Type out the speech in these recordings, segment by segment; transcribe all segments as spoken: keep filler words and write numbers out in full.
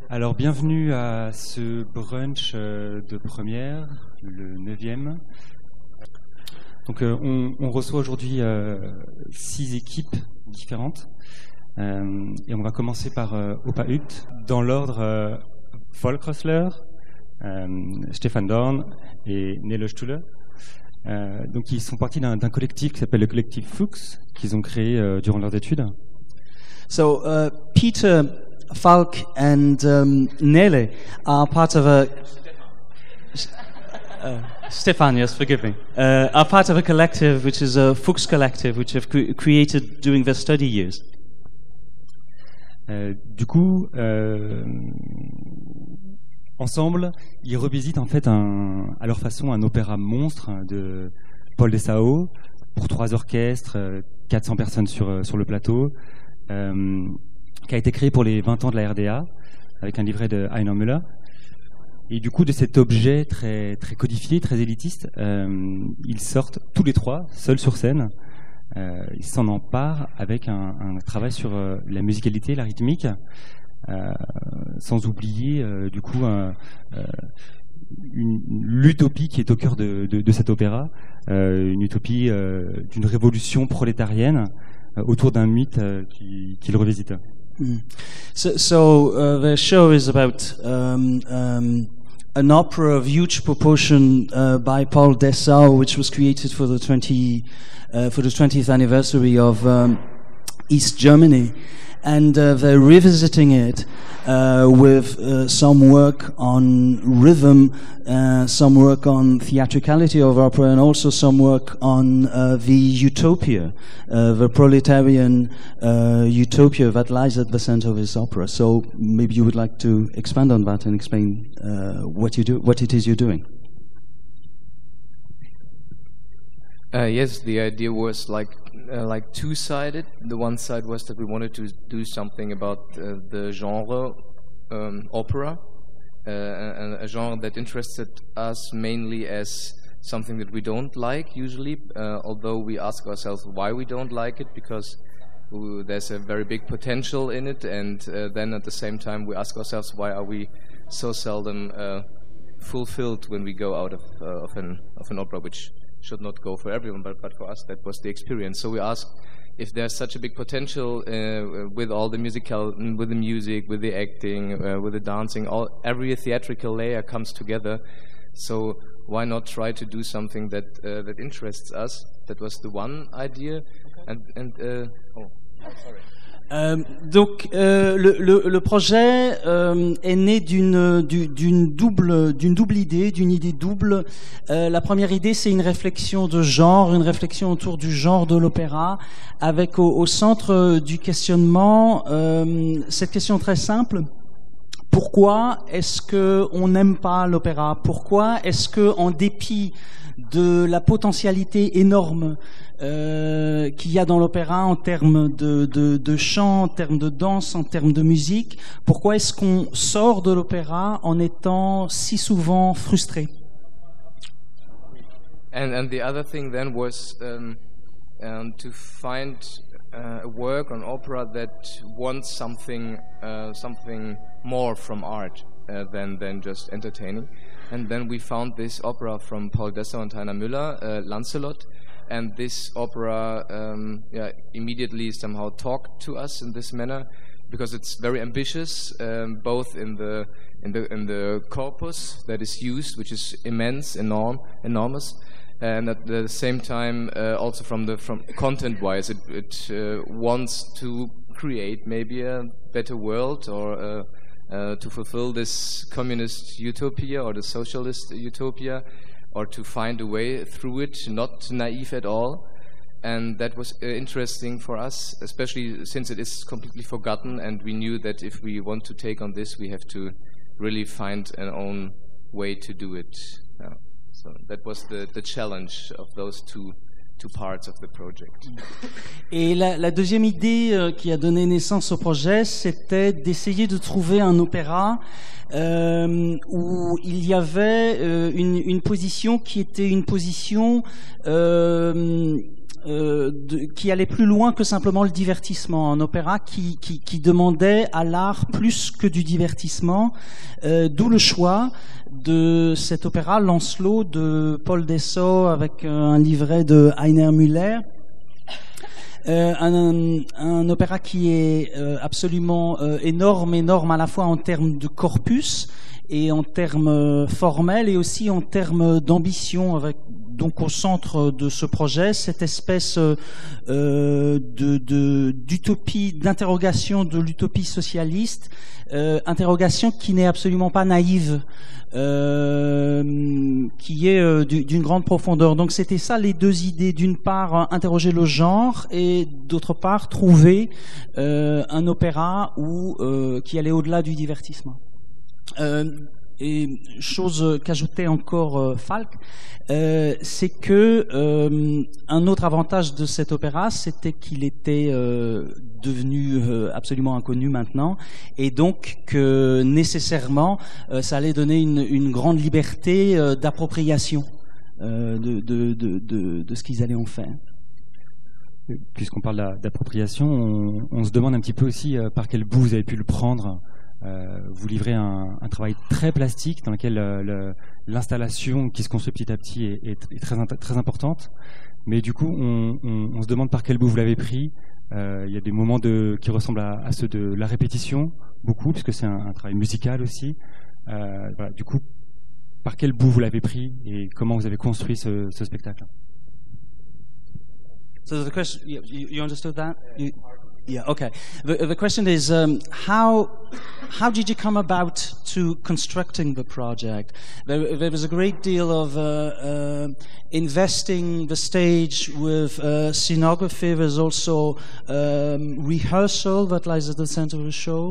Alors, bienvenue à ce brunch de première, le neuvième. Donc, euh, on, on reçoit aujourd'hui euh, six équipes différentes. Euh, et on va commencer par euh, Opa Ut, dans l'ordre euh, Volk Rössler, euh, Stefan Dorn et Nele Stulle. Euh, donc, ils sont partis d'un, d'un collectif qui s'appelle le collectif Fuchs, qu'ils ont créé euh, durant leurs études. So, uh, Peter, Falk and um, Nele are part of a... Uh, Stefan, yes, forgive me. Uh, are part of a collective which is a Fuchs collective, which have cre- created during their study years. Euh, du coup, euh, ensemble, ils revisitent en fait un, à leur façon un opéra monstre de Paul Dessau pour trois orchestres, quatre cents personnes sur, sur le plateau, euh, qui a été créé pour les vingt ans de la R D A avec un livret de Heiner Müller. Et du coup, de cet objet très, très codifié, très élitiste, euh, ils sortent tous les trois, seuls sur scène. Euh, ils s'en emparent avec un, un travail sur euh, la musicalité, la rythmique, euh, sans oublier euh, du coup un, euh, une, l'utopie qui est au cœur de, de, de cet opéra, euh, une utopie euh, d'une révolution prolétarienne euh, autour d'un mythe euh, qui, qu'il revisite. Mm. So, so uh, the show is about um, um, an opera of huge proportion uh, by Paul Dessau, which was created for the twenty uh, for the twentieth anniversary of um, East Germany, and uh, they're revisiting it uh, with uh, some work on rhythm, uh, some work on theatricality of opera, and also some work on uh, the utopia, uh, the proletarian uh, utopia that lies at the center of this opera. So maybe you would like to expand on that and explain uh, what you do, what it is you're doing. Uh, yes, the idea was like uh, like two-sided. The one side was that we wanted to do something about uh, the genre um, opera, uh, a, a genre that interested us mainly as something that we don't like usually, uh, although we ask ourselves why we don't like it, because uh, there's a very big potential in it, and uh, then at the same time we ask ourselves why are we so seldom uh, fulfilled when we go out of, uh, of, an, of an opera, which should not go for everyone, but, but for us that was the experience. So we asked if there's such a big potential uh, with all the musical, with the music, with the acting, uh, with the dancing, all every theatrical layer comes together. So why not try to do something that uh, that interests us? That was the one idea, and and uh, oh, sorry. Euh, donc euh, le, le, le projet euh, est né d'une, d'une double d'une double idée, d'une idée double. Euh, la première idée, c'est une réflexion de genre, une réflexion autour du genre de l'opéra, avec au, au centre du questionnement euh, cette question très simple. Pourquoi est-ce que on n'aime pas l'opéra? Pourquoi est-ce que, en dépit de la potentialité énorme euh, qu'il y a dans l'opéra en termes de, de, de chant, en termes de danse, en termes de musique, pourquoi est-ce qu'on sort de l'opéra en étant si souvent frustré? And and the other thing then was um, um, to find uh, a work on opera that wants something uh, something more from art uh, than than just entertaining. And then we found this opera from Paul Dessau and Heiner Müller, uh, Lancelot, and this opera um, yeah, immediately somehow talked to us in this manner, because it's very ambitious, um, both in the in the in the corpus that is used, which is immense, enorm, enormous, and at the same time uh, also from the from content-wise, it, it uh, wants to create maybe a better world, or uh, uh, to fulfill this communist utopia or the socialist utopia, or to find a way through it, not naive at all. And that was uh, interesting for us, especially since it is completely forgotten, and we knew that if we want to take on this, we have to really find an own way to do it. Yeah. So that was the, the challenge of those two two parts of the project. Et la, la deuxième idée euh, qui a donné naissance au projet, c'était d'essayer de trouver un opéra euh, où il y avait euh, une, une position qui était une position euh, euh, de, qui allait plus loin que simplement le divertissement, un opéra qui, qui, qui demandait à l'art plus que du divertissement, euh, d'où le choix de cet opéra Lancelot de Paul Dessau avec un livret de Heiner Müller. Euh, un, un opéra qui est euh, absolument euh, énorme, énorme à la fois en termes de corpus et en termes euh, formels et aussi en termes d'ambition, avec donc au centre de ce projet cette espèce euh, de, de, d'utopie, d'interrogation de l'utopie socialiste, euh, interrogation qui n'est absolument pas naïve, euh, qui est euh, d'une grande profondeur. Donc c'était ça les deux idées, d'une part interroger le genre et d'autre part trouver euh, un opéra où, euh, qui allait au-delà du divertissement. Euh, Et chose qu'ajoutait encore euh, Falk, euh, c'est que euh, un autre avantage de cet opéra, c'était qu'il était euh, devenu euh, absolument inconnu maintenant, et donc que nécessairement, euh, ça allait donner une, une grande liberté euh, d'appropriation euh, de, de, de, de, de ce qu'ils allaient en faire. Puisqu'on parle d'appropriation, on, on se demande un petit peu aussi euh, par quel bout vous avez pu le prendre. Euh, vous livrez un, un travail très plastique dans lequel euh, l'installation qui se construit petit à petit est, est, est très, très importante. Mais du coup, on, on, on se demande par quel bout vous l'avez pris. Euh, il y a des moments de, qui ressemblent à, à ceux de la répétition, beaucoup, puisque c'est un, un travail musical aussi. Euh, voilà, du coup, par quel bout vous l'avez pris et comment vous avez construit ce, ce spectacle? So the question, you, you understood that? You, Yeah. Okay. The, the question is, um, how how did you come about to constructing the project? There, there was a great deal of uh, uh, investing the stage with uh, scenography. There's also um, rehearsal that lies at the center of the show.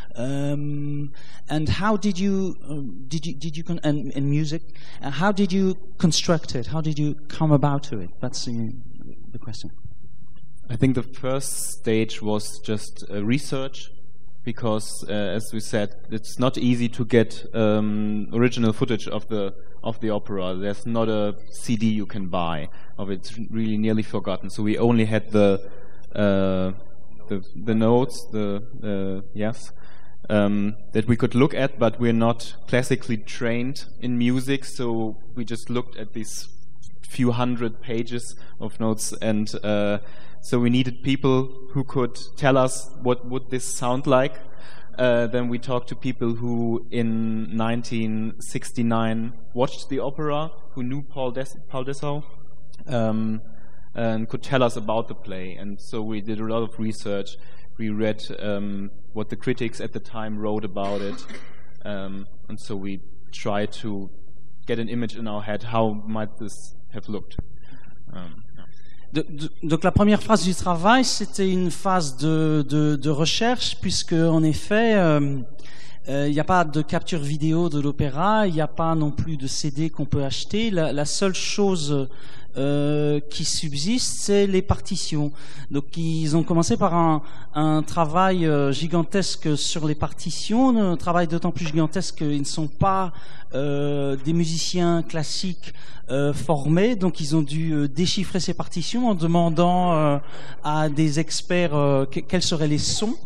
Um, and how did you um, did you did you con- and, and music? Uh, how did you construct it? How did you come about to it? That's uh, the question. I think the first stage was just uh, research, because, uh, as we said, it's not easy to get um, original footage of the of the opera. There's not a C D you can buy of it. It's really nearly forgotten. So we only had the uh, the, the notes, the uh, yes, um, that we could look at, but we're not classically trained in music, so we just looked at these few hundred pages of notes and. Uh, So we needed people who could tell us what would this sound like. Uh, then we talked to people who in nineteen sixty-nine watched the opera, who knew Paul, Des- Paul Dessau, um, and could tell us about the play. And so we did a lot of research. We read um, what the critics at the time wrote about it. Um, and so we tried to get an image in our head. How might this have looked? Um, De, de, donc la première phase du travail, c'était une phase de, de, de recherche, puisque en effet, il euh, n'y euh, a pas de capture vidéo de l'opéra, il n'y a pas non plus de C D qu'on peut acheter. La, la seule chose euh, qui subsiste, c'est les partitions. Donc ils ont commencé par un, un travail euh, gigantesque sur les partitions, un travail d'autant plus gigantesque qu'ils ne sont pas euh, des musiciens classiques Euh, formés, donc ils ont dû euh, déchiffrer ces partitions en demandant euh, à des experts euh, que, quels seraient les sons,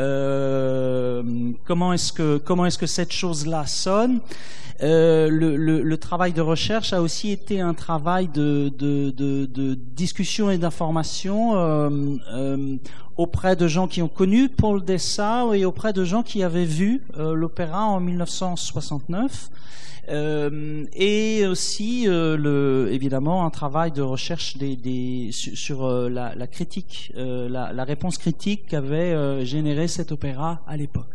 euh, comment est-ce que comment est-ce que cette chose-là sonne. Euh, le, le, le travail de recherche a aussi été un travail de, de, de, de discussion et d'information euh, euh, auprès de gens qui ont connu Paul Dessau et auprès de gens qui avaient vu euh, l'opéra en mille neuf cent soixante-neuf. Euh, et aussi, euh, le, évidemment, un travail de recherche des, des, sur, sur euh, la, la critique, euh, la, la réponse critique qu'avait euh, généré cet opéra à l'époque.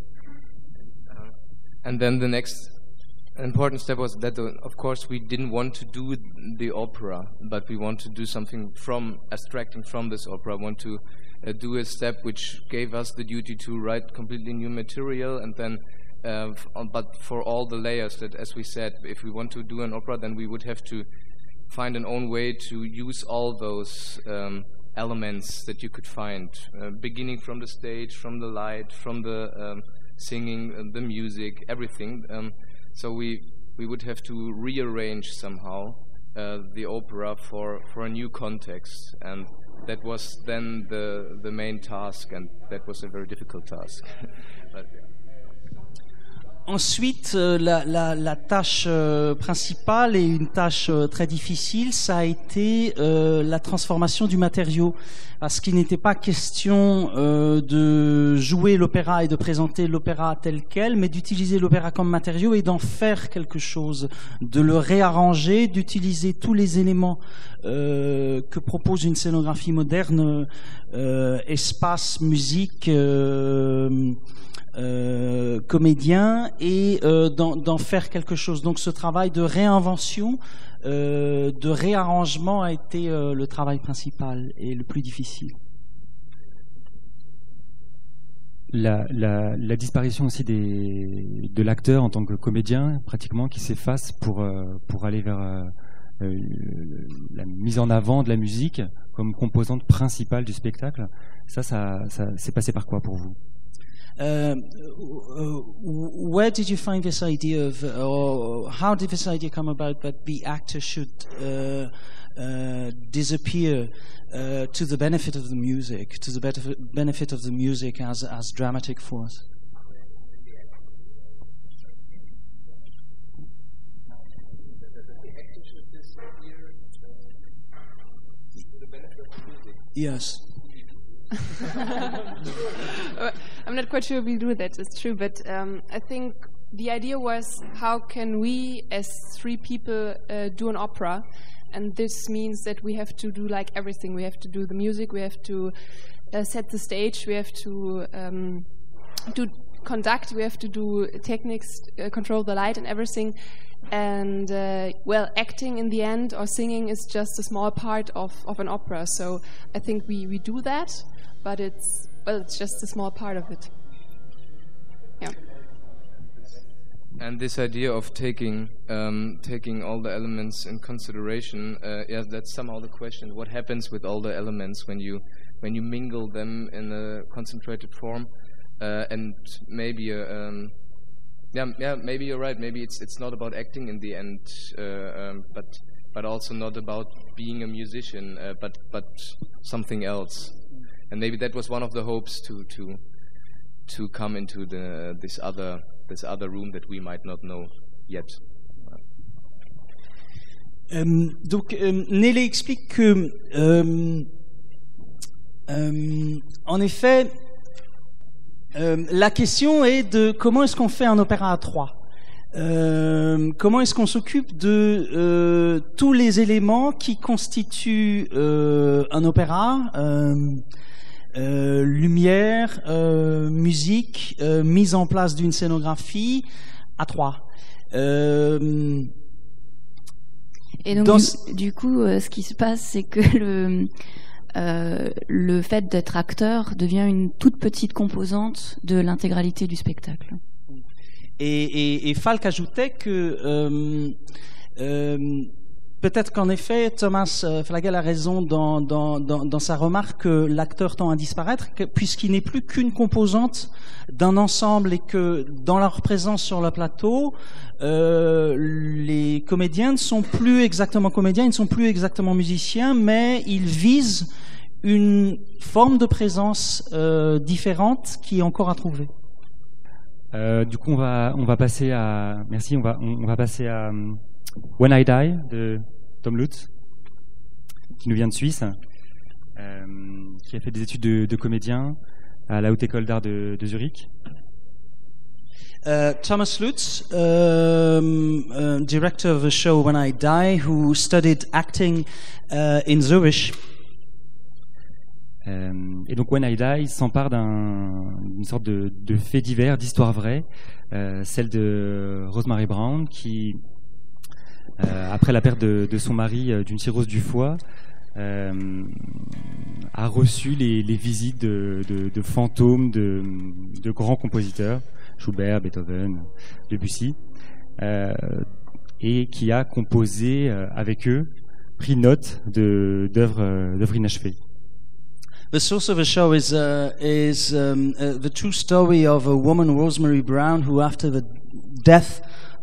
And then the next important step was that, uh, of course, we didn't want to do the opera, but we want to do something from abstracting from this opera. We want to uh, do a step which gave us the duty to write completely new material, and then Uh, f- but for all the layers that, as we said, if we want to do an opera, then we would have to find an own way to use all those um, elements that you could find, uh, beginning from the stage, from the light, from the um, singing, uh, the music, everything. Um, so we we would have to rearrange somehow uh, the opera for for a new context, and that was then the the main task, and that was a very difficult task. But, yeah. Ensuite, euh, la, la, la tâche euh, principale et une tâche euh, très difficile, ça a été euh, la transformation du matériau. Parce qu'il n'était pas question euh, de jouer l'opéra et de présenter l'opéra tel quel, mais d'utiliser l'opéra comme matériau et d'en faire quelque chose, de le réarranger, d'utiliser tous les éléments euh, que propose une scénographie moderne, euh, espace, musique, euh, Euh, comédien, et euh, d'en, d'en faire quelque chose. Donc ce travail de réinvention, euh, de réarrangement a été euh, le travail principal et le plus difficile. La, la, la disparition aussi des, de l'acteur en tant que comédien, pratiquement, qui s'efface pour, euh, pour aller vers euh, euh, la mise en avant de la musique comme composante principale du spectacle. Ça, ça, ça s'est passé par quoi pour vous? Uh, where did you find this idea of, or how did this idea come about that the actor should uh, uh, disappear uh, to the benefit of the music, to the benefit of the music as as dramatic force? Yes. I'm not quite sure we do that, it's true, but um, I think the idea was, how can we as three people uh, do an opera? And this means that we have to do like everything. We have to do the music, we have to uh, set the stage, we have to um, do conduct, we have to do techniques, uh, control the light and everything. And uh, well, acting in the end or singing is just a small part of, of an opera. So I think we, we do that, but it's well, it's just a small part of it. Yeah. And this idea of taking um, taking all the elements in consideration, uh, yeah, that's somehow the question: what happens with all the elements when you when you mingle them in a concentrated form? Uh, and maybe, uh, um, yeah, yeah, maybe you're right. Maybe it's it's not about acting in the end, uh, um, but but also not about being a musician, uh, but but something else. And maybe that was one of the hopes to to to come into the this other this other room that we might not know yet. Euh, donc euh, Nelly explique que euh, euh, en effet euh, la question est de comment est-ce qu'on fait un opéra à trois. Euh, comment est-ce qu'on s'occupe de euh, tous les éléments qui constituent euh, un opéra, euh, euh, lumière, euh, musique, euh, mise en place d'une scénographie à trois. Euh, Et donc dans... du, du coup, euh, ce qui se passe, c'est que le euh, le fait d'être acteur devient une toute petite composante de l'intégralité du spectacle. Et, et, et Falk ajoutait que euh, euh, peut-être qu'en effet Thomas Flagel a raison dans, dans, dans, dans sa remarque que l'acteur tend à disparaître, que, puisqu'il n'est plus qu'une composante d'un ensemble et que dans leur présence sur le plateau, euh, les comédiens ne sont plus exactement comédiens, ils ne sont plus exactement musiciens, mais ils visent une forme de présence euh, différente qui est encore à trouver. Euh, du coup, on va on va passer à merci, on va on, on va passer à um, When I Die de Tom Lutz, qui nous vient de Suisse, euh, qui a fait des études de, de comédien à la Haute École d'Art de, de Zurich. Uh, Thomas Lutz, um, uh, director of the show When I Die, who studied acting uh, in Zurich. Euh, et donc When I Die s'empare d'une sorte de, de fait divers, d'histoire vraie, euh, celle de Rosemary Brown qui, euh, après la perte de, de son mari euh, d'une cirrhose du foie, euh, a reçu les, les visites de, de, de fantômes de, de grands compositeurs, Schubert, Beethoven, Debussy, euh, et qui a composé euh, avec eux, pris note d'œuvres euh, d'œuvres inachevées. The source of the show is uh, is um, uh, the true story of a woman, Rosemary Brown, who, after the death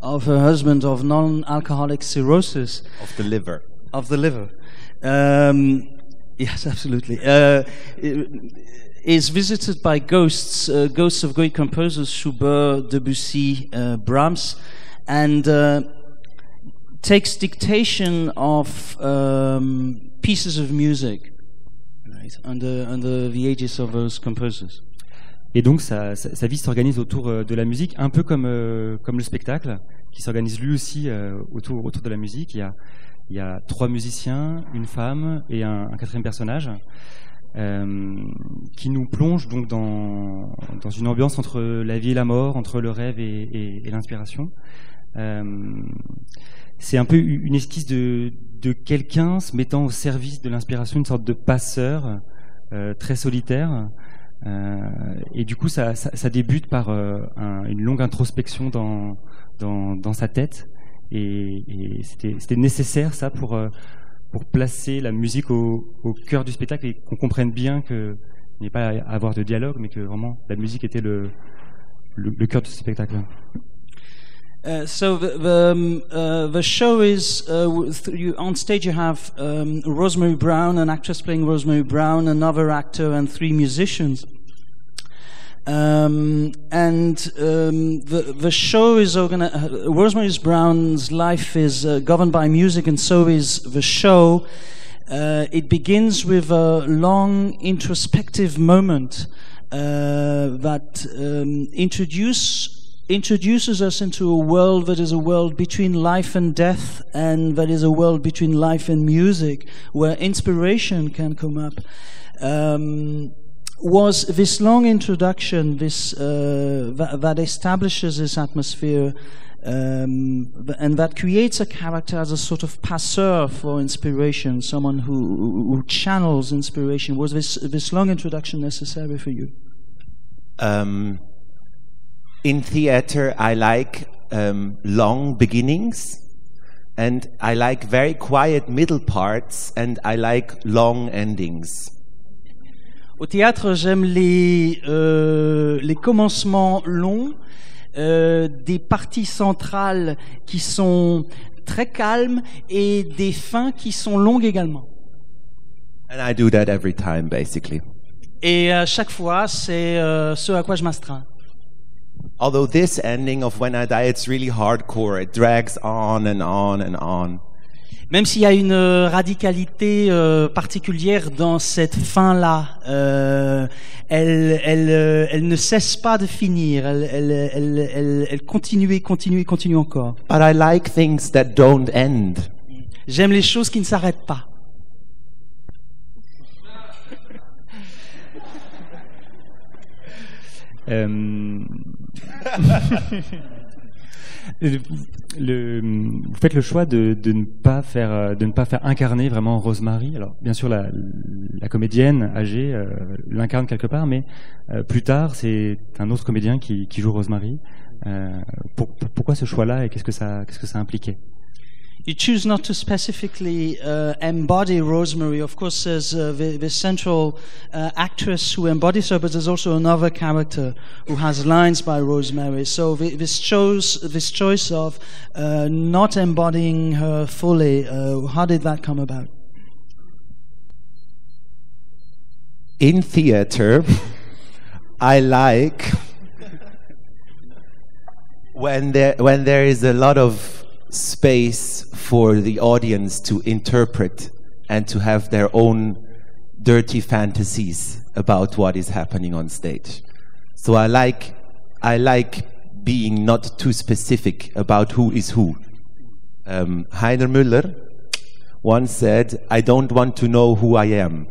of her husband of non-alcoholic cirrhosis Of the liver. of the liver. Um, yes, absolutely. Uh, is visited by ghosts, uh, ghosts of great composers, Schubert, Debussy, uh, Brahms, and uh, takes dictation of um, pieces of music, right, under, under the aegis of those composers. Et donc sa, sa, sa vie s'organise autour euh, de la musique, un peu comme, euh, comme le spectacle, qui s'organise lui aussi euh, autour, autour de la musique. Il y a, il y a trois musiciens, une femme et un, un quatrième personnage euh, qui nous plonge donc dans, dans une ambiance entre la vie et la mort, entre le rêve et, et, et l'inspiration. Euh, c'est un peu une esquisse de, de quelqu'un se mettant au service de l'inspiration, une sorte de passeur euh, très solitaire. Euh, et du coup, ça, ça, ça débute par euh, un, une longue introspection dans, dans, dans sa tête. Et, et c'était, c'était nécessaire, ça, pour, euh, pour placer la musique au, au cœur du spectacle et qu'on comprenne bien qu'il n'y ait pas à avoir de dialogue, mais que vraiment la musique était le, le, le cœur de ce spectacle. Uh, so the the, um, uh, the show is uh, th- you, on stage. You have um, Rosemary Brown, an actress playing Rosemary Brown, another actor, and three musicians. Um, and um, the the show is organi- uh, Rosemary Brown's life is uh, governed by music, and so is the show. Uh, it begins with a long introspective moment uh, that um, introduce. introduces us into a world that is a world between life and death, and that is a world between life and music, where inspiration can come up. Um, was this long introduction, this uh, that, that establishes this atmosphere, um, and that creates a character as a sort of passeur for inspiration, someone who, who channels inspiration. Was this this long introduction necessary for you? Um, in theater, I like um, long beginnings, and I like very quiet middle parts, and I like long endings. Au théâtre, j'aime les, euh, les commencements longs, euh, des parties centrales qui sont très calmes et des fins qui sont longues également. And I do that every time, basically. Et à chaque fois, c'est euh, ce à quoi je m'astreins. Although this ending of When I Die, it's really hardcore. It drags on and on and on. Même s'il y a une radicalité euh, particulière dans cette fin-là, euh, elle, elle, euh, elle ne cesse pas de finir. Elle, elle, elle, elle, elle continue et continue et continue encore. But I like things that don't end. J'aime les choses qui ne s'arrêtent pas. Euh, le, le, vous faites le choix de, de ne pas faire, de ne pas faire incarner vraiment Rosemary. Alors, bien sûr, la, la comédienne âgée euh, l'incarne quelque part, mais euh, plus tard, c'est un autre comédien qui, qui joue Rosemary. Euh, pour, pour, pourquoi ce choix-là et qu'est-ce que ça, qu'est-ce que ça impliquait? You choose not to specifically uh, embody Rosemary. Of course, there's uh, the, the central uh, actress who embodies her, but there's also another character who has lines by Rosemary. So the, this chose this choice of uh, not embodying her fully. Uh, how did that come about? In theater, I like when there when there is a lot of space for the audience to interpret and to have their own dirty fantasies about what is happening on stage. So I like I like being not too specific about who is who. Um, Heiner Müller once said, "I don't want to know who I am."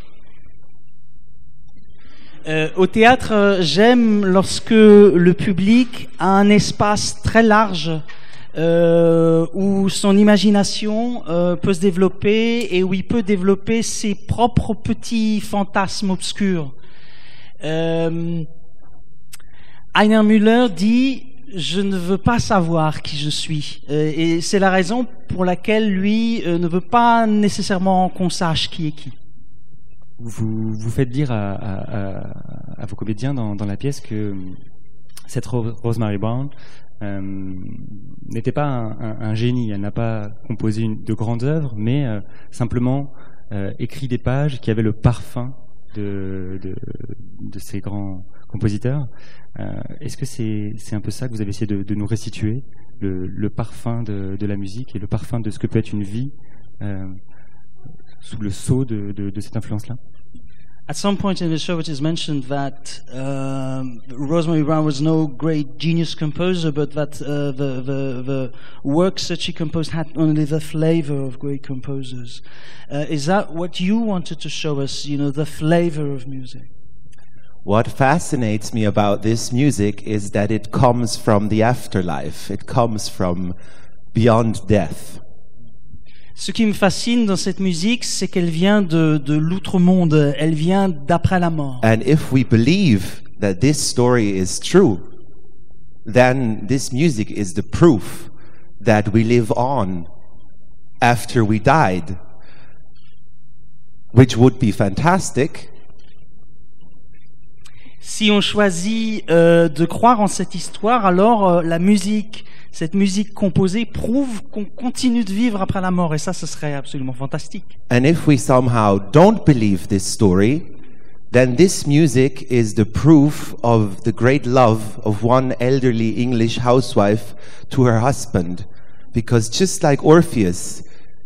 Euh, au théâtre, j'aime lorsque le public a un espace très large Euh, où son imagination euh, peut se développer et où il peut développer ses propres petits fantasmes obscurs. Euh, Heiner Müller dit « Je ne veux pas savoir qui je suis euh, ». Et c'est la raison pour laquelle lui euh, ne veut pas nécessairement qu'on sache qui est qui. Vous, vous faites dire à, à, à, à vos comédiens dans, dans la pièce que cette Ro- Rosemary Brown euh, n'était pas un, un, un génie. Elle n'a pas composé une, de grandes œuvres, mais euh, simplement euh, écrit des pages qui avaient le parfum de, de, de ces grands compositeurs. Euh, est-ce que c'est, c'est un peu ça que vous avez essayé de, de nous restituer, le, le parfum de, de la musique et le parfum de ce que peut être une vie euh, sous le sceau de, de, de cette influence-là? At some point in the show, it is mentioned that um, Rosemary Brown was no great genius composer, but that uh, the, the, the works that she composed had only the flavor of great composers. Uh, is that what you wanted to show us, you know, the flavor of music? What fascinates me about this music is that it comes from the afterlife. It comes from beyond death. Ce qui me fascine dans cette musique, c'est qu'elle vient de, de l'outre-monde, elle vient d'après la mort. And if we believe that this story is true, then this music is the proof that we live on after we died, which would be fantastic. Si on choisit euh, de croire en cette histoire, alors euh, la musique, cette musique composée prouve qu'on continue de vivre après la mort, et ça, ce serait absolument fantastique. And if we somehow don't believe this story, then this music is the proof of the great love of one elderly English housewife to her husband. Because just like Orpheus,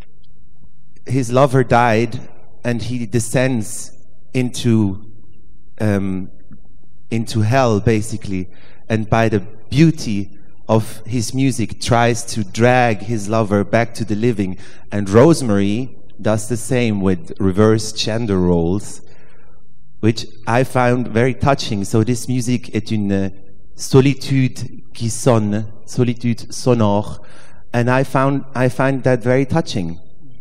his lover died and he descends into um, into hell, basically, and by the beauty of his music tries to drag his lover back to the living. And Rosemary does the same with reverse gender roles, which I found very touching. So this music est une solitude qui sonne, solitude sonore, and I found I find that very touching.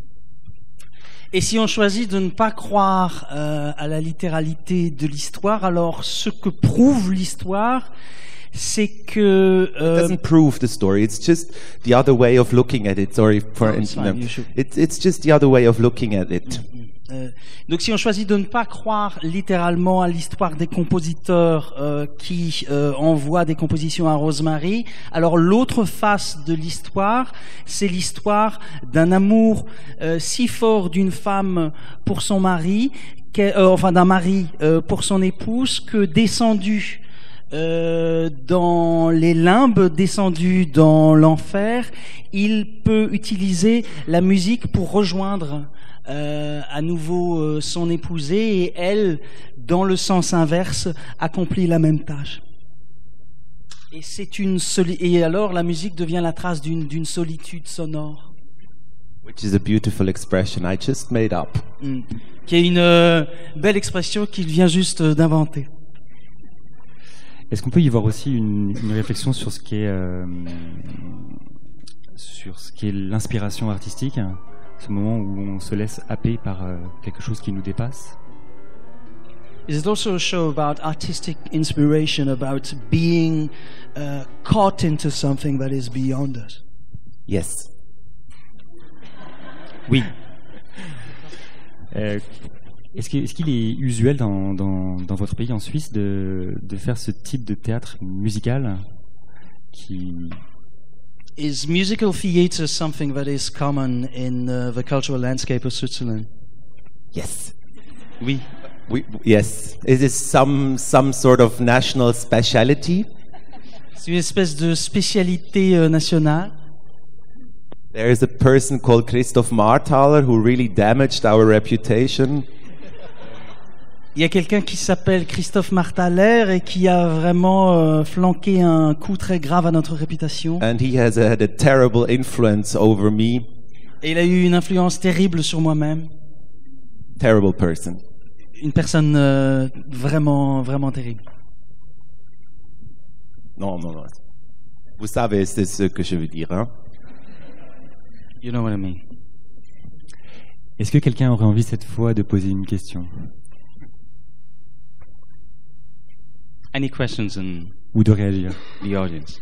Et si on choisit de ne pas croire euh, à la littéralité de l'histoire, alors ce que prouve l'histoire, c'est que... Euh, It doesn't prove the story, it's just the other way of looking at it. Sorry for... No, it's fine, you should. It's, it's just the other way of looking at it. Euh, donc si on choisit de ne pas croire littéralement à l'histoire des compositeurs euh, qui euh, envoient des compositions à Rosemary, alors l'autre face de l'histoire, c'est l'histoire d'un amour euh, si fort d'une femme pour son mari, euh, enfin d'un mari euh, pour son épouse, que descendu Euh, dans les limbes, descendu dans l'enfer, il peut utiliser la musique pour rejoindre euh, à nouveau euh, son épousée, et elle, dans le sens inverse, accomplit la même tâche. Et c'est une soli- et alors la musique devient la trace d'une, d'une solitude sonore. Which is a beautiful expression I just made up. Mm. Qui est une euh, belle expression qu'il vient juste d'inventer. Est-ce qu'on peut y voir aussi une, une réflexion sur ce qui est euh, sur ce qui est l'inspiration artistique, ce moment où on se laisse happer par euh, quelque chose qui nous dépasse? Is it also a show about artistic inspiration, about being uh, caught into something that is beyond us? Yes. Oui. Euh, Est-ce qu'il, est-ce qu'il est usuel dans, dans, dans votre pays, en Suisse, de, de faire ce type de théâtre musical qui... Is musical theatre something that is common in uh, the cultural landscape of Switzerland? Yes. Oui. We, yes. Is this some, some sort of national speciality? C'est une espèce de spécialité euh, nationale. There is a person called Christoph Marthaler who really damaged our reputation. Il y a quelqu'un qui s'appelle Christoph Marthaler et qui a vraiment euh, flanqué un coup très grave à notre réputation. And he has had a terrible influence over me. Et il a eu une influence terrible sur moi-même. Terrible person. Une personne euh, vraiment, vraiment terrible. Non, non, non. Vous savez, c'est ce que je veux dire, hein? You know what I mean. Est-ce que quelqu'un aurait envie cette fois de poser une question? Any questions in Ou de réagir? the audience?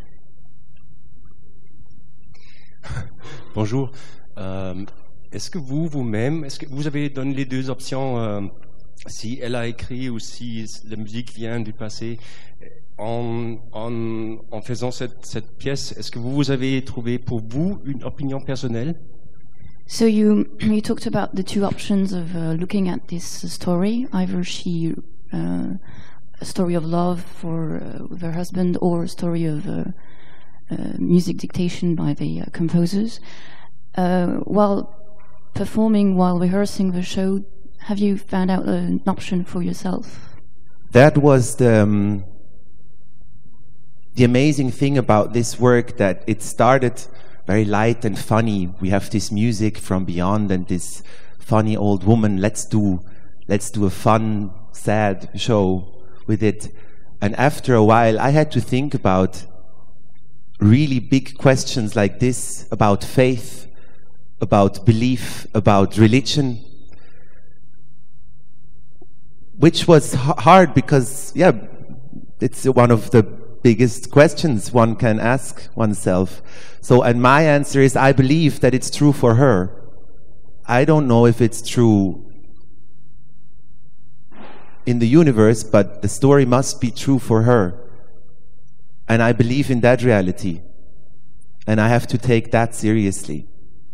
Bonjour. Euh, est-ce que vous, vous-même, est-ce que vous avez donné les deux options, euh, si elle a écrit ou si la musique vient du passé? en, en, en faisant cette, cette pièce, est-ce que vous, vous avez trouvé pour vous une opinion personnelle? So you you talked about the two options of uh, looking at this story. Either she uh, a story of love for uh, with her husband, or a story of uh, uh, music dictation by the uh, composers. Uh, while performing, while rehearsing the show, have you found out an option for yourself? That was the um, the amazing thing about this work, that it started very light and funny. We have this music from beyond and this funny old woman. Let's do, let's do a fun, sad show with it. And after a while, I had to think about really big questions like this, about faith, about belief, about religion, which was h- hard because, yeah, it's one of the biggest questions one can ask oneself. So, and my answer is, I believe that it's true for her. I don't know if it's true in the universe, but the story must be true for her. And I believe in that reality. And I have to take that seriously.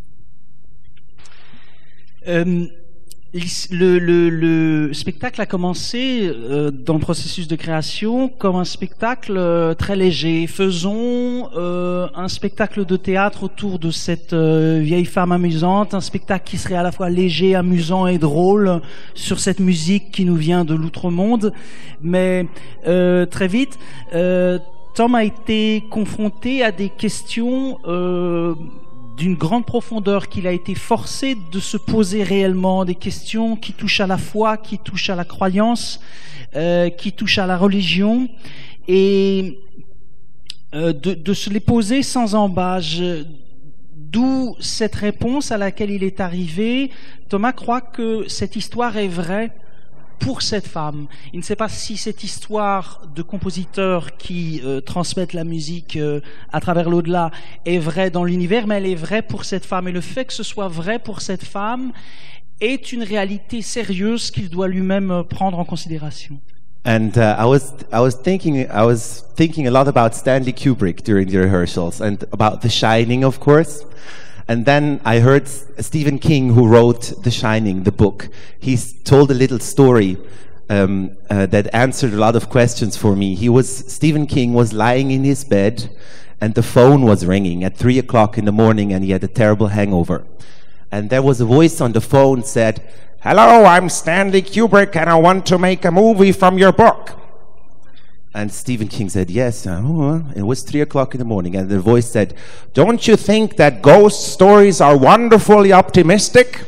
Um, Le, le, le spectacle a commencé euh, dans le processus de création comme un spectacle euh, très léger. Faisons euh, un spectacle de théâtre autour de cette euh, vieille femme amusante, un spectacle qui serait à la fois léger, amusant et drôle sur cette musique qui nous vient de l'outre-monde. Mais euh, très vite, euh, Tom a été confronté à des questions euh, d'une grande profondeur, qu'il a été forcé de se poser réellement, des questions qui touchent à la foi, qui touchent à la croyance, euh, qui touchent à la religion, et euh, de, de se les poser sans embâche. D'où cette réponse à laquelle il est arrivé. Thomas croit que cette histoire est vraie pour cette femme. Il ne sait pas si cette histoire de compositeurs qui euh, transmettent la musique euh, à travers l'au-delà est vraie dans l'univers, mais elle est vraie pour cette femme. Et le fait que ce soit vrai pour cette femme est une réalité sérieuse qu'il doit lui-même prendre en considération. And uh, I was I was thinking I was thinking a lot about Stanley Kubrick during the rehearsals, and about The Shining, of course. And then I heard Stephen King, who wrote The Shining, the book. He told a little story um, uh, that answered a lot of questions for me. He was Stephen King was lying in his bed, and the phone was ringing at three o'clock in the morning, and he had a terrible hangover. And there was a voice on the phone said, "Hello, I'm Stanley Kubrick, and I want to make a movie from your book." And Stephen King said, yes. Uh, it was three o'clock in the morning. And the voice said, "Don't you think that ghost stories are wonderfully optimistic?"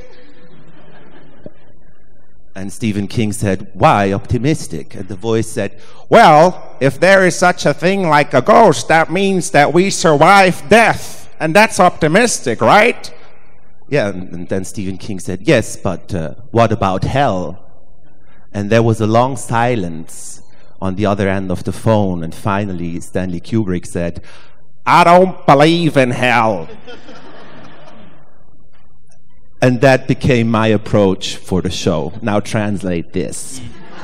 And Stephen King said, "Why optimistic?" And the voice said, "Well, if there is such a thing like a ghost, that means that we survive death. And that's optimistic, right?" Yeah, and, and then Stephen King said, "Yes, but uh, what about hell?" And there was a long silence on the other end of the phone, and finally Stanley Kubrick said, "I don't believe in hell." And that became my approach for the show. Now translate this.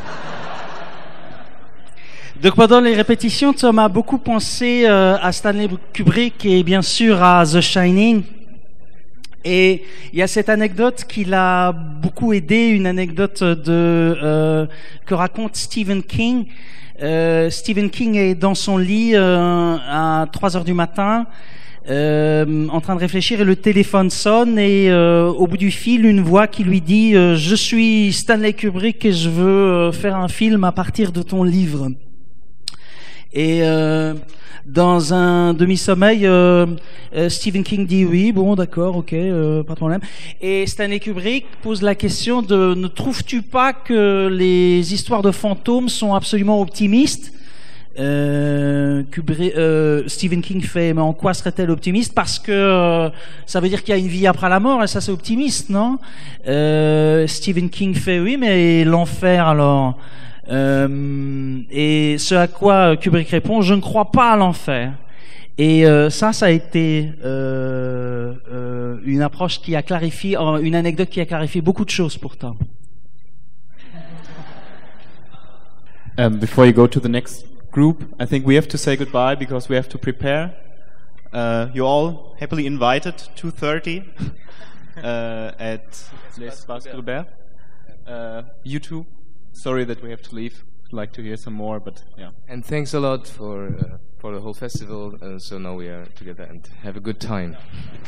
Donc pendant les répétitions, Tom a beaucoup pensé euh, à Stanley Kubrick et bien sûr à The Shining. Et il y a cette anecdote qui l'a beaucoup aidé, une anecdote de, euh, que raconte Stephen King. Euh, Stephen King est dans son lit euh, à trois heures du matin, euh, en train de réfléchir, et le téléphone sonne, et euh, au bout du fil, une voix qui lui dit euh, « Je suis Stanley Kubrick et je veux euh, faire un film à partir de ton livre ». Et euh, dans un demi-sommeil, euh, euh, Stephen King dit oui, bon, d'accord, ok, euh, pas de problème. Et Stanley Kubrick pose la question de ne trouves-tu pas que les histoires de fantômes sont absolument optimistes? euh, Kubrick, euh, Stephen King fait mais en quoi serait-elle optimiste? Parce que euh, ça veut dire qu'il y a une vie après la mort, et ça c'est optimiste, non? euh, Stephen King fait oui, mais l'enfer alors? Euh, et ce à quoi Kubrick répond, je ne crois pas à l'enfer. Et euh, ça, ça a été euh, euh, une approche qui a clarifié, euh, une anecdote qui a clarifié beaucoup de choses pour Tom. Um, before you go to the next group, I think we have to say goodbye because we have to prepare. Uh, you're all happily invited, two thirty uh, at L'Espace Gilbert. Uh, you too. Sorry that we have to leave. I'd like to hear some more, but yeah. And thanks a lot for uh, for the whole festival. Uh, so now we are together and have a good time.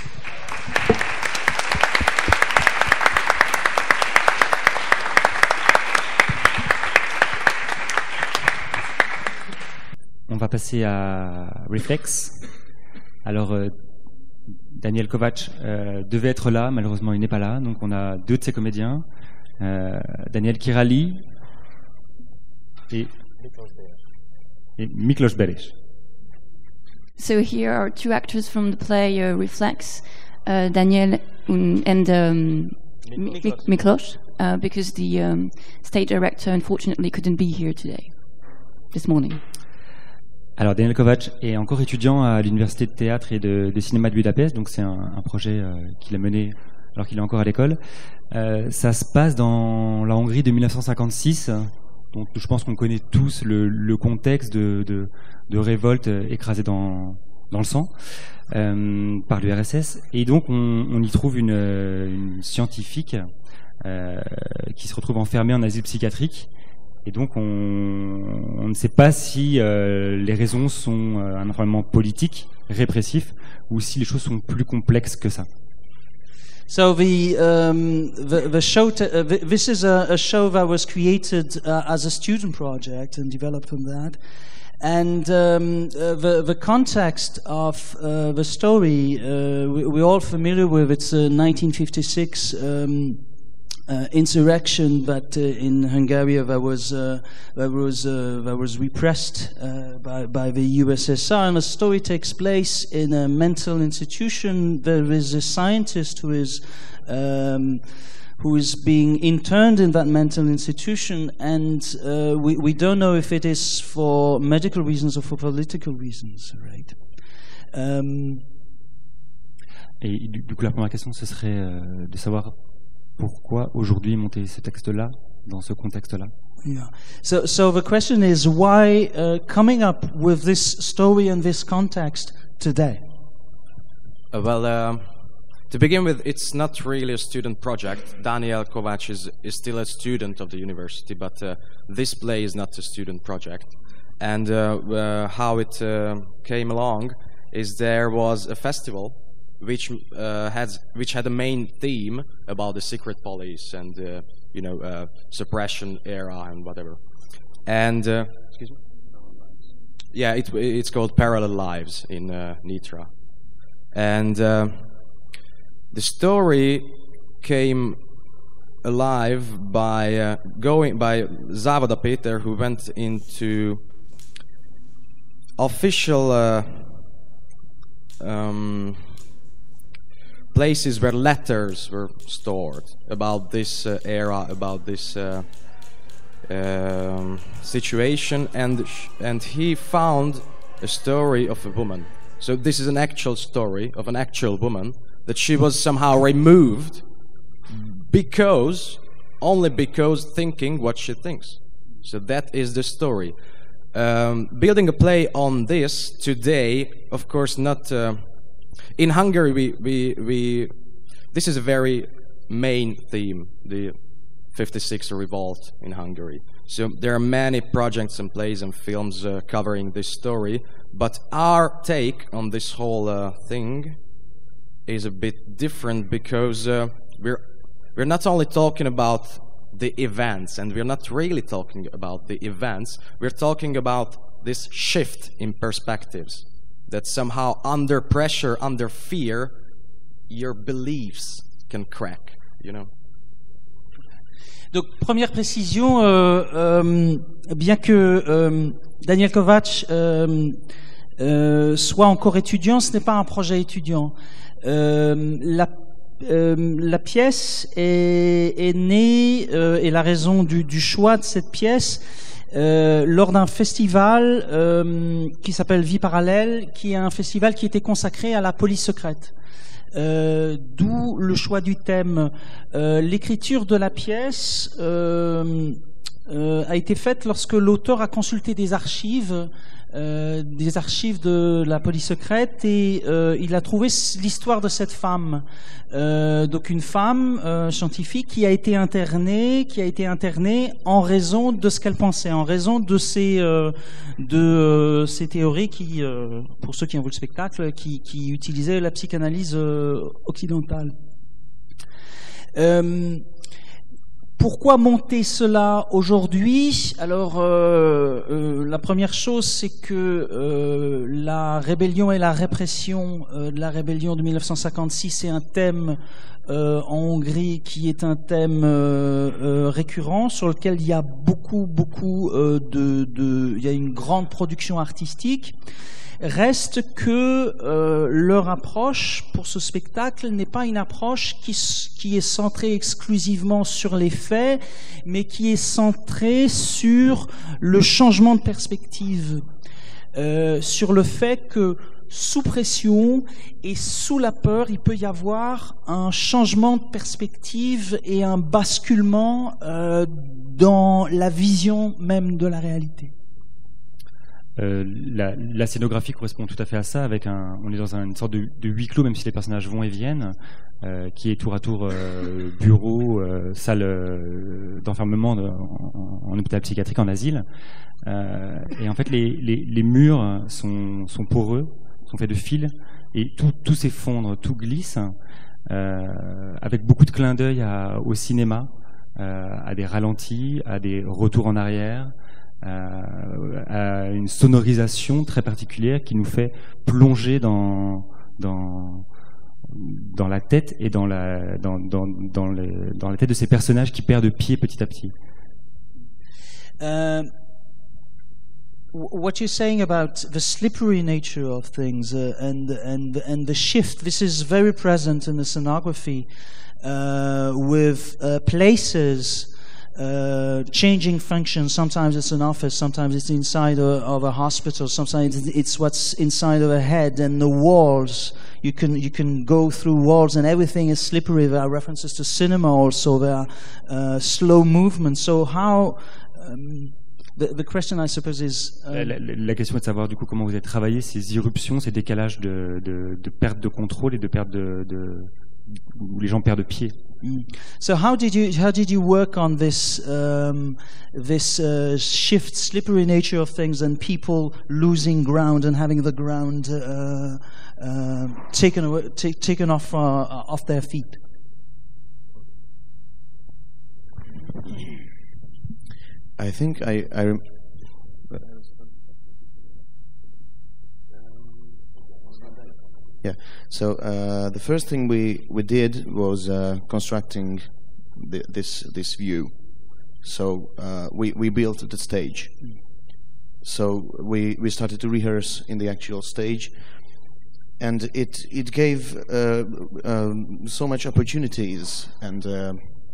On va passer à Reflex. Alors, euh, Daniel Kovač euh, devait être là, malheureusement il n'est pas là, donc on a deux de ses comédiens, euh, Daniel Kirali et, et Miklos Beres. So here are two actors from the play uh, Reflex, uh, Daniel and um, Miklos, Miklos uh, because the um, stage director unfortunately couldn't be here today, this morning. Alors Daniel Kovač est encore étudiant à l'université de théâtre et de, de cinéma de Budapest, donc c'est un, un projet euh, qu'il a mené alors qu'il est encore à l'école. Euh, ça se passe dans la Hongrie de mille neuf cent cinquante-six, donc je pense qu'on connaît tous le, le contexte de, de, de révolte écrasée dans, dans le sang euh, par l'U R S S. Et donc on, on y trouve une, une scientifique euh, qui se retrouve enfermée en asile psychiatrique. Et donc, on, on ne sait pas si euh, les raisons sont euh, un environnement politique, répressif, ou si les choses sont plus complexes que ça. So the um, the, the show t- uh, th- this is a, a show that was created uh, as a student project and developed from that. And um, uh, the the context of uh, the story uh, we, we're all familiar with. It's a nineteen fifty-six. Um, Uh, insurrection that uh, in Hungary that was uh, that was uh, that was repressed uh, by by the U S S R, and the story takes place in a mental institution. There is a scientist who is um, who is being interned in that mental institution, and uh, we we don't know if it is for medical reasons or for political reasons, right? Um, Et du, du coup, la première question, ce serait euh, de savoir pourquoi aujourd'hui monter ce texte-là, dans ce contexte-là. Yeah. So, so the question is why uh, coming up with this story and this context today? Uh, well, uh, to begin with, it's not really a student project. Daniel Kovač is, is still a student of the university, but uh, this play is not a student project. And uh, uh, how it uh, came along is there was a festival which uh, has which had a main theme about the secret police and uh, you know uh, suppression era and whatever, and uh, excuse me, yeah, it, it's called Parallel Lives in uh, Nitra, and uh, the story came alive by uh, going by Zavoda Peter, who went into official uh, um, places where letters were stored about this uh, era, about this uh, um, situation, and sh- and he found a story of a woman. So this is an actual story of an actual woman that she was somehow removed because, only because thinking what she thinks. So that is the story. Um, building a play on this today, of course, not. Uh, In Hungary, we, we, we, this is a very main theme, the fifty-six revolt in Hungary. So there are many projects and plays and films uh, covering this story, but our take on this whole uh, thing is a bit different because uh, we're, we're not only talking about the events, and we're not really talking about the events, we're talking about this shift in perspectives. That somehow under pressure, under fear, your beliefs can crack, you know. Donc, première précision, euh, euh, bien que euh, Daniel Kovač euh, euh, soit encore étudiant, ce n'est pas un projet étudiant. Euh, la, euh, la pièce est, est née, euh, et la raison du, du choix de cette pièce, Euh, lors d'un festival euh, qui s'appelle Vie Parallèle, qui est un festival qui était consacré à la police secrète. Euh, d'où le choix du thème. Euh, l'écriture de la pièce euh, euh, a été faite lorsque l'auteur a consulté des archives, euh, des archives de la police secrète, et euh, il a trouvé l'histoire de cette femme. Euh, donc une femme euh, scientifique qui a été internée, qui a été internée en raison de ce qu'elle pensait, en raison de ces euh, de euh, ces théories qui, euh, pour ceux qui ont vu le spectacle, qui, qui utilisaient la psychanalyse euh, occidentale. Euh, Pourquoi monter cela aujourd'hui? Alors, euh, euh, la première chose, c'est que euh, la rébellion et la répression euh, de la rébellion de mille neuf cent cinquante-six, c'est un thème euh, en Hongrie qui est un thème euh, euh, récurrent, sur lequel il y a beaucoup, beaucoup euh, de, de, il y a une grande production artistique. Reste que euh, leur approche pour ce spectacle n'est pas une approche qui, qui est centrée exclusivement sur les faits, mais qui est centrée sur le changement de perspective, euh, sur le fait que sous pression et sous la peur, il peut y avoir un changement de perspective et un basculement euh, dans la vision même de la réalité. Euh, la, la scénographie correspond tout à fait à ça. Avec un, on est dans un, une sorte de, de huis clos, même si les personnages vont et viennent, euh, qui est tour à tour euh, bureau, euh, salle euh, d'enfermement de, en, en hôpital psychiatrique, en asile. Euh, et en fait, les, les, les murs sont, sont poreux, sont faits de fils, et tout, tout s'effondre, tout glisse, euh, avec beaucoup de clins d'œil à, au cinéma, euh, à des ralentis, à des retours en arrière. Euh, à une sonorisation très particulière qui nous fait plonger dans dans dans la tête et dans la dans dans dans, les, dans la tête de ces personnages qui perdent pied petit à petit. Uh, what you're saying about the slippery nature of things uh, and and and the shift, this is very present in the scenography, uh, with uh, places Uh, changing functions. Sometimes it's an office, sometimes it's inside a, of a hospital, sometimes it's what's inside of a head, and the walls. You can you can go through walls, and everything is slippery. There are references to cinema also. There are uh, slow movements. So how? Um, the, the question, I suppose, is. Um, la, la, la question est de savoir du coup comment vous avez travaillé ces irruptions, ces décalages de, de, de perte de contrôle et de perte de, de où les gens perdent pied. Mm. So how did you how did you work on this um, this uh, shift, slippery nature of things, and people losing ground and having the ground uh, uh, taken away, t- taken off uh, off their feet? I think I. I rem- Yeah. So uh, the first thing we, we did was uh, constructing the, this this view. So uh, we we built the stage. So we, we started to rehearse in the actual stage, and it it gave uh, um, so much opportunities, and uh,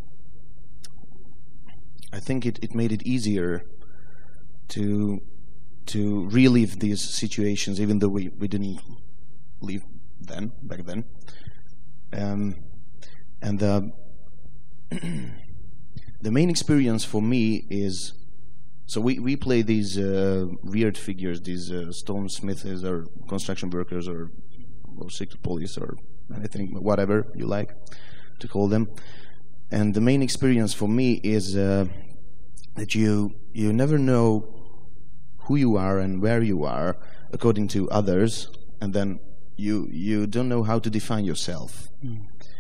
I think it, it made it easier to to relive these situations, even though we, we didn't live then, back then. Um, and the, the main experience for me is, so we, we play these uh, weird figures, these uh, stonesmiths or construction workers or, or secret police or anything, whatever you like to call them. And the main experience for me is uh, that you you never know who you are and where you are according to others, and then you you don't know how to define yourself. Mm.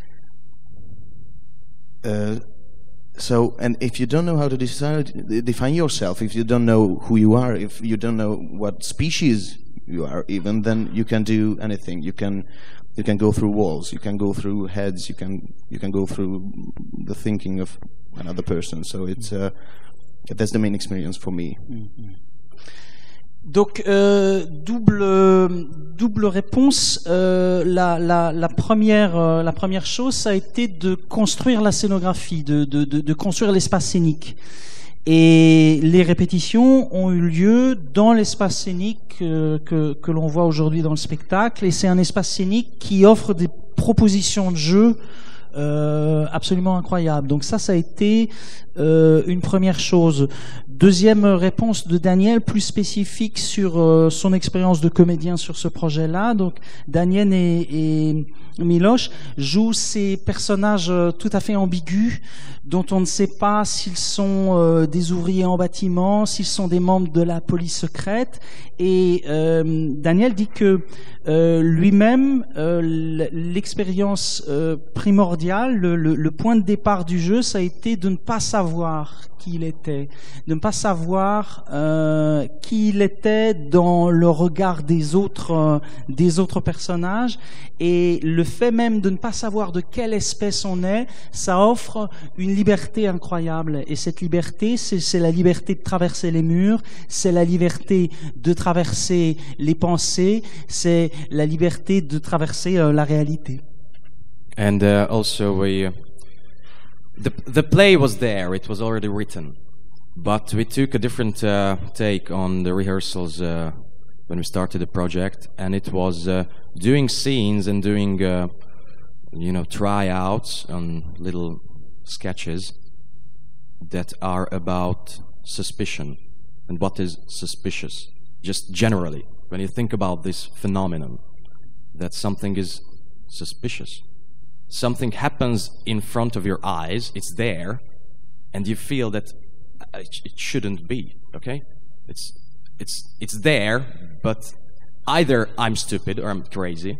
Uh, so, and if you don't know how to decide, define yourself, if you don't know who you are, if you don't know what species you are, even, then you can do anything. You can you can go through walls, you can go through heads, you can you can go through the thinking of another person. So it's uh, that's the main experience for me. Mm-hmm. Donc euh, double double réponse. Euh, la, la, la première euh, la première chose, ça a été de construire la scénographie, de de, de, de construire l'espace scénique. Et les répétitions ont eu lieu dans l'espace scénique euh, que que l'on voit aujourd'hui dans le spectacle. Et c'est un espace scénique qui offre des propositions de jeu euh, absolument incroyable. Donc ça, ça a été euh, une première chose. Deuxième réponse de Daniel, plus spécifique sur euh, son expérience de comédien sur ce projet-là. Donc Daniel et, et Miloš jouent ces personnages euh, tout à fait ambigus, dont on ne sait pas s'ils sont euh, des ouvriers en bâtiment, s'ils sont des membres de la police secrète. Et euh, Daniel dit que euh, lui-même, euh, l'expérience euh, primordiale, le, le, le point de départ du jeu, ça a été de ne pas savoir qui il était, de ne pas savoir euh, qui il était dans le regard des autres, euh, des autres personnages. Et le fait même de ne pas savoir de quelle espèce on est, ça offre une liberté incroyable. Et cette liberté, c'est, c'est la liberté de traverser les murs, c'est la liberté de traverser les pensées, c'est la liberté de traverser euh, la réalité. And uh, also we, uh, the the play was there; it was already written, but we took a different uh, take on the rehearsals uh, when we started the project, and it was uh, doing scenes and doing, uh, you know, tryouts on little sketches that are about suspicion and what is suspicious. Just generally, when you think about this phenomenon, that something is suspicious. Something happens in front of your eyes, it's there, and you feel that it shouldn't be, okay? It's, it's, it's there, but either I'm stupid or I'm crazy,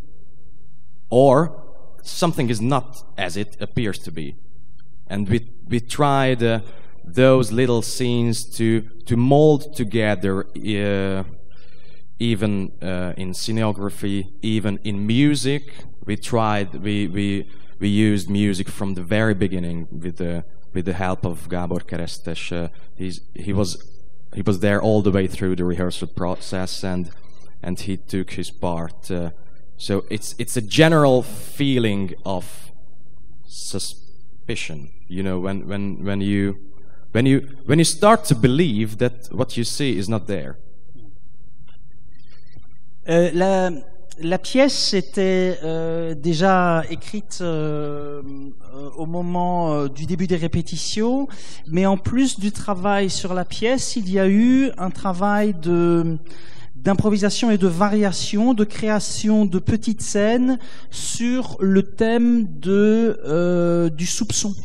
or something is not as it appears to be. And we, we tried uh, those little scenes to, to mold together, uh, even uh, in scenography, even in music. We tried, we, we, we used music from the very beginning with the, with the help of Gábor Keresztes. Uh, he's, he, was, he was there all the way through the rehearsal process, and, and he took his part. Uh, so it's, it's a general feeling of suspicion, you know, when, when, when, you, when, you, when you start to believe that what you see is not there. Euh, la, la pièce était euh, déjà écrite euh, au moment euh, du début des répétitions, mais en plus du travail sur la pièce, il y a eu un travail de, d'improvisation et de variation, de création de petites scènes sur le thème de, euh, du soupçon,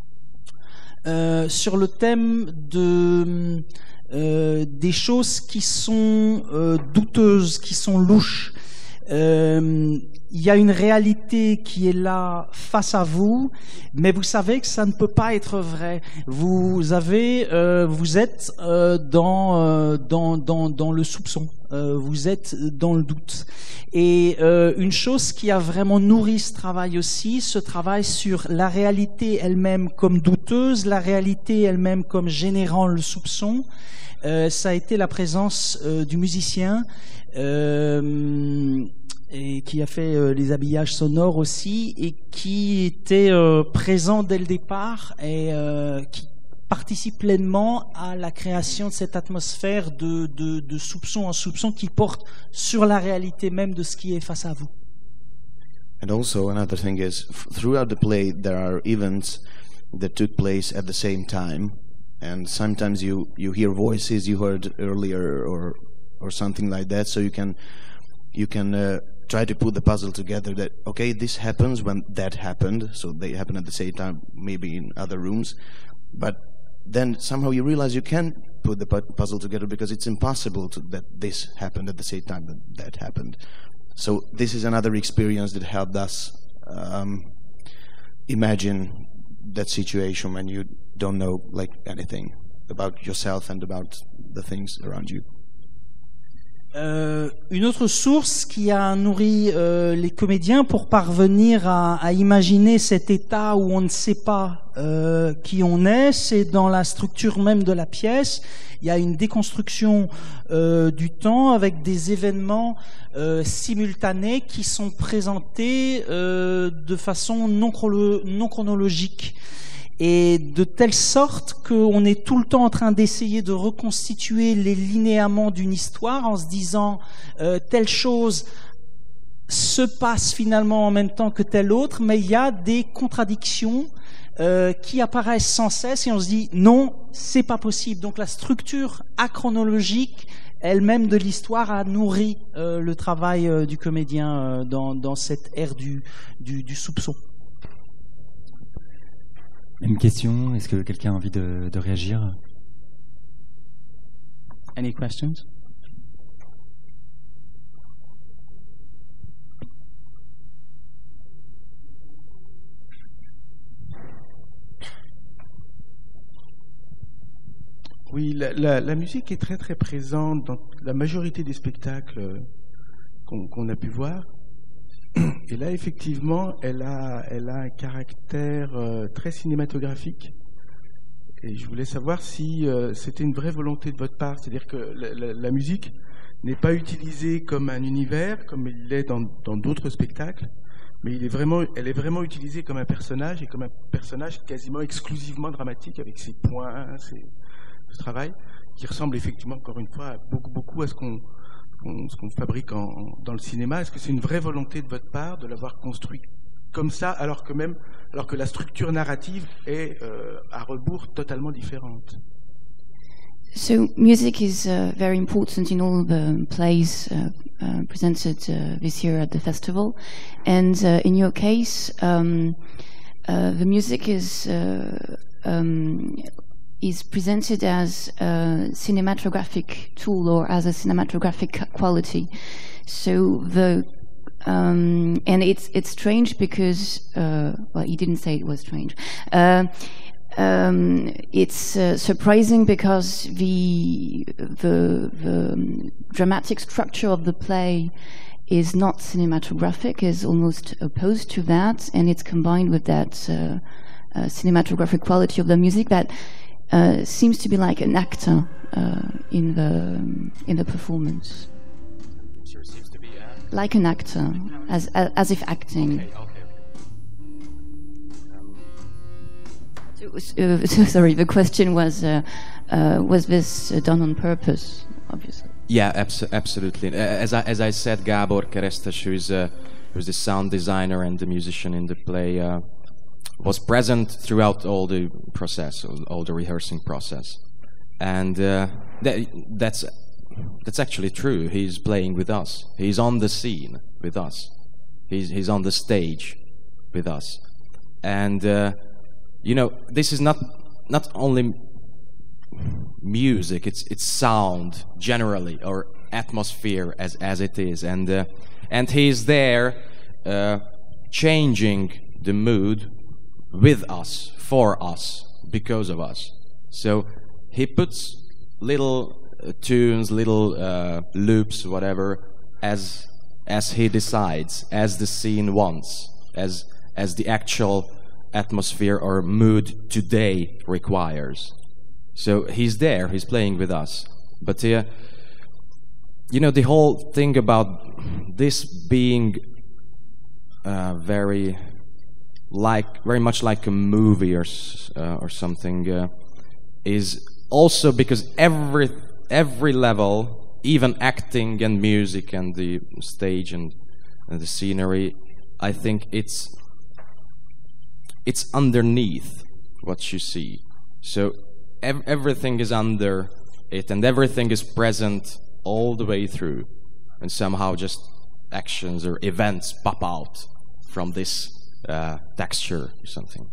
euh, sur le thème de... Euh, des choses qui sont euh, douteuses, qui sont louches. Euh, il y a une réalité qui est là face à vous, mais vous savez que ça ne peut pas être vrai. Vous avez, euh, vous êtes euh, dans, euh, dans dans dans le soupçon. Euh, vous êtes dans le doute. Et euh, une chose qui a vraiment nourri ce travail aussi, ce travail sur la réalité elle-même comme douteuse, la réalité elle-même comme générant le soupçon. Euh, ça a été la présence euh, du musicien euh, et qui a fait euh, les habillages sonores aussi, et qui était euh, présent dès le départ et euh, qui participe pleinement à la création de cette atmosphère de, de, de soupçon en soupçon qui porte sur la réalité même de ce qui est face à vous. And also another thing is, throughout the play there are events that took place at the same time. And sometimes you, you hear voices you heard earlier, or or something like that. So you can you can uh, try to put the puzzle together. That okay, this happens when that happened. So they happen at the same time, maybe in other rooms. But then somehow you realize you can't put the pu- puzzle together because it's impossible to, that this happened at the same time that that happened. So this is another experience that helped us um, imagine that situation when you don't know like anything about yourself and about the things around you. Euh, une autre source qui a nourri euh, les comédiens pour parvenir à, à imaginer cet état où on ne sait pas euh, qui on est, c'est dans la structure même de la pièce. Il y a une déconstruction euh, du temps avec des événements euh, simultanés qui sont présentés euh, de façon non, chrono- non chronologique. Et de telle sorte qu'on est tout le temps en train d'essayer de reconstituer les linéaments d'une histoire en se disant euh, telle chose se passe finalement en même temps que tel autre, mais il y a des contradictions euh, qui apparaissent sans cesse et on se dit non, c'est pas possible. Donc la structure achronologique elle-même de l'histoire a nourri euh, le travail euh, du comédien euh, dans, dans cette ère du, du, du soupçon. Une question, est-ce que quelqu'un a envie de, de réagir? Any questions? Oui, la, la, la musique est très très présente dans la majorité des spectacles qu'on qu'on a pu voir. Et là, effectivement, elle a, elle a un caractère euh, très cinématographique. Et je voulais savoir si euh, c'était une vraie volonté de votre part, c'est-à-dire que la, la, la musique n'est pas utilisée comme un univers, comme il l'est dans dans d'autres spectacles, mais il est vraiment, elle est vraiment utilisée comme un personnage et comme un personnage quasiment exclusivement dramatique avec ses points, ses ce travail, qui ressemble effectivement, encore une fois, beaucoup, beaucoup à ce qu'on qu'on, ce qu'on fabrique en, dans le cinéma. Est-ce que c'est une vraie volonté de votre part de l'avoir construit comme ça, alors que même, alors que la structure narrative est euh, à rebours totalement différente? So music is uh, very important in all the plays uh, uh, presented uh, this year at the festival, and uh, in your case, um, uh, the music is uh, um, is presented as a cinematographic tool or as a cinematographic quality. So the um, and it's it's strange because uh, well, you didn't say it was strange. Uh, um, it's uh, surprising because the the the dramatic structure of the play is not cinematographic, is almost opposed to that, and it's combined with that uh, uh, cinematographic quality of the music that Uh, seems to be like an actor uh, in the in the performance. Sure, seems to be a... like an actor, as as, as if acting. Okay, okay. Um... So, uh, so, sorry, the question was: uh, uh, was this uh, done on purpose? Obviously. Yeah, abso- absolutely. Uh, as I as I said, Gabor Kerestes, who is uh, who's the sound designer and the musician in the play, Uh, was present throughout all the process, all the rehearsing process, and uh, that, that's that's actually true. He's playing with us. He's on the scene with us. He's he's on the stage with us, and uh, you know, this is not not only music. It's it's sound generally, or atmosphere as as it is, and uh, and he's there uh, changing the mood with us, for us, because of us. So he puts little uh, tunes, little uh, loops, whatever, as as he decides, as the scene wants, as as the actual atmosphere or mood today requires. So he's there, he's playing with us. But uh, you know, the whole thing about this being uh, very like very much like a movie or uh, or something uh, is also because every every level, even acting and music and the stage and, and the scenery, I think it's it's underneath what you see. So ev- everything is under it, and everything is present all the way through, and somehow just actions or events pop out from this Uh, texture or something.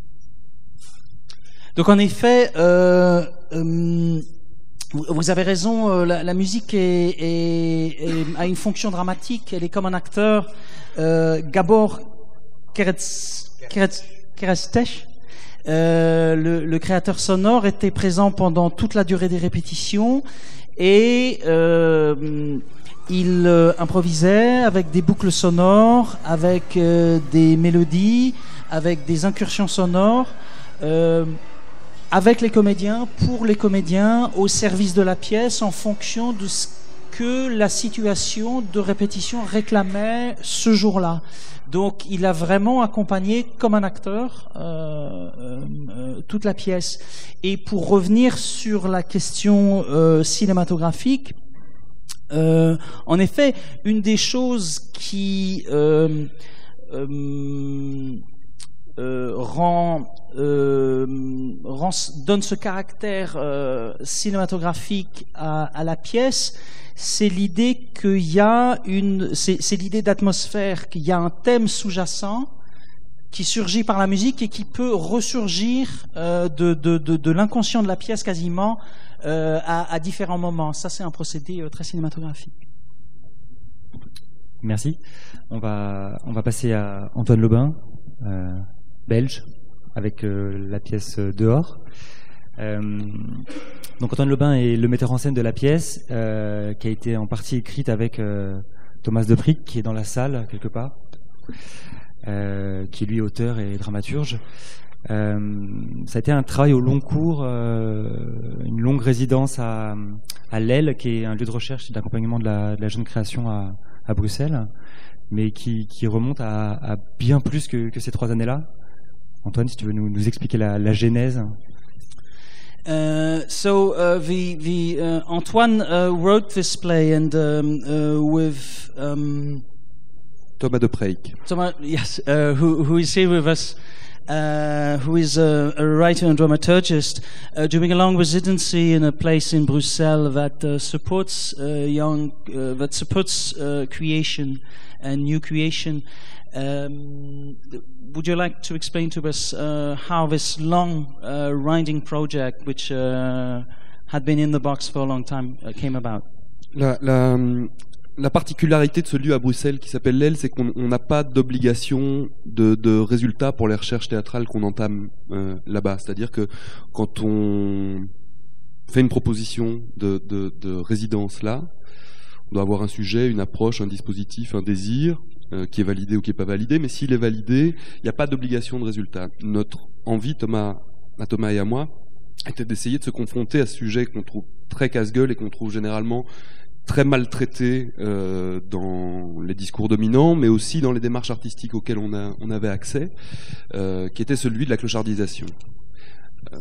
Donc en effet, euh, euh, vous avez raison, euh, la, la musique est, est, est, a une fonction dramatique, elle est comme un acteur. Euh, Gabor Kerestes, euh, le, le créateur sonore, était présent pendant toute la durée des répétitions et euh, il euh, improvisait avec des boucles sonores, avec euh, des mélodies, avec des incursions sonores, euh, avec les comédiens, pour les comédiens, au service de la pièce, en fonction de ce que la situation de répétition réclamait ce jour-là. Donc il a vraiment accompagné comme un acteur euh, euh, euh, toute la pièce. Et pour revenir sur la question euh, cinématographique, Euh, en effet, une des choses qui euh, euh, euh, rend, euh, rend, donne ce caractère euh, cinématographique à, à la pièce, c'est l'idée qu'il y a une, c'est, c'est l'idée d'atmosphère, qu'il y a un thème sous-jacent qui surgit par la musique et qui peut ressurgir euh, de, de, de, de l'inconscient de la pièce quasiment euh, à, à différents moments. Ça, c'est un procédé euh, très cinématographique. Merci. On va, on va passer à Antoine Lobin, euh, belge, avec euh, la pièce euh, Dehors. Euh, donc Antoine Lobin est le metteur en scène de la pièce, euh, qui a été en partie écrite avec euh, Thomas Deprick, qui est dans la salle quelque part, euh, qui est lui auteur et dramaturge. Euh, ça a été un travail au long cours, euh, une longue résidence à, à l'Aile, qui est un lieu de recherche et d'accompagnement de la, de la jeune création à, à Bruxelles, mais qui, qui remonte à, à bien plus que, que ces trois années-là. Antoine, si tu veux nous, nous expliquer la, la genèse. Uh, so uh, the the uh, Antoine uh, wrote this play and um, uh, with um, Thomas Deprick. Thomas, yes, uh, who who is here with us, uh, who is a, a writer and dramaturgist, uh, doing a long residency in a place in Brussels that uh, supports uh, young, uh, that supports uh, creation and new creation. Um, would you like to explain to us uh, how this long uh, writing project, which uh, had been in the box for a long time, uh, came about? La, la, la particularité de ce lieu à Bruxelles qui s'appelle l'Aile, c'est qu'on n'a pas d'obligation de, de résultats pour les recherches théâtrales qu'on entame euh, là-bas. C'est-à-dire que quand on fait une proposition de, de, de résidence là, on doit avoir un sujet, une approche, un dispositif, un désir, Euh, qui est validé ou qui n'est pas validé, mais s'il est validé, il n'y a pas d'obligation de résultat. Notre envie, Thomas, à Thomas et à moi, était d'essayer de se confronter à ce sujet qu'on trouve très casse-gueule et qu'on trouve généralement très maltraité euh, dans les discours dominants, mais aussi dans les démarches artistiques auxquelles on, a, on avait accès, euh, qui était celui de la clochardisation. Euh,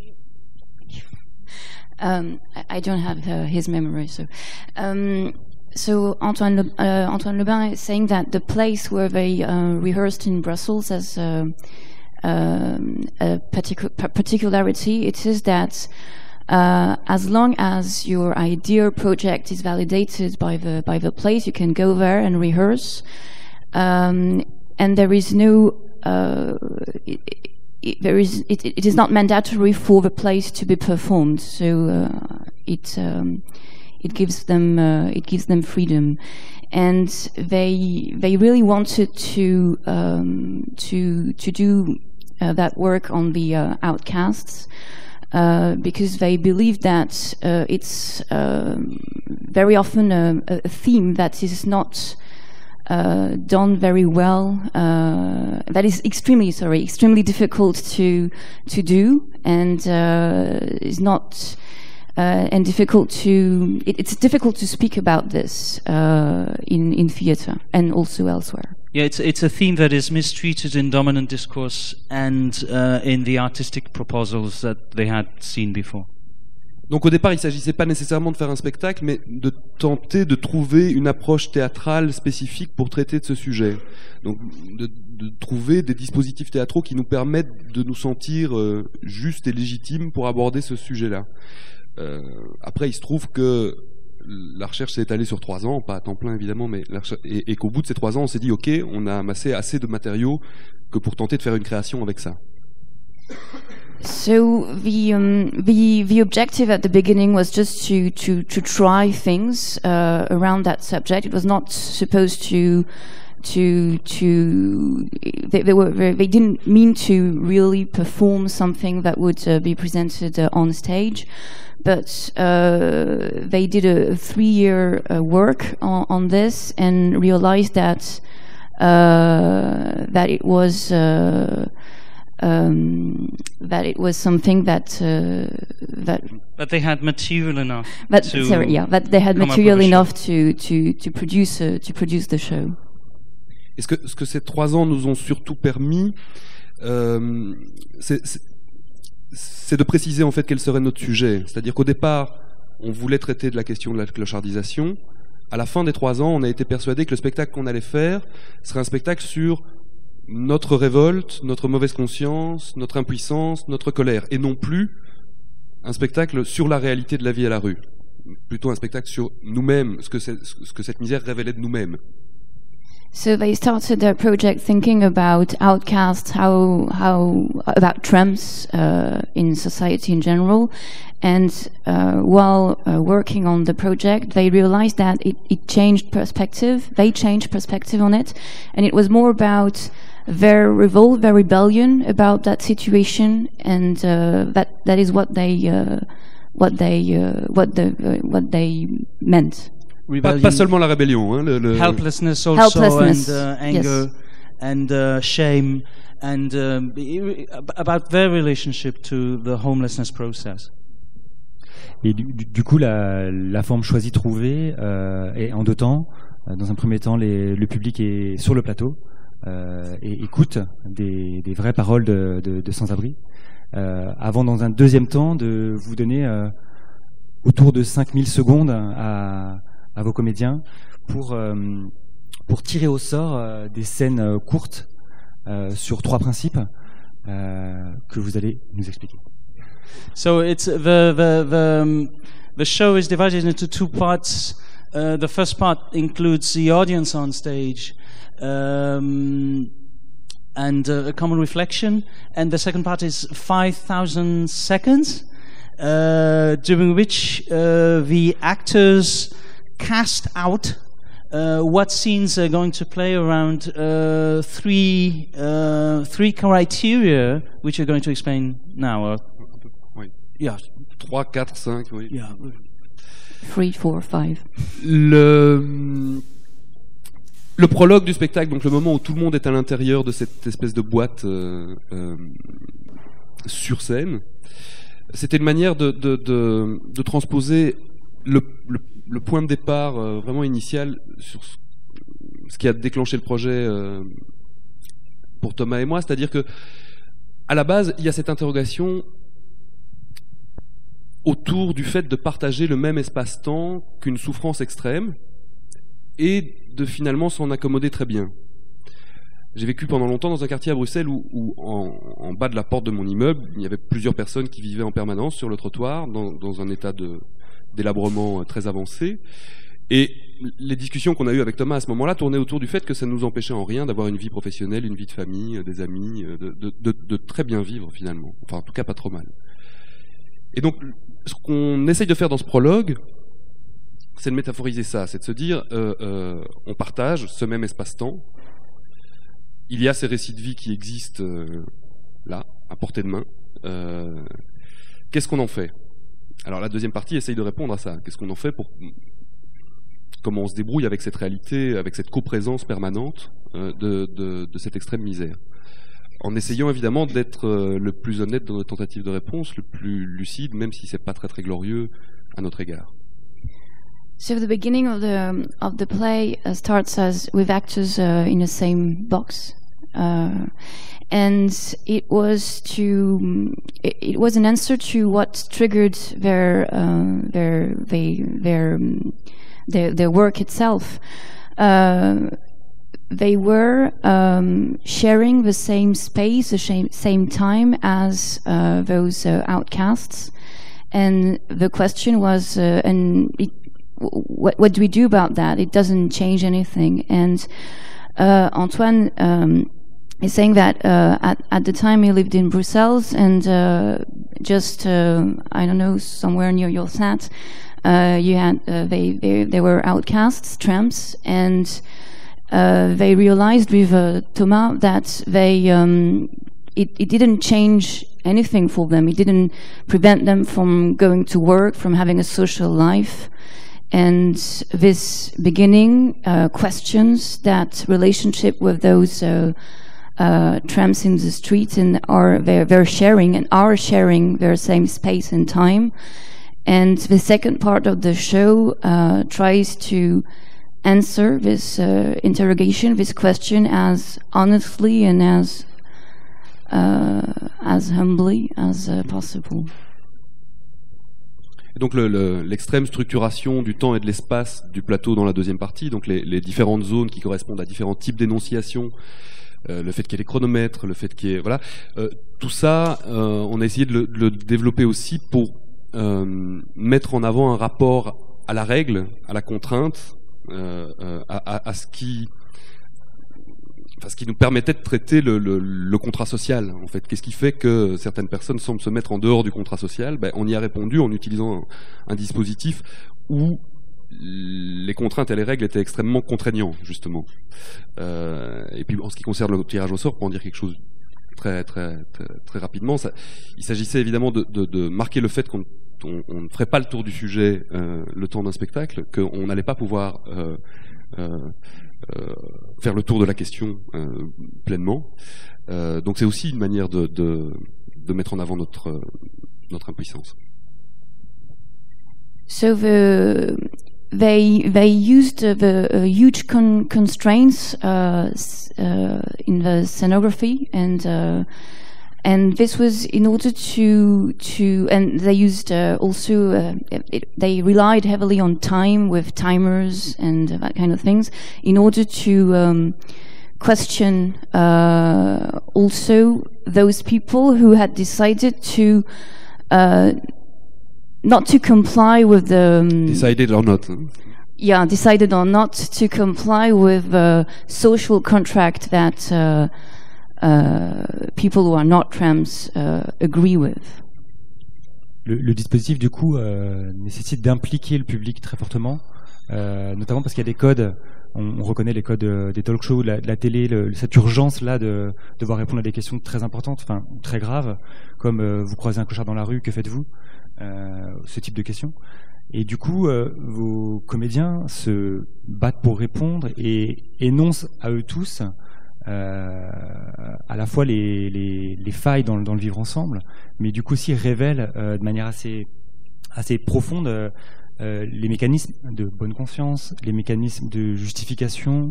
Um, I don't have uh, his memory, so. Um, So Antoine, Le, uh, Antoine Lebin is saying that the place where they uh, rehearsed in Brussels has uh, um, a particu- particularity. It is that uh, as long as your idea project is validated by the by the place, you can go there and rehearse, um, and there is no. Uh, it, it, there is. It, it is not mandatory for the place to be performed. So uh, it. Um, It gives them uh, it gives them freedom, and they they really wanted to um, to to do uh, that work on the uh, outcasts uh, because they believe that uh, it's um, very often a, a theme that is not uh, done very well. Uh, that is extremely sorry extremely difficult to to do, and uh, is not. Uh, and difficult to it, it's difficult to speak about this uh, in in theatre and also elsewhere. Yeah, it's it's a theme that is mistreated in dominant discourse and uh, in the artistic proposals that they had seen before. Donc au départ, il ne s'agissait pas nécessairement de faire un spectacle, mais de tenter de trouver une approche théâtrale spécifique pour traiter de ce sujet. Donc de, de trouver des dispositifs théâtraux qui nous permettent de nous sentir euh, justes et légitimes pour aborder ce sujet-là. Euh, après, il se trouve que la recherche s'est étalée sur trois ans, pas à temps plein évidemment, mais la recherche, et, et qu'au bout de ces trois ans, on s'est dit ok, on a amassé assez de matériaux que pour tenter de faire une création avec ça. So the um, the the objective at the beginning was just to to to try things uh, around that subject. It was not supposed to. To to they, they were they didn't mean to really perform something that would uh, be presented uh, on stage, but uh, they did a three-year uh, work on, on this and realized that uh, that it was uh, um, that it was something that uh, that that they had material enough. That, to sorry, yeah, that they had material enough to to to produce uh, to produce the show. Et ce que, ce que ces trois ans nous ont surtout permis, euh, c'est, c'est, c'est de préciser en fait quel serait notre sujet. C'est-à-dire qu'au départ, on voulait traiter de la question de la clochardisation. À la fin des trois ans, on a été persuadé que le spectacle qu'on allait faire serait un spectacle sur notre révolte, notre mauvaise conscience, notre impuissance, notre colère, et non plus un spectacle sur la réalité de la vie à la rue. Plutôt un spectacle sur nous-mêmes, ce que, c'est, ce que cette misère révélait de nous-mêmes. So they started their project thinking about outcasts, how how about tramps uh, in society in general, and uh, while uh, working on the project, they realized that it, it changed perspective. They changed perspective on it, and it was more about their revolt, their rebellion about that situation, and uh, that that is what they uh, what they uh, what the uh, what they meant. Pas, pas seulement la rébellion, hein, le, le helplessness also, helplessness, and uh, anger, yes. and uh, shame, and um, about their relationship to the homelessness process. Et du, du coup, la, la forme choisie trouvée euh, est en deux temps. Dans un premier temps, les, le public est sur le plateau euh, et écoute des, des vraies paroles de, de, de sans-abri. Euh, avant, dans un deuxième temps, de vous donner euh, autour de cinq mille secondes à à vos comédiens pour, euh, pour tirer au sort euh, des scènes euh, courtes euh, sur trois principes euh, que vous allez nous expliquer. So it's the the the, um, the show is divided into two parts. Uh, the first part includes the audience on stage um, and uh, a common reflection, and the second part is five thousand seconds, uh, during which uh, the actors cast out uh, what scenes are going to play around uh, three uh, three criteria, which you're going to explain now. Uh, oui. Yeah. Trois, quatre, cinq, oui. Yeah. Three, four, five. Le le prologue du spectacle, donc le moment où tout le monde est à l'intérieur de cette espèce de boîte euh, euh, sur scène, c'était une manière de de, de, de transposer le, le le point de départ euh, vraiment initial sur ce qui a déclenché le projet euh, pour Thomas et moi, c'est-à-dire que à la base, il y a cette interrogation autour du fait de partager le même espace-temps qu'une souffrance extrême et de finalement s'en accommoder très bien. J'ai vécu pendant longtemps dans un quartier à Bruxelles où, où en, en bas de la porte de mon immeuble, il y avait plusieurs personnes qui vivaient en permanence sur le trottoir dans, dans un état de d'élabrement très avancé, et les discussions qu'on a eues avec Thomas à ce moment-là tournaient autour du fait que ça ne nous empêchait en rien d'avoir une vie professionnelle, une vie de famille, des amis, de, de, de, de très bien vivre finalement, enfin en tout cas pas trop mal. Et donc ce qu'on essaye de faire dans ce prologue, c'est de métaphoriser ça, c'est de se dire euh, euh, on partage ce même espace-temps, il y a ces récits de vie qui existent euh, là, à portée de main, euh, qu'est-ce qu'on en fait ? Alors la deuxième partie essaye de répondre à ça. Qu'est-ce qu'on en fait pour comment on se débrouille avec cette réalité, avec cette coprésence permanente euh, de, de, de cette extrême misère, en essayant évidemment d'être euh, le plus honnête dans notre tentative de réponse, le plus lucide, même si c'est pas très très glorieux à notre égard. So the beginning of the of the play uh, starts as with actors uh, in the same box. Uh, and it was to it, it was an answer to what triggered their uh, their they, their their their work itself. Uh, they were um, sharing the same space, the same same time as uh, those uh, outcasts, and the question was, uh, and it, what what do we do about that? It doesn't change anything. And uh, Antoine. Um, He's saying that uh, at, at the time he lived in Brussels, and uh, just uh, I don't know, somewhere near your flat, uh, you had uh, they, they they were outcasts, tramps, and uh, they realized with uh, Thomas that they um, it it didn't change anything for them. It didn't prevent them from going to work, from having a social life. And this beginning uh, questions that relationship with those uh, Uh, tramps in the streets, and are they're, they're sharing and are sharing their same space and time. And the second part of the show uh, tries to answer this uh, interrogation, this question, as honestly and as uh, as humbly as uh, possible. Et donc le, le, l'extrême structuration du temps et de l'espace du plateau dans la deuxième partie, donc les, les différentes zones qui correspondent à différents types d'énonciations, euh, le fait qu'il y ait des chronomètres, le fait qu'il y ait... Voilà, euh, tout ça, euh, on a essayé de le, de le développer aussi pour euh, mettre en avant un rapport à la règle, à la contrainte, euh, euh, à, à, à ce qui... Enfin, ce qui nous permettait de traiter le, le, le contrat social, en fait. Qu'est-ce qui fait que certaines personnes semblent se mettre en dehors du contrat social? Ben, on y a répondu en utilisant un, un dispositif où les contraintes et les règles étaient extrêmement contraignants, justement. Euh, et puis, en ce qui concerne le tirage au sort, pour en dire quelque chose très, très, très, très rapidement, ça, il s'agissait évidemment de, de, de marquer le fait qu'on on, on ne ferait pas le tour du sujet euh, le temps d'un spectacle, qu'on n'allait pas pouvoir... Euh, euh, Euh, faire le tour de la question euh, pleinement. Euh, donc c'est aussi une manière de, de, de mettre en avant notre, euh, notre impuissance. So the, they they used the uh, huge con constraints uh, uh, in the scenography, and uh, and this was in order to to and they used uh, also uh, it, they relied heavily on time with timers and that kind of things in order to um, question uh, also those people who had decided to uh, not to comply with the um, decided or not huh? yeah decided or not to comply with the social contract that uh, Uh, people who are not trans uh, agree with. Le, le dispositif, du coup, euh, nécessite d'impliquer le public très fortement, euh, notamment parce qu'il y a des codes. On, on reconnaît les codes euh, des talk shows, de la, de la télé, le, cette urgence-là de devoir répondre à des questions très importantes, enfin très graves, comme euh, vous croisez un clochard dans la rue, que faites-vous euh, ce type de questions. Et du coup, euh, vos comédiens se battent pour répondre et énoncent à eux tous Euh, à la fois les, les, les failles dans, dans le vivre ensemble, mais du coup aussi révèle euh, de manière assez, assez profonde euh, euh, les mécanismes de bonne conscience, les mécanismes de justification,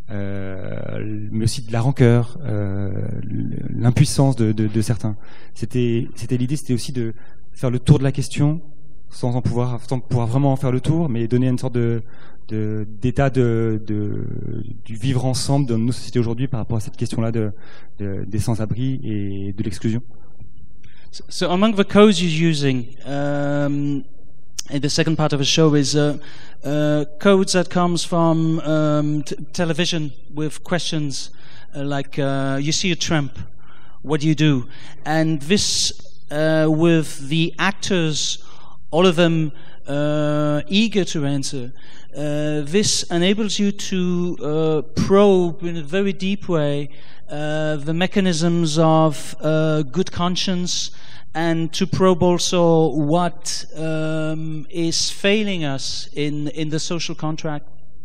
euh, mais aussi de la rancœur, euh, l'impuissance de, de, de certains. C'était, c'était l'idée, c'était aussi de faire le tour de la question sans en pouvoir, sans pouvoir vraiment en faire le tour, mais donner une sorte de De, d'état de, de, du vivre ensemble dans nos sociétés aujourd'hui par rapport à cette question-là de, de, des sans-abri et de l'exclusion. So, so among the codes you're using um, in the second part of the show is uh, uh, codes that comes from um, t television with questions uh, like uh, you see a tramp, what do you do? And this uh, with the actors, all of them uh, eager to answer. Uh, this enables you to uh, probe in a very deep way uh, the mechanisms of uh, good conscience, and to probe also what um, is failing us in in the social contract.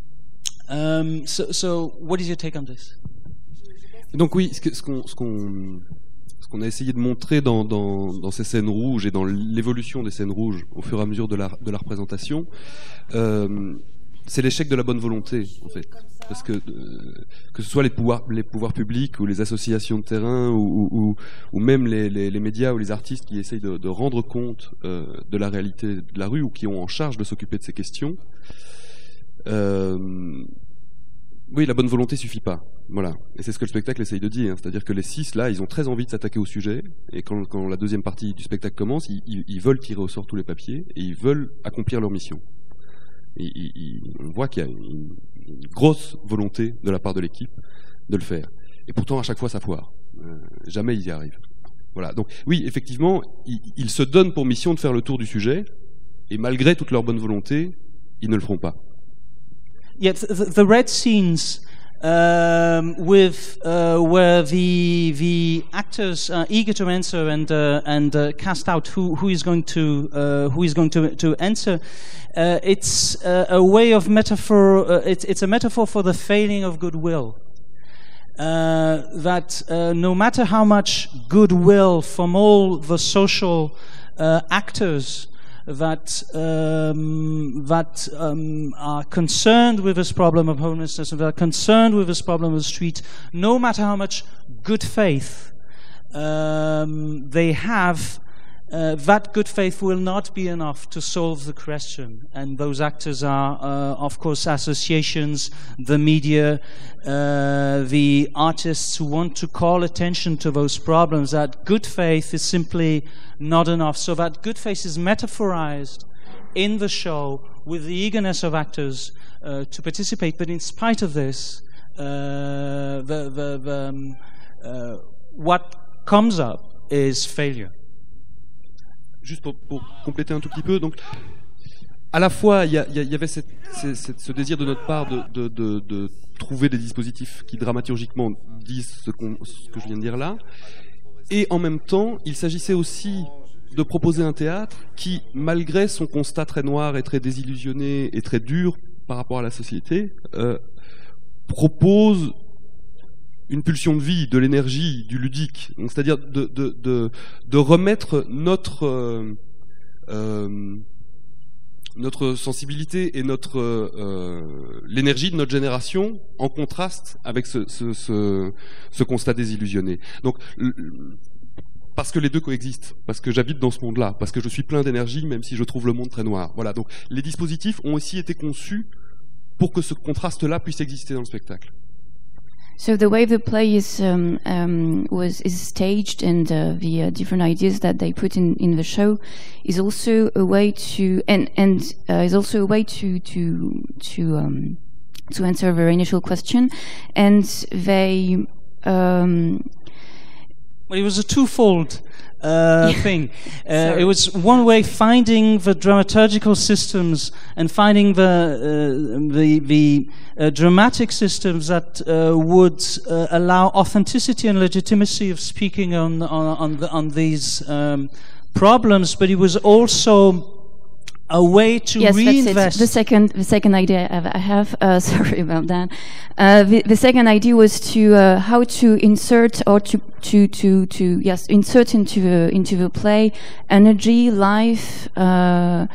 Um, so, so, what is your take on this? Donc oui, ce que- ce qu'on ce qu'on ce qu'on a essayé de montrer dans, dans, dans ces scènes rouges et dans l'évolution des scènes rouges au fur et à mesure de la, de la représentation, euh, c'est l'échec de la bonne volonté, en fait. Parce que, euh, que ce soit les pouvoirs, les pouvoirs publics ou les associations de terrain ou, ou, ou- ou même les, les, les médias ou les artistes qui essayent de, de rendre compte euh, de la réalité de la rue ou qui ont en charge de s'occuper de ces questions, euh, oui, la bonne volonté suffit pas. Voilà. Et c'est ce que le spectacle essaye de dire. C'est-à-dire que les six, là, ils ont très envie de s'attaquer au sujet. Et quand, quand la deuxième partie du spectacle commence, ils, ils- ils veulent tirer au sort tous les papiers et ils veulent accomplir leur mission. Et, ils- ils- on voit qu'il y a une, une grosse volonté de la part de l'équipe de le faire. Et pourtant, à chaque fois, ça foire. Euh, jamais ils y arrivent. Voilà. Donc, oui, effectivement, ils, ils se donnent pour mission de faire le tour du sujet. Et malgré toute leur bonne volonté, ils ne le feront pas. Yeah, the, the the red scenes um, with uh, where the the actors are eager to answer and uh, and uh, cast out who who is going to uh, who is going to to answer. Uh, it's uh, a way of metaphor. Uh, it's it's a metaphor for the failing of goodwill. Uh, that uh, no matter how much goodwill from all the social uh, actors that um, that um, are concerned with this problem of homelessness and that are concerned with this problem of the street, no matter how much good faith um, they have, uh, that good faith will not be enough to solve the question. And those actors are, uh, of course, associations, the media, uh, the artists who want to call attention to those problems. That good faith is simply not enough. So that good faith is metaphorized in the show with the eagerness of actors uh, to participate. But in spite of this, uh, the, the, the, um, uh, what comes up is failure. Juste pour, pour compléter un tout petit peu, donc à la fois il y, y, y avait cette, cette, ce désir de notre part de, de, de, de trouver des dispositifs qui dramaturgiquement disent ce, qu'on, ce que je viens de dire là, et en même temps il s'agissait aussi de proposer un théâtre qui, malgré son constat très noir et très désillusionné et très dur par rapport à la société, euh, propose une pulsion de vie, de l'énergie, du ludique, donc, c'est-à-dire de, de, de, de remettre notre, euh, euh, notre sensibilité et notre, euh, l'énergie de notre génération en contraste avec ce, ce, ce, ce constat désillusionné. Donc, parce que les deux coexistent, parce que j'habite dans ce monde-là, parce que je suis plein d'énergie, même si je trouve le monde très noir. Voilà. Donc, les dispositifs ont aussi été conçus pour que ce contraste-là puisse exister dans le spectacle. So the way the play is um, um, was is staged and uh, the uh, different ideas that they put in, in the show is also a way to and and uh, is also a way to to to um, to answer their initial question, and they. Um, Well, it was a twofold uh, thing. Uh, it was one way finding the dramaturgical systems and finding the uh, the, the uh, dramatic systems that uh, would uh, allow authenticity and legitimacy of speaking on on on, the, on these um, problems. But it was also a way to yes, reinvest. That's it. The second, the second idea I have. Uh, sorry about that. Uh, the, the second idea was to uh, how to insert or to to to to yes insert into the into the play energy, life. Uh,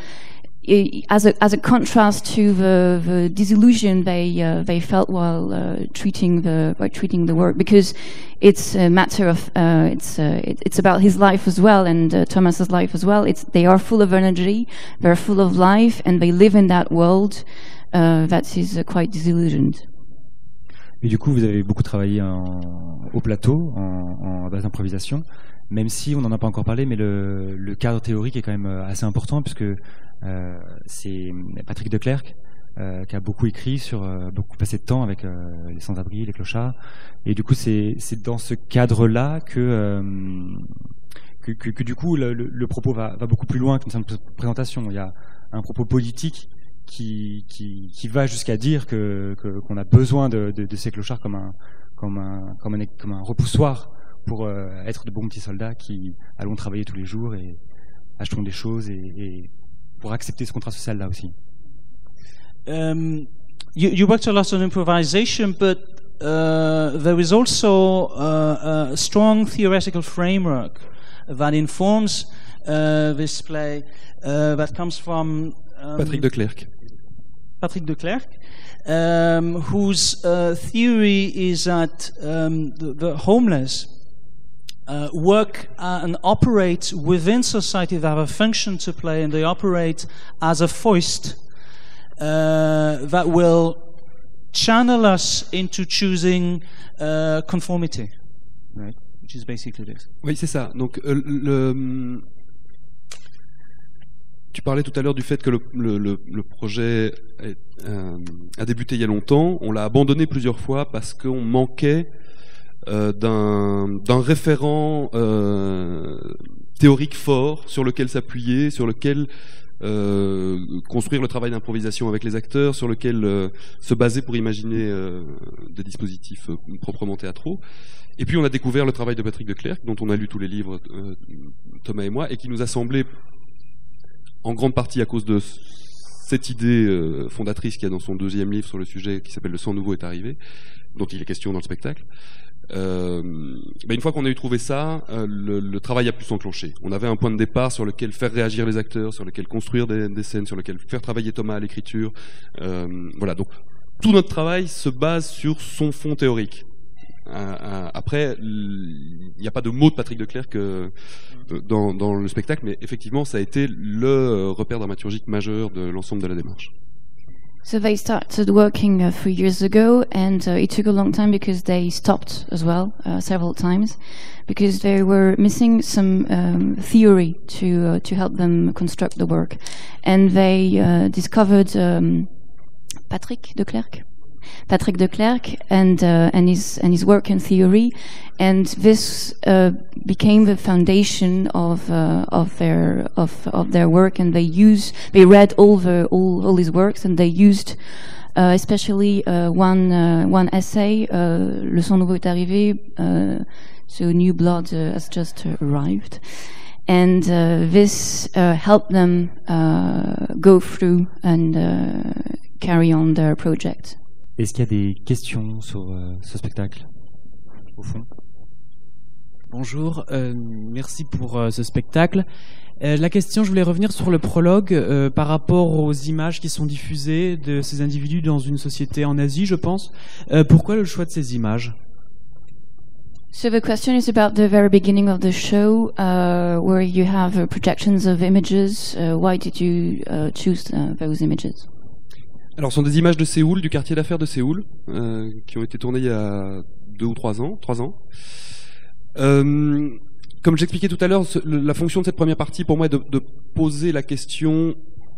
As a as a contrast to the, the disillusion they uh, they felt while uh, treating the while treating the work, because it's a matter of uh, it's uh, it, it's about his life as well, and uh, Thomas's life as well. It's they are full of energy, they're full of life, and they live in that world uh, that is uh, quite disillusioned. Et du coup, vous avez beaucoup travaillé en, au plateau, en, en base d'improvisation, même si on n'en a pas encore parlé, mais le, le cadre théorique est quand même assez important, puisque euh, c'est Patrick de Clercq euh, qui a beaucoup écrit, sur, euh, beaucoup passé de temps avec euh, les sans-abri, les clochards, et du coup, c'est, c'est dans ce cadre-là que, euh, que, que, que du coup, le, le, le propos va, va beaucoup plus loin qu'une simple présentation. Il y a un propos politique Qui, qui, qui va jusqu'à dire que, que, qu'on a besoin de, de, de ces clochards comme un, comme un, comme un, comme un repoussoir pour euh, être de bons petits soldats qui allons travailler tous les jours et achetons des choses et, et pour accepter ce contrat social-là aussi. Um, you, you worked a lot on improvisation, but uh, there is also uh, a strong theoretical framework that informs uh, this play uh, that comes from um, Patrick de Clercq. Patrick de Clercq, um, whose uh, theory is that um, the, the homeless uh, work uh, and operate within society. They have a function to play, and they operate as a foist uh, that will channel us into choosing uh, conformity, right? Which is basically this. Oui, c'est ça. Donc, euh, le... Tu parlais tout à l'heure du fait que le, le, le, le projet est, euh, a débuté il y a longtemps. On l'a abandonné plusieurs fois parce qu'on manquait euh, d'un, d'un référent euh, théorique fort sur lequel s'appuyer, sur lequel euh, construire le travail d'improvisation avec les acteurs, sur lequel euh, se baser pour imaginer euh, des dispositifs euh, proprement théâtraux. Et puis on a découvert le travail de Patrick de Clercq, dont on a lu tous les livres, euh, Thomas et moi, et qui nous a semblé, en grande partie à cause de cette idée euh, fondatrice qu'il y a dans son deuxième livre sur le sujet, qui s'appelle « Le sang nouveau est arrivé », dont il est question dans le spectacle. Euh, ben une fois qu'on a eu trouvé ça, euh, le, le travail a pu s'enclencher. On avait un point de départ sur lequel faire réagir les acteurs, sur lequel construire des, des scènes, sur lequel faire travailler Thomas à l'écriture. Euh, voilà, donc tout notre travail se base sur son fond théorique. un, un, après, il n'y a pas de mot de Patrick Declercq euh, dans, dans le spectacle, mais effectivement, ça a été le repère dramaturgique majeur de l'ensemble de la démarche. So they started working uh, three years ago, and uh, it took a long time because they stopped as well uh, several times, because they were missing some um, theory to uh, to help them construct the work, and they uh, discovered um, Patrick Declercq. Patrick Declercq and uh, and his and his work in theory, and this uh, became the foundation of uh, of their of of their work. And they use they read all the all, all his works, and they used uh, especially uh, one uh, one essay. Uh, Le sang nouveau est arrivé. Uh, so new blood uh, has just uh, arrived. And uh, this uh, helped them uh, go through and uh, carry on their project. Est-ce qu'il y a des questions sur euh, ce spectacle, au fond? Bonjour, euh, merci pour euh, ce spectacle. Euh, la question, je voulais revenir sur le prologue euh, par rapport aux images qui sont diffusées de ces individus dans une société en Asie, je pense. Euh, pourquoi le choix de ces images? So the question is about the very beginning of the show, uh, where you have uh, projections of images. Uh, why did you uh, choose uh, those images? Alors, ce sont des images de Séoul, du quartier d'affaires de Séoul, euh, qui ont été tournées il y a deux ou trois ans. Trois ans. Euh, comme j'expliquais tout à l'heure, ce, le, la fonction de cette première partie, pour moi, est de, de poser la question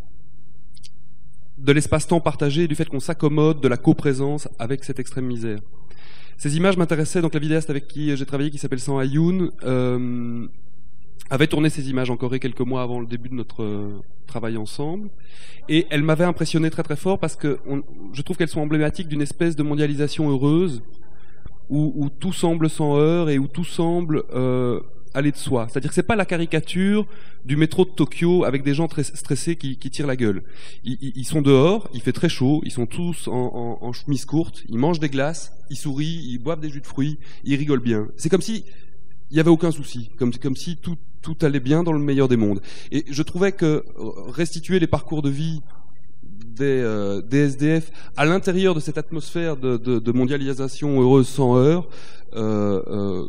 de l'espace-temps partagé et du fait qu'on s'accommode de la coprésence avec cette extrême misère. Ces images m'intéressaient, donc la vidéaste avec qui j'ai travaillé, qui s'appelle Sang Ayoun, euh, avait tourné ces images en Corée quelques mois avant le début de notre euh, travail ensemble, et elle m'avait impressionné très très fort parce que on, je trouve qu'elles sont emblématiques d'une espèce de mondialisation heureuse où, où tout semble sans heurts et où tout semble euh, aller de soi. C'est-à-dire que c'est pas la caricature du métro de Tokyo avec des gens très stressés qui, qui tirent la gueule. Ils, ils, ils sont dehors, il fait très chaud, ils sont tous en, en, en chemise courte, ils mangent des glaces, ils sourient, ils boivent des jus de fruits, ils rigolent bien. C'est comme si il n'y avait aucun souci, comme, comme si tout, tout allait bien dans le meilleur des mondes. Et je trouvais que restituer les parcours de vie des, euh, des S D F à l'intérieur de cette atmosphère de, de, de mondialisation heureuse sans heurts euh, euh,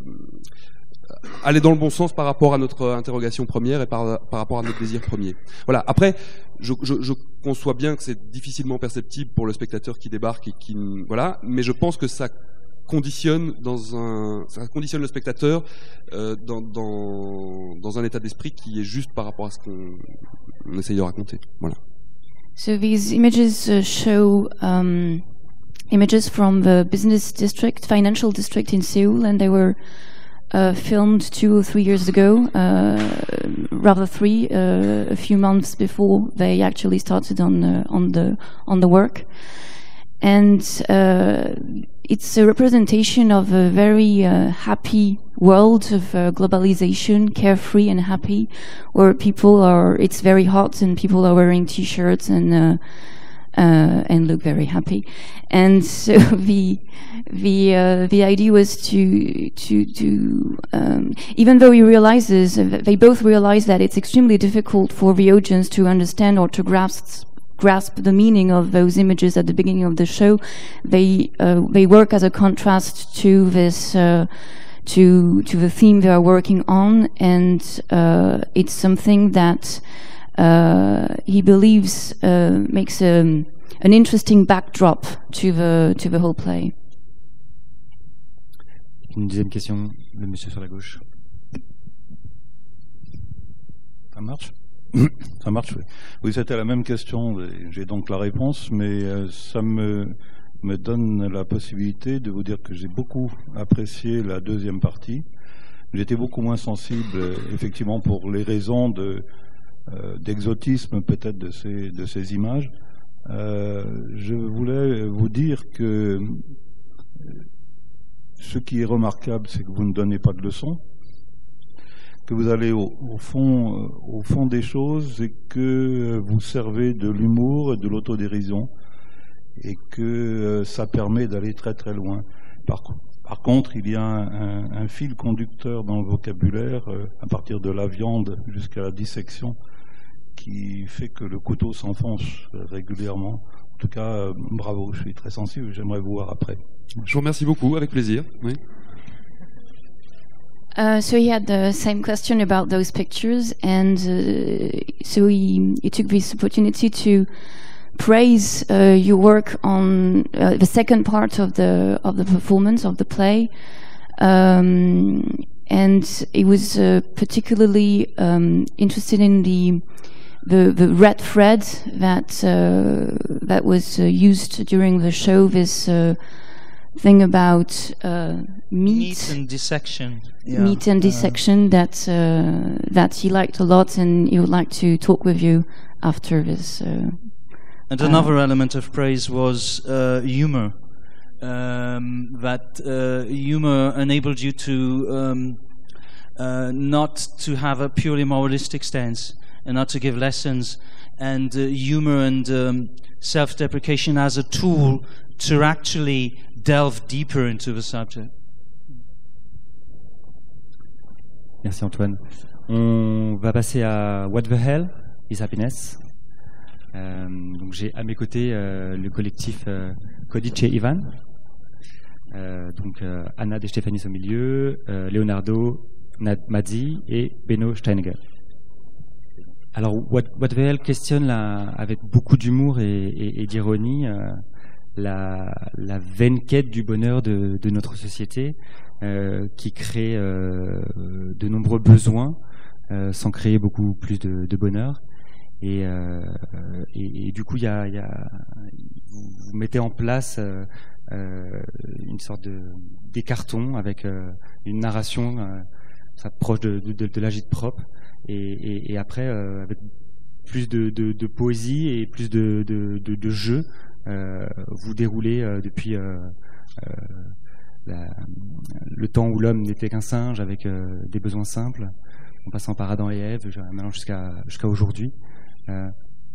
allait dans le bon sens par rapport à notre interrogation première et par, par rapport à notre désir premier. Voilà. Après, je, je, je conçois bien que c'est difficilement perceptible pour le spectateur qui débarque et qui, voilà, mais je pense que ça conditionne dans un, ça conditionne le spectateur euh, dans, dans, dans un état d'esprit qui est juste par rapport à ce qu'on on essaye de raconter. Voilà. So these images uh, show um, images from the business district, financial district in Seoul, and they were uh, filmed two or three years ago, uh, rather three, uh, a few months before they actually started on uh, on the on the work. And uh, it's a representation of a very uh, happy world of uh, globalization, carefree and happy, where people are, it's very hot and people are wearing t-shirts and uh, uh, and look very happy. And so the the uh, the idea was to to to um, even though he realizes, uh, they both realize that it's extremely difficult for the audience to understand or to grasp grasp the meaning of those images at the beginning of the show. They uh, they work as a contrast to this uh, to to the theme they are working on, and uh, it's something that uh, he believes uh, makes a, an interesting backdrop to the to the whole play. Une deuxième question, le monsieur sur la gauche. Ça marche? Ça marche, oui. Oui, c'était la même question. J'ai donc la réponse, mais euh, ça me, me donne la possibilité de vous dire que j'ai beaucoup apprécié la deuxième partie. J'étais beaucoup moins sensible, euh, effectivement, pour les raisons de, euh, d'exotisme peut-être de ces, de ces images. Euh, je voulais vous dire que ce qui est remarquable, c'est que vous ne donnez pas de leçons, que vous allez au, au fond, euh, au fond des choses et que vous servez de l'humour et de l'autodérision et que euh, ça permet d'aller très très loin. Par, par contre, il y a un, un, un fil conducteur dans le vocabulaire euh, à partir de la viande jusqu'à la dissection qui fait que le couteau s'enfonce euh, régulièrement. En tout cas, euh, bravo, je suis très sensible, j'aimerais vous voir après. Je vous remercie beaucoup, avec plaisir. Oui. Uh, so he had the same question about those pictures, and uh, so he, he took this opportunity to praise uh, your work on uh, the second part of the of the performance of the play, um, and he was uh, particularly um, interested in the the the red thread that uh, that was uh, used during the show. This uh, thing about uh, meat, meat and dissection, yeah. meat and dissection uh, that uh, that he liked a lot, and he would like to talk with you after this. Uh, and another uh, element of praise was uh, humor. Um, that uh, humor enabled you to um, uh, not to have a purely moralistic stance and not to give lessons, and uh, humor and um, self-deprecation as a tool to actually delve deeper into the subject. Merci Antoine. On va passer à What the Hell is Happiness. Euh, donc j'ai à mes côtés euh, le collectif euh, Kodice Ivan, euh, donc euh, Anna De Stefanis au milieu, euh, Leonardo Mazzi et Benno Steinegger. Alors What, What the Hell questionne la, avec beaucoup d'humour et, et, et d'ironie euh, la, la vaine quête du bonheur de, de notre société, euh, qui crée euh, de nombreux besoins euh, sans créer beaucoup plus de, de bonheur. Et, euh, et, et du coup, y a, y a, vous, vous mettez en place euh, euh, une sorte de d'écarton avec euh, une narration euh, ça proche de, de, de l'agite-prop, et, et, et après euh, avec plus de, de, de poésie et plus de, de, de, de jeu, euh, vous déroulez euh, depuis euh, euh, la, le temps où l'homme n'était qu'un singe avec euh, des besoins simples, en passant par Adam et Ève, maintenant jusqu'à jusqu'à aujourd'hui. Uh,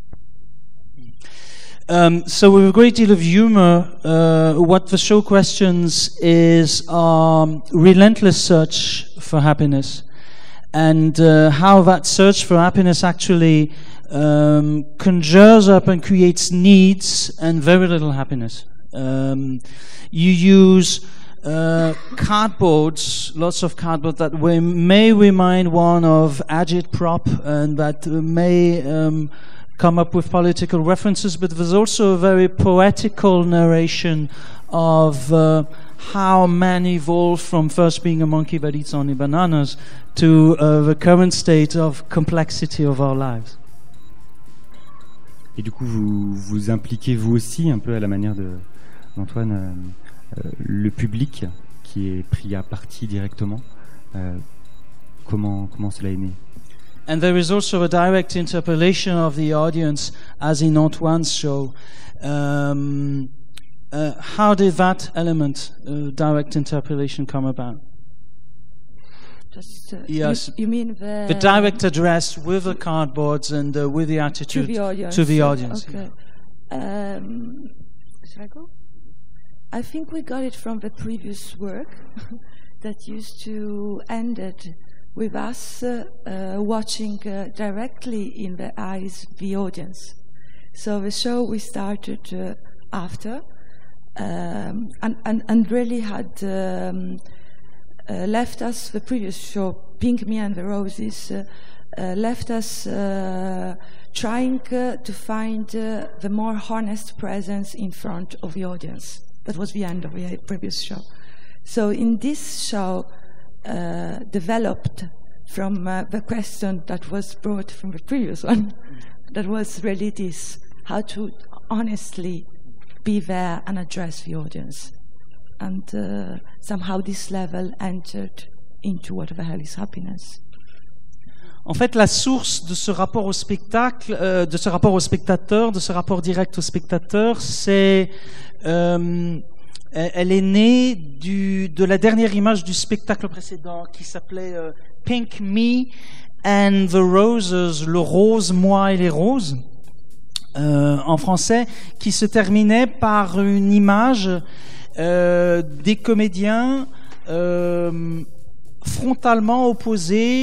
um, so with a great deal of humor, uh, what the show questions is um, relentless search for happiness, and uh, how that search for happiness actually um, conjures up and creates needs and very little happiness. Um, you use Uh, cardboards, lots of cardboard that we may remind one of agitprop, and that may um, come up with political references, but there's also a very poetical narration of uh, how man evolved from first being a monkey that eats only bananas to uh, the current state of complexity of our lives. Et du coup, vous vous impliquez vous aussi un peu à la manière de d'Antoine. Euh, Euh, le public qui est pris à partie directement, euh, comment, comment cela est né? And there is also a direct interpellation of the audience, as in Antoine's show. Um, uh, how did that element, uh, direct interpellation, come about? Just, uh, yes, you, you mean the, the direct address with the cardboards and uh, with the attitude to the audience? To the audience. Okay. Um, should I go? I think we got it from the previous work that used to end it with us uh, uh, watching uh, directly in the eyes of the audience. So the show we started uh, after um, and, and, and really had um, uh, left us, the previous show, Pink Me and the Roses, uh, uh, left us uh, trying uh, to find uh, the more honest presence in front of the audience. That was the end of the previous show. So in this show, uh, developed from uh, the question that was brought from the previous one, that was really this, how to honestly be there and address the audience. And uh, somehow this level entered into What the Hell is Happiness. En fait, la source de ce rapport au spectacle, euh, de ce rapport au spectateur, de ce rapport direct au spectateur, c'est, euh, elle est née du, de la dernière image du spectacle précédent qui s'appelait euh, Pink Me and the Roses, le rose, moi et les roses, euh, en français, qui se terminait par une image euh, des comédiens euh, frontalement opposés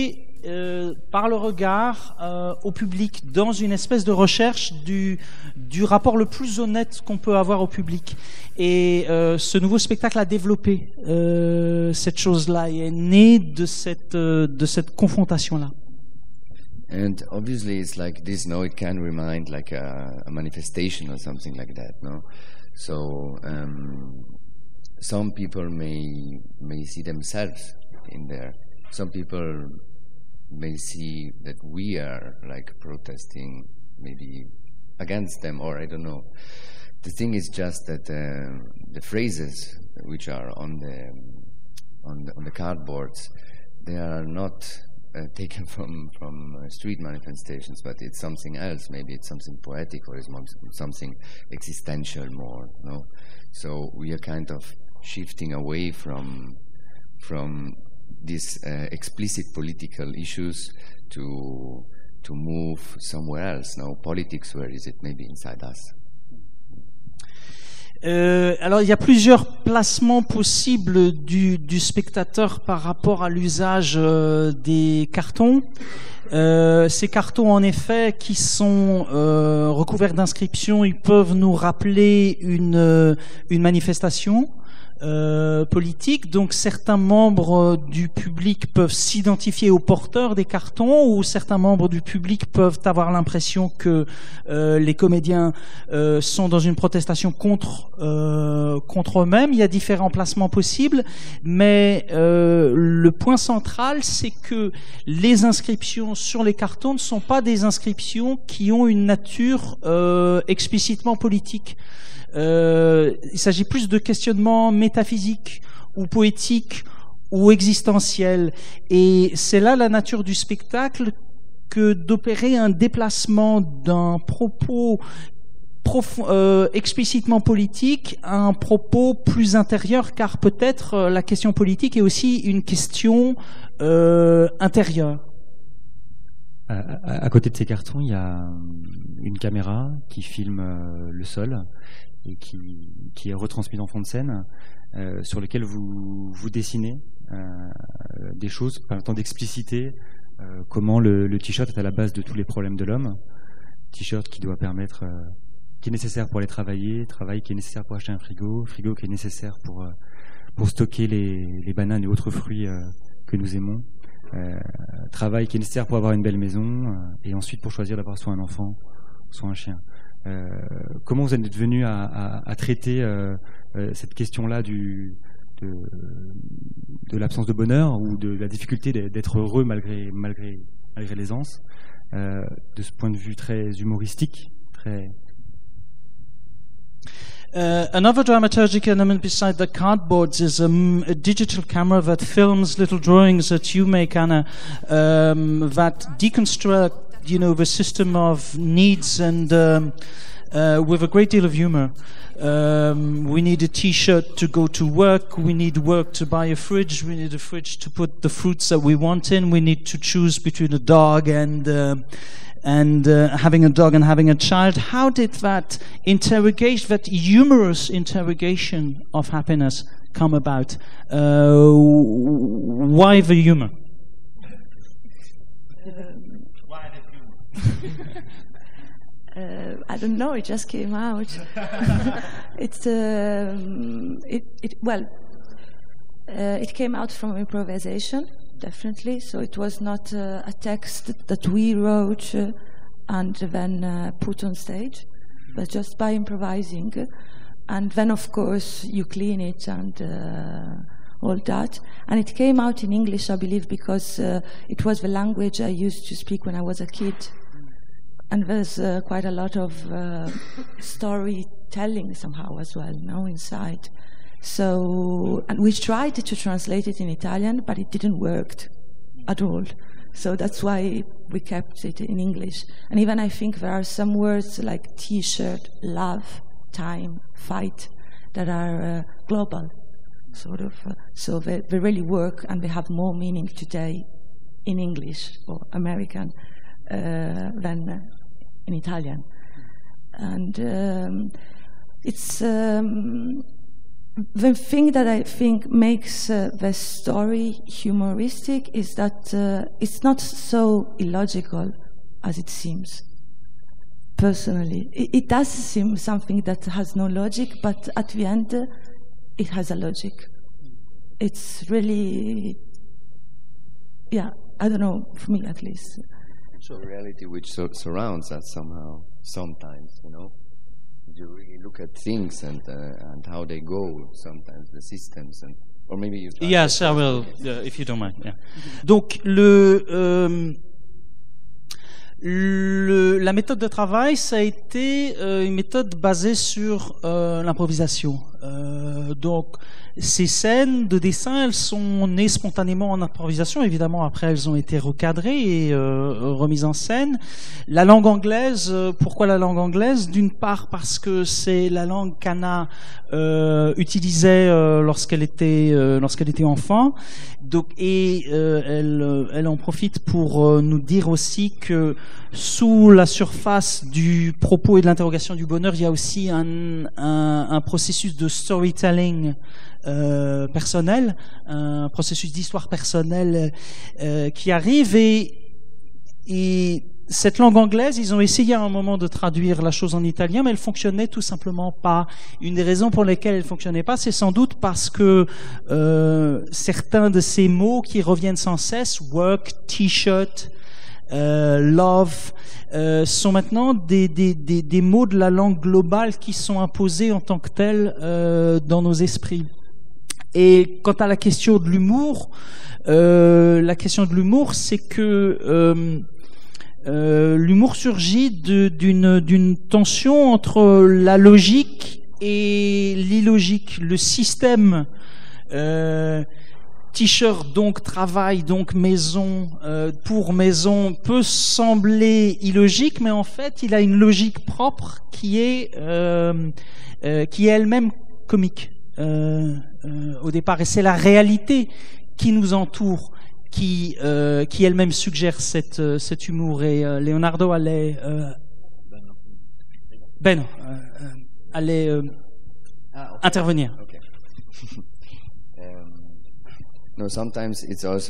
euh, par le regard euh, au public, dans une espèce de recherche du, du rapport le plus honnête qu'on peut avoir au public. Et euh, ce nouveau spectacle a développé euh, cette chose-là et est né de cette, euh, de cette confrontation-là. And obviously it's like this, no, it can remind like a, a manifestation or something like that, no? So um, some people may may see themselves in there. Some people may see that we are like protesting maybe against them, or I don't know. The thing is just that uh, the phrases which are on the on the, on the cardboards, they are not Uh, taken from from uh, street manifestations, but it's something else. Maybe it's something poetic, or it's something existential more. No, so we are kind of shifting away from from these uh, explicit political issues to to move somewhere else. No, politics. Where is it? Maybe inside us. Euh, alors il y a plusieurs placements possibles du, du spectateur par rapport à l'usage euh, des cartons. Euh, ces cartons en effet qui sont euh, recouverts d'inscriptions, ils peuvent nous rappeler une, une manifestation euh, politique. Donc certains membres du public peuvent s'identifier aux porteurs des cartons, ou certains membres du public peuvent avoir l'impression que euh, les comédiens euh, sont dans une protestation contre euh, contre eux-mêmes. Il y a différents placements possibles, mais euh, le point central, c'est que les inscriptions sur les cartons ne sont pas des inscriptions qui ont une nature euh, explicitement politique. Euh, il s'agit plus de questionnements métaphysiques ou poétiques ou existentiels. Et c'est là la nature du spectacle que d'opérer un déplacement d'un propos profond, euh, explicitement politique à un propos plus intérieur, car peut-être euh, la question politique est aussi une question euh, intérieure. À, à, à côté de ces cartons, il y a une caméra qui filme euh, le sol et qui, qui est retransmise en fond de scène, euh, sur lequel vous, vous dessinez euh, des choses, par le temps d'expliciter euh, comment le, le t-shirt est à la base de tous les problèmes de l'homme. T-shirt qui doit permettre, euh, qui est nécessaire pour aller travailler, travail qui est nécessaire pour acheter un frigo, frigo qui est nécessaire pour, euh, pour stocker les, les bananes et autres fruits euh, que nous aimons. Euh, travail qui est nécessaire pour avoir une belle maison, euh, et ensuite pour choisir d'avoir soit un enfant, soit un chien. Euh, comment vous êtes venu à, à, à traiter euh, euh, cette question-là du, de, de l'absence de bonheur ou de la difficulté d'être heureux malgré, malgré, malgré l'aisance, euh, de ce point de vue très humoristique, très... Uh, another dramaturgic element beside the cardboards is um, a digital camera that films little drawings that you make, Anna, um, that deconstruct, you know, the system of needs, and um, uh, with a great deal of humor. Um, we need a t-shirt to go to work, we need work to buy a fridge, we need a fridge to put the fruits that we want in, we need to choose between a dog and uh, and uh, having a dog and having a child. How did that interrogation, that humorous interrogation of happiness come about? Uh, why the humor? Why the humor? uh, I don't know. It just came out. it's um, it it well. Uh, it came out from improvisation. Definitely. So it was not uh, a text that we wrote uh, and then uh, put on stage, but just by improvising. And then, of course, you clean it and uh, all that. And it came out in English, I believe, because uh, it was the language I used to speak when I was a kid. And there's uh, quite a lot of uh, storytelling somehow as well, now inside. So, and we tried to translate it in Italian, but it didn't work at all. So that's why we kept it in English. And even I think there are some words like t-shirt, love, time, fight, that are uh, global, sort of. Uh, so they, they really work, and they have more meaning today in English or American uh, than uh, in Italian. And um, it's... Um, the thing that I think makes uh, the story humoristic is that uh, it's not so illogical as it seems. Personally, it, it does seem something that has no logic, but at the end, uh, it has a logic. It's really, yeah, I don't know, for me at least. It's a reality which sur- surrounds us somehow, sometimes, you know. You really look at things and uh, and how they go, sometimes the systems, and or maybe you. Yes, I will, uh, if you don't mind. Yeah. Donc le, euh, le la méthode de travail, ça a été euh, une méthode basée sur euh, l'improvisation. Euh, donc ces scènes de dessin, elles sont nées spontanément en improvisation. Évidemment, après, elles ont été recadrées et euh, remises en scène. La langue anglaise, euh, pourquoi la langue anglaise? D'une part parce que c'est la langue qu'Anna euh, utilisait euh, lorsqu'elle était euh, lorsqu'elle était enfant. Donc, et euh, elle, elle en profite pour euh, nous dire aussi que sous la surface du propos et de l'interrogation du bonheur, il y a aussi un, un, un processus de storytelling euh, personnel, un processus d'histoire personnelle euh, qui arrive et, et cette langue anglaise, ils ont essayé à un moment de traduire la chose en italien, mais elle fonctionnait tout simplement pas. Une des raisons pour lesquelles elle fonctionnait pas, c'est sans doute parce que euh, certains de ces mots qui reviennent sans cesse, work, t-shirt, euh, love, euh, sont maintenant des, des, des, des mots de la langue globale qui sont imposés en tant que tels euh, dans nos esprits. Et quant à la question de l'humour, euh, la question de l'humour, c'est que euh, euh, l'humour surgit de, d'une, d'une tension entre la logique et l'illogique. Le système euh, t-shirt, donc travail, donc maison, euh, pour maison, peut sembler illogique, mais en fait, il a une logique propre qui est, euh, euh, qui est elle-même comique. Euh, euh, au départ, et c'est la réalité qui nous entoure qui, euh, qui elle-même suggère cette, euh, cet humour. Et euh, Leonardo allait euh, Ben euh, allait euh, ah, okay. intervenir. Okay. um, no, sometimes it's also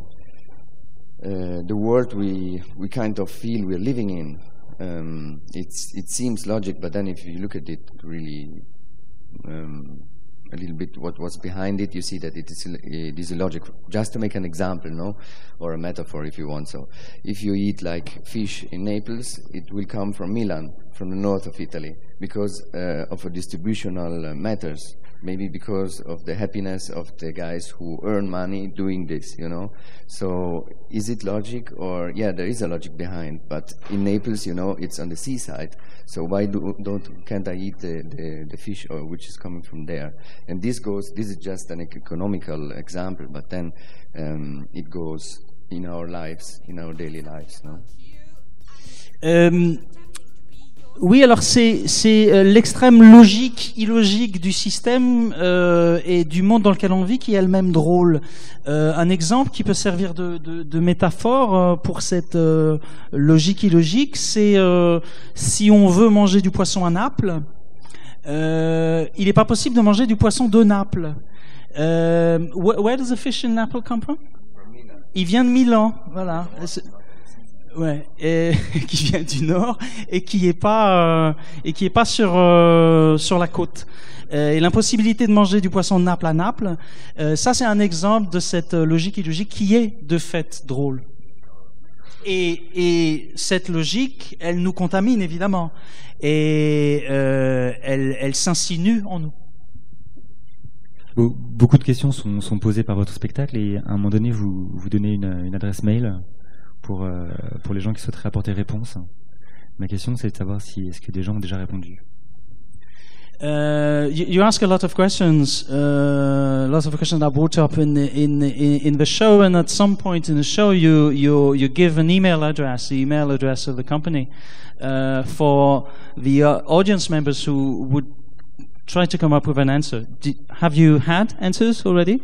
uh, the world we we kind of feel we're living in. Um, it's it seems logic, but then if you look at it really. Um, a little bit what was behind it, you see that it is, it is illogic. Just to make an example, no, or a metaphor if you want. So, if you eat like fish in Naples, it will come from Milan, from the north of Italy, because uh, of a distributional uh, matters. Maybe because of the happiness of the guys who earn money doing this, you know. So, is it logic? Or yeah, there is a logic behind. But in Naples, you know, it's on the seaside. So why do, don't can't I eat the, the, the fish oil which is coming from there? And this goes. This is just an economical example, but then um, it goes in our lives, in our daily lives, no? Um, Oui, alors c'est c'est euh, l'extrême logique, illogique du système euh, et du monde dans lequel on vit qui est elle-même drôle. Euh, un exemple qui peut servir de, de, de métaphore euh, pour cette euh, logique illogique, c'est euh, si on veut manger du poisson à Naples, euh, il n'est pas possible de manger du poisson de Naples. Euh, wh where does the fish in Naples come from? Il vient de Milan, voilà. Ouais, et qui vient du nord et qui est pas euh, et qui est pas sur euh, sur la côte. Euh, et l'impossibilité de manger du poisson de Naples à Naples, euh, ça c'est un exemple de cette logique illogique qui est de fait drôle. Et, et cette logique, elle nous contamine évidemment et euh, elle, elle s'insinue en nous. Beaucoup de questions sont, sont posées par votre spectacle et à un moment donné vous vous donnez une, une adresse mail. Pour, euh, pour les gens qui souhaiteraient apporter réponse. Ma question, c'est de savoir si est-ce que des gens ont déjà répondu. Uh, you, you ask a lot of questions, uh, lots of questions are brought up in the, in, in in the show, and at some point in the show, you you you give an email address, the email address of the company, uh, for the uh, audience members who would try to come up with an answer. Did, have you had answers already?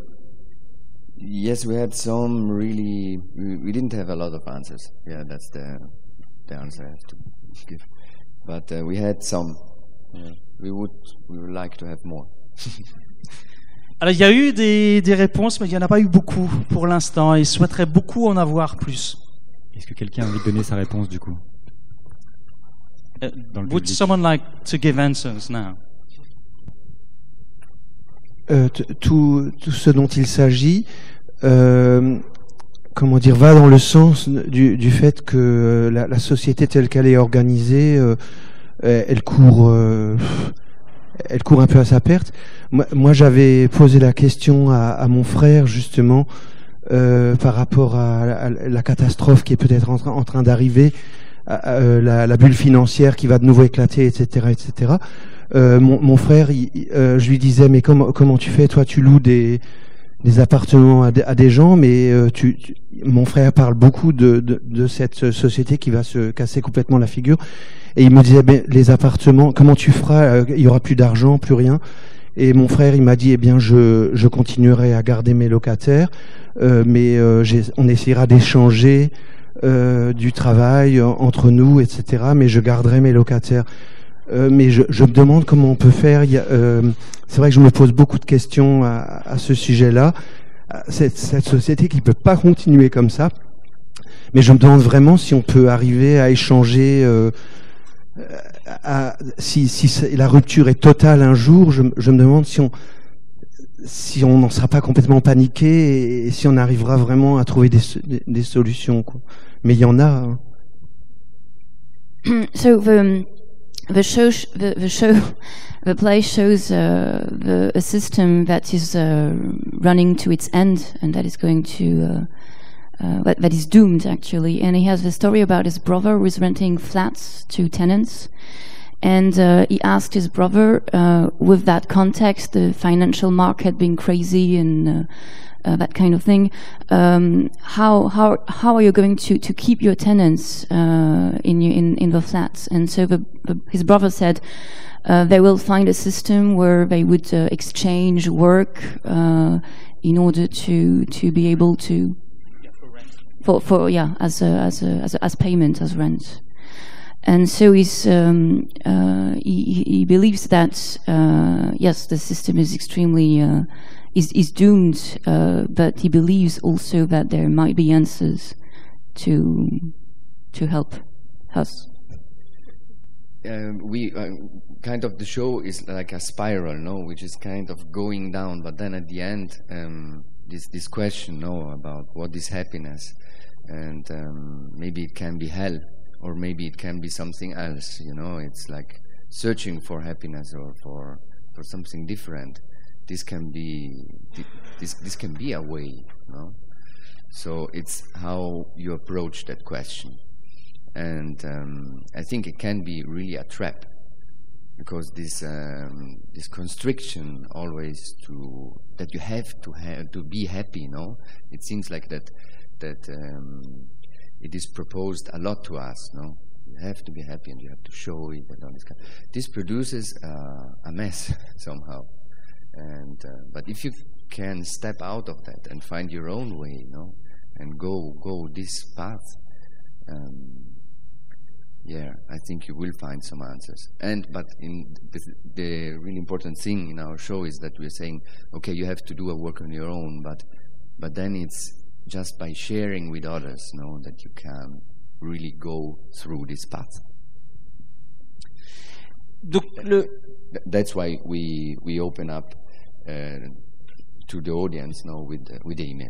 Yes, we had some really. We, we didn't have a lot of answers. Yeah, that's the the answer I have to give. But uh, we had some. Yeah. We would we would like to have more. Alors, il y a eu des, des réponses, mais il n'y en a pas eu beaucoup pour l'instant, et je souhaiterais beaucoup en avoir plus. Est-ce que quelqu'un a envie de donner sa réponse, du coup? Uh, would someone like to give answers now? Euh, tout, tout ce dont il s'agit, euh, comment dire, va dans le sens du, du fait que la, la société telle qu'elle est organisée, euh, elle court, euh, elle court un peu à sa perte. Moi, moi j'avais posé la question à, à mon frère justement euh, par rapport à, à la catastrophe qui est peut-être en, en train d'arriver, à, à, la, la bulle financière qui va de nouveau éclater, et cetera, et cetera. Euh, mon, mon frère, il, euh, je lui disais, mais comment, comment tu fais? Toi, tu loues des, des appartements à, de, à des gens, mais euh, tu, tu, mon frère parle beaucoup de, de, de cette société qui va se casser complètement la figure. Et il me disait, ben, les appartements, comment tu feras? Il y aura plus d'argent, plus rien. Et mon frère, il m'a dit, eh bien, je, je continuerai à garder mes locataires, euh, mais euh, j'ai, on essaiera d'échanger euh, du travail entre nous, et cetera. Mais je garderai mes locataires. Euh, mais je, je me demande comment on peut faire. Il y a, euh, c'est vrai que je me pose beaucoup de questions à, à ce sujet-là. Cette, cette société qui peut pas continuer comme ça. Mais je me demande vraiment si on peut arriver à échanger. Euh, à, si, si la rupture est totale un jour, je, je me demande si on si on n'en sera pas complètement paniqué et, et si on arrivera vraiment à trouver des, des, des solutions, quoi. Mais il y en a. Hein. So the The show, sh- the, the show, the play shows uh, the, a system that is uh, running to its end and that is going to, uh, uh, that, that is doomed actually. And he has the story about his brother who is renting flats to tenants. And uh, he asked his brother, uh, with that context, the financial market being crazy and uh, uh, that kind of thing, um, how how how are you going to, to keep your tenants uh, in your, in in the flats? And so the, the, his brother said uh, they will find a system where they would uh, exchange work uh, in order to to be able to for for yeah as a, as a, as a, as payment as rent. And so he's, um, uh, he, he believes that uh, yes, the system is extremely uh, is is doomed, uh, but he believes also that there might be answers to to help us. Uh, we uh, kind of the show is like a spiral, no, which is kind of going down, but then at the end, um, this this question, no, about what is happiness, and um, maybe it can be hell. Or maybe it can be something else, you know. It's like searching for happiness or for for something different. This can be this this can be a way, you know. So it's how you approach that question, and um, I think it can be really a trap, because this um, this constriction always to that you have to have to be happy, you know. It seems like that that. Um, It is proposed a lot to us, no? You have to be happy and you have to show it and all this kind. This produces uh, a mess somehow. And uh, but if you can step out of that and find your own way, you know, and go go this path, um, yeah, I think you will find some answers. And but in the, the really important thing in our show is that we're saying, okay, you have to do a work on your own, but but then it's just by sharing with others, know that you can really go through this path. Donc, le Th- that's why we we open up uh, to the audience now with uh, with the email.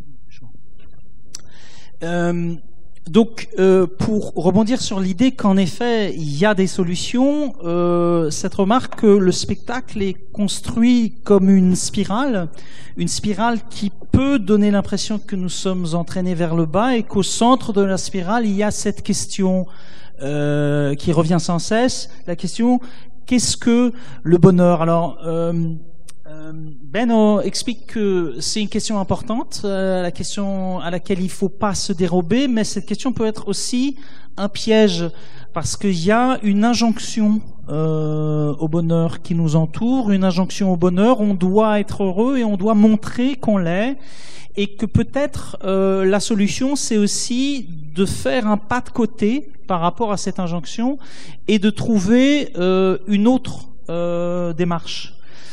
Euh, donc, euh, pour rebondir sur l'idée qu'en effet, il y a des solutions, euh, cette remarque que le spectacle est construit comme une spirale, une spirale qui peut donner l'impression que nous sommes entraînés vers le bas et qu'au centre de la spirale, il y a cette question euh, qui revient sans cesse, la question « qu'est-ce que le bonheur ?» Alors, euh, Euh, Benno explique que c'est une question importante, euh, la question à laquelle il ne faut pas se dérober, mais cette question peut être aussi un piège, parce qu'il y a une injonction euh, au bonheur qui nous entoure, une injonction au bonheur, on doit être heureux et on doit montrer qu'on l'est, et que peut-être euh, la solution, c'est aussi de faire un pas de côté par rapport à cette injonction et de trouver euh, une autre euh, démarche.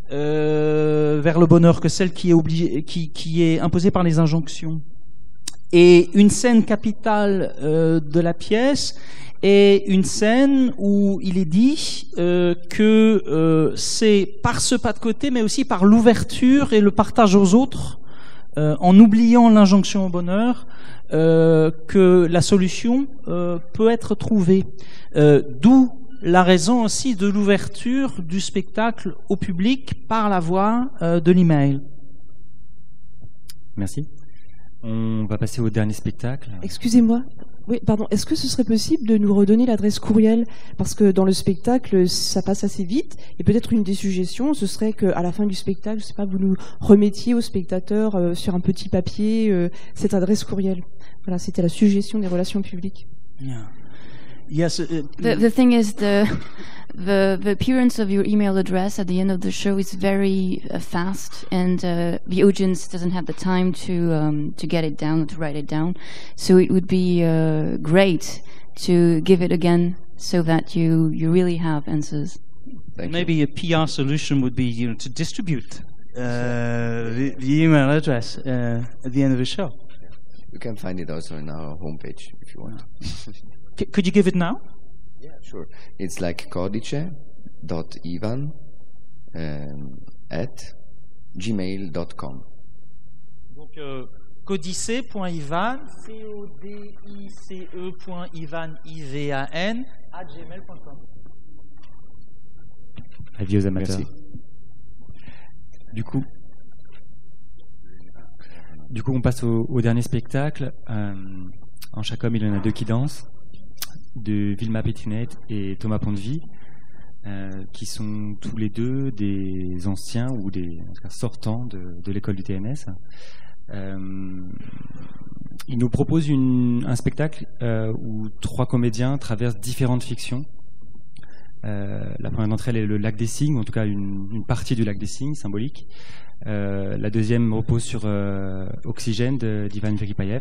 euh, vers le bonheur que celle qui est, obligée, qui, qui est imposée par les injonctions. Et une scène capitale euh, de la pièce est une scène où il est dit euh, que euh, c'est par ce pas de côté, mais aussi par l'ouverture et le partage aux autres, euh, en oubliant l'injonction au bonheur, euh, que la solution euh, peut être trouvée. Euh, d'où la raison aussi de l'ouverture du spectacle au public par la voie euh, de l'email. Merci. On va passer au dernier spectacle. Excusez-moi. Oui, pardon. Est-ce que ce serait possible de nous redonner l'adresse courriel? Parce que dans le spectacle, ça passe assez vite. Et peut-être une des suggestions, ce serait qu'à la fin du spectacle, je sais pas, vous nous remettiez aux spectateurs euh, sur un petit papier euh, cette adresse courriel. Voilà, c'était la suggestion des relations publiques. Yeah. Yes. Uh, the, the thing is, the, the the appearance of your email address at the end of the show is very uh, fast, and uh, the audience doesn't have the time to um, to get it down, to write it down. So it would be uh, great to give it again, so that you you really have answers. Thank Maybe you. A P R solution would be, you know, to distribute uh, the, the email address uh, at the end of the show. You can find it also on our homepage if you want. C- could you give it now? Yeah, sure. It's like codice dot ivan um, at gmail dot com. Donc euh, codice.ivan, C O D I C E.ivan, I V A N, à gmail point com. Avis aux amateurs. Merci. Du coup, du coup, on passe au, au dernier spectacle. Euh, en chaque homme, il y en a deux qui dansent, de Vilma Pétinette et Thomas Pondevie, euh, qui sont tous les deux des anciens ou des en tout cas, sortants de, de l'école du T N S. Euh, ils nous proposent une, un spectacle euh, où trois comédiens traversent différentes fictions. Euh, la première d'entre elles est le lac des cygnes, en tout cas une, une partie du lac des cygnes symbolique. Euh, la deuxième repose sur euh, Oxygène de, d'Ivan Veripayev.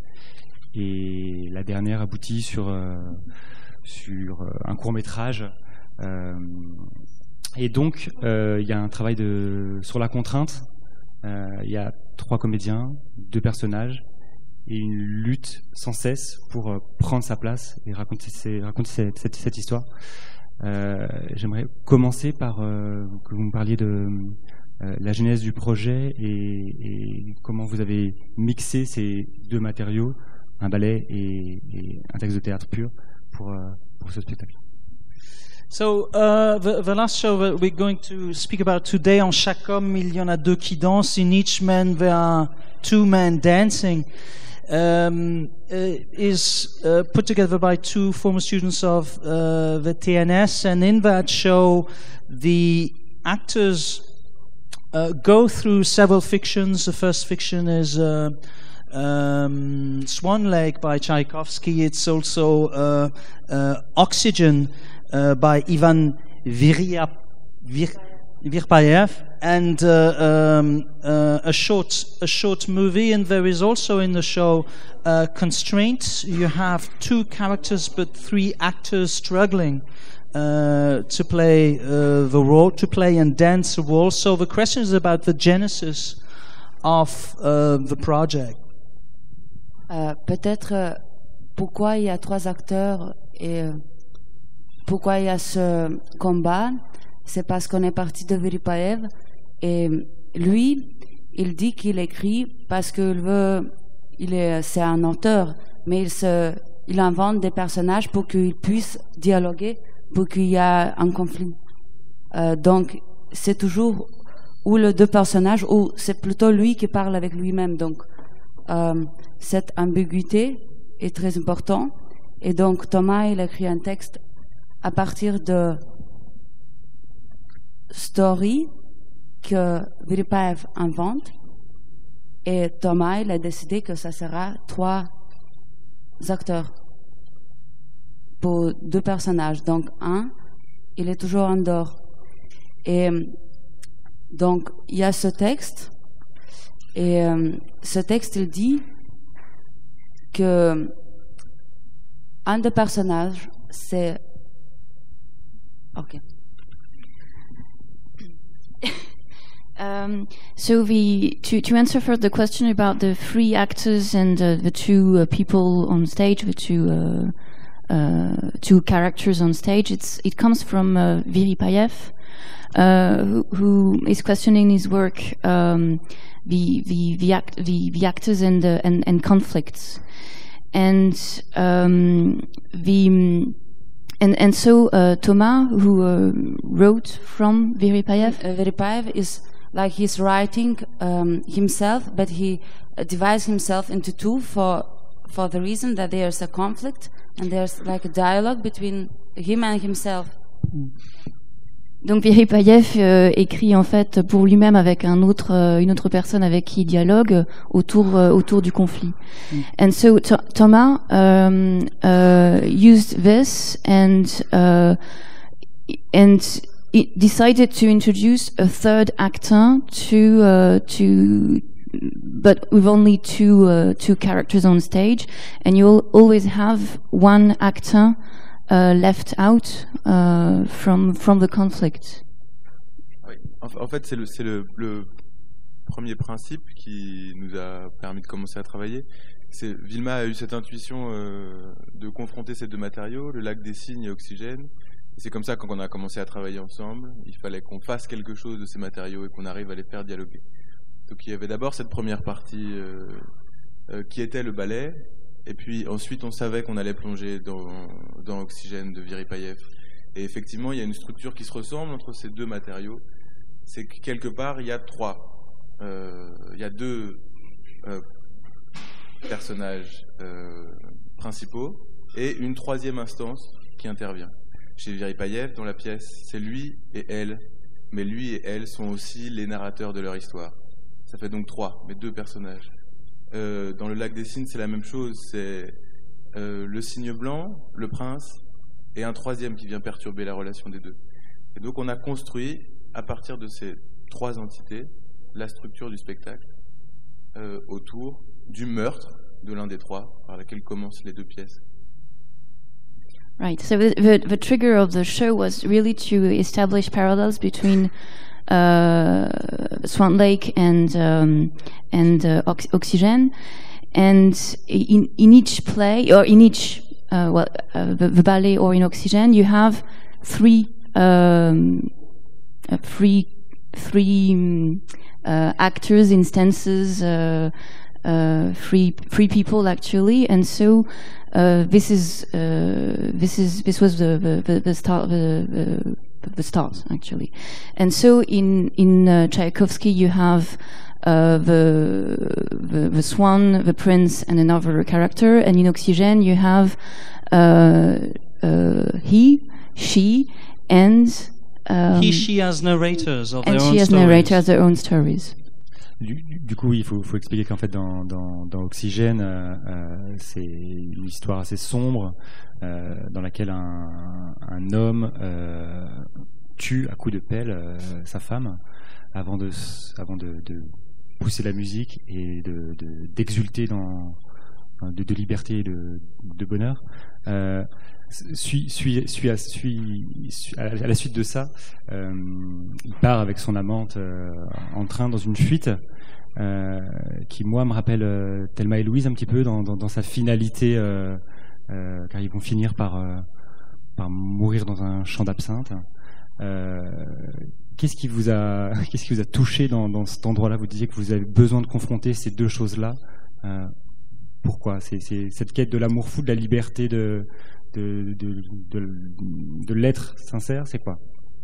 Et la dernière aboutit sur, euh, sur un court-métrage. Euh, et donc, il euh, y a un travail de, sur la contrainte. Il euh, y a trois comédiens, deux personnages, et une lutte sans cesse pour euh, prendre sa place et raconter, ces, raconter cette, cette, cette histoire. Euh, j'aimerais commencer par euh, que vous me parliez de euh, la genèse du projet et, et comment vous avez mixé ces deux matériaux, un ballet et, et un texte de théâtre pur pour, euh, pour ce spectacle. So, uh, the, the last show that we're going to speak about today, en chaque homme, il y en a deux qui dansent. In each man, there are two men dancing. Um, uh, is uh, put together by two former students of uh, the T N S, and in that show, the actors uh, go through several fictions. The first fiction is uh, um, Swan Lake by Tchaikovsky. It's also uh, uh, Oxygen uh, by Ivan Viria, Vir, Virpayev, and uh, um, uh, a short a short movie. And there is also in the show uh, Constraints. You have two characters but three actors struggling uh, to play uh, the role, to play and dance the role. So the question is about the genesis of uh, the project. Euh, peut-être euh, pourquoi il y a trois acteurs et euh, pourquoi il y a ce combat, c'est parce qu'on est parti de Veripayev et lui, il dit qu'il écrit parce qu'il veut, il est, c'est un auteur, mais il se, il invente des personnages pour qu'ils puissent dialoguer, pour qu'il y ait un conflit. Euh, donc c'est toujours ou les deux personnages ou c'est plutôt lui qui parle avec lui-même. Donc euh, cette ambiguïté est très importante. Et donc Thomas, il a écrit un texte à partir de story que Veripayev invente, et Thomas, il a décidé que ça sera trois acteurs pour deux personnages. Donc un, il est toujours en dehors. Et donc il y a ce texte, et euh, ce texte il dit que un des personnages c'est ok Um, so the to to answer first the question about the three actors and uh, the two uh, people on stage, the two uh, uh, two characters on stage, it's it comes from uh, Vyripayev, uh, who, who is questioning his work, um, the the the, act, the the actors and the and, and conflicts, and um, the. And and so uh, Thomas, who uh, wrote from Vyripayev, uh, Vyripayev is like he's writing um, himself, but he uh, divides himself into two for for the reason that there's a conflict and there's like a dialogue between him and himself. Donc Vyripayev euh, écrit en fait pour lui-même avec un autre, euh, une autre personne avec qui il dialogue autour, euh, autour du conflit. Mm. And so Th Thomas um, uh, used this and uh, and it decided to introduce a third actor to uh, to but with only two uh, two characters on stage, and you'll always have one actor Uh, left out uh, from from the conflict. Oui. En, en fait, c'est le c'est le, le premier principe qui nous a permis de commencer à travailler. C'est Vilma a eu cette intuition euh, de confronter ces deux matériaux, le lac des cygnes et Oxygène. Et c'est comme ça quand on a commencé à travailler ensemble, il fallait qu'on fasse quelque chose de ces matériaux et qu'on arrive à les faire dialoguer. Donc il y avait d'abord cette première partie euh, euh, qui était le ballet. Et puis ensuite, on savait qu'on allait plonger dans, dans Oxygène de Vyripayev. Et effectivement, il y a une structure qui se ressemble entre ces deux matériaux. C'est que quelque part, il y a trois. Euh, il y a deux euh, personnages euh, principaux et une troisième instance qui intervient. Chez Vyripayev, dans la pièce, c'est lui et elle. Mais lui et elle sont aussi les narrateurs de leur histoire. Ça fait donc trois, mais deux personnages. Euh, dans le lac des cygnes, c'est la même chose. C'est euh, le cygne blanc, le prince, et un troisième qui vient perturber la relation des deux. Et donc on a construit, à partir de ces trois entités, la structure du spectacle euh, autour du meurtre de l'un des trois, par laquelle commencent les deux pièces. Right. So the, the, the trigger of the show was really to establish parallels between Uh, Swan Lake and um, and uh, Ox Oxygène, and in in each play or in each uh, well uh, the, the ballet or in Oxygène, you have three um, uh, three three um, uh, actors, instances, uh, uh, three three people actually, and so uh, this is uh, this is this was the the, the, the start the, the the start actually. And so in in uh, Tchaikovsky you have uh, the, the the swan, the prince, and another character, and in Oxygène you have uh, uh, he, she, and um, he, she as narrators of and their she own as stories. narrators their own stories. Du, du coup, il faut, faut expliquer qu'en fait, dans, dans, dans Oxygène, euh, euh, c'est une histoire assez sombre euh, dans laquelle un, un homme euh, tue à coups de pelle euh, sa femme avant de, avant de, de pousser la musique et de, de, d'exulter dans, de, de liberté et de, de bonheur. Euh, Suis, suis, suis, à, suis, suis, à la suite de ça, euh, il part avec son amante euh, en train dans une fuite euh, qui, moi, me rappelle euh, Thelma et Louise un petit peu dans, dans, dans sa finalité, euh, euh, car ils vont finir par, euh, par mourir dans un champ d'absinthe. Euh, qu'est-ce qui vous a, qu'est-ce qui vous a touché dans, dans cet endroit-là? Vous disiez que vous avez besoin de confronter ces deux choses-là. Euh, pourquoi? C'est, c'est cette quête de l'amour fou, de la liberté, de De, de, de, de l'être sincère, c'est quoi?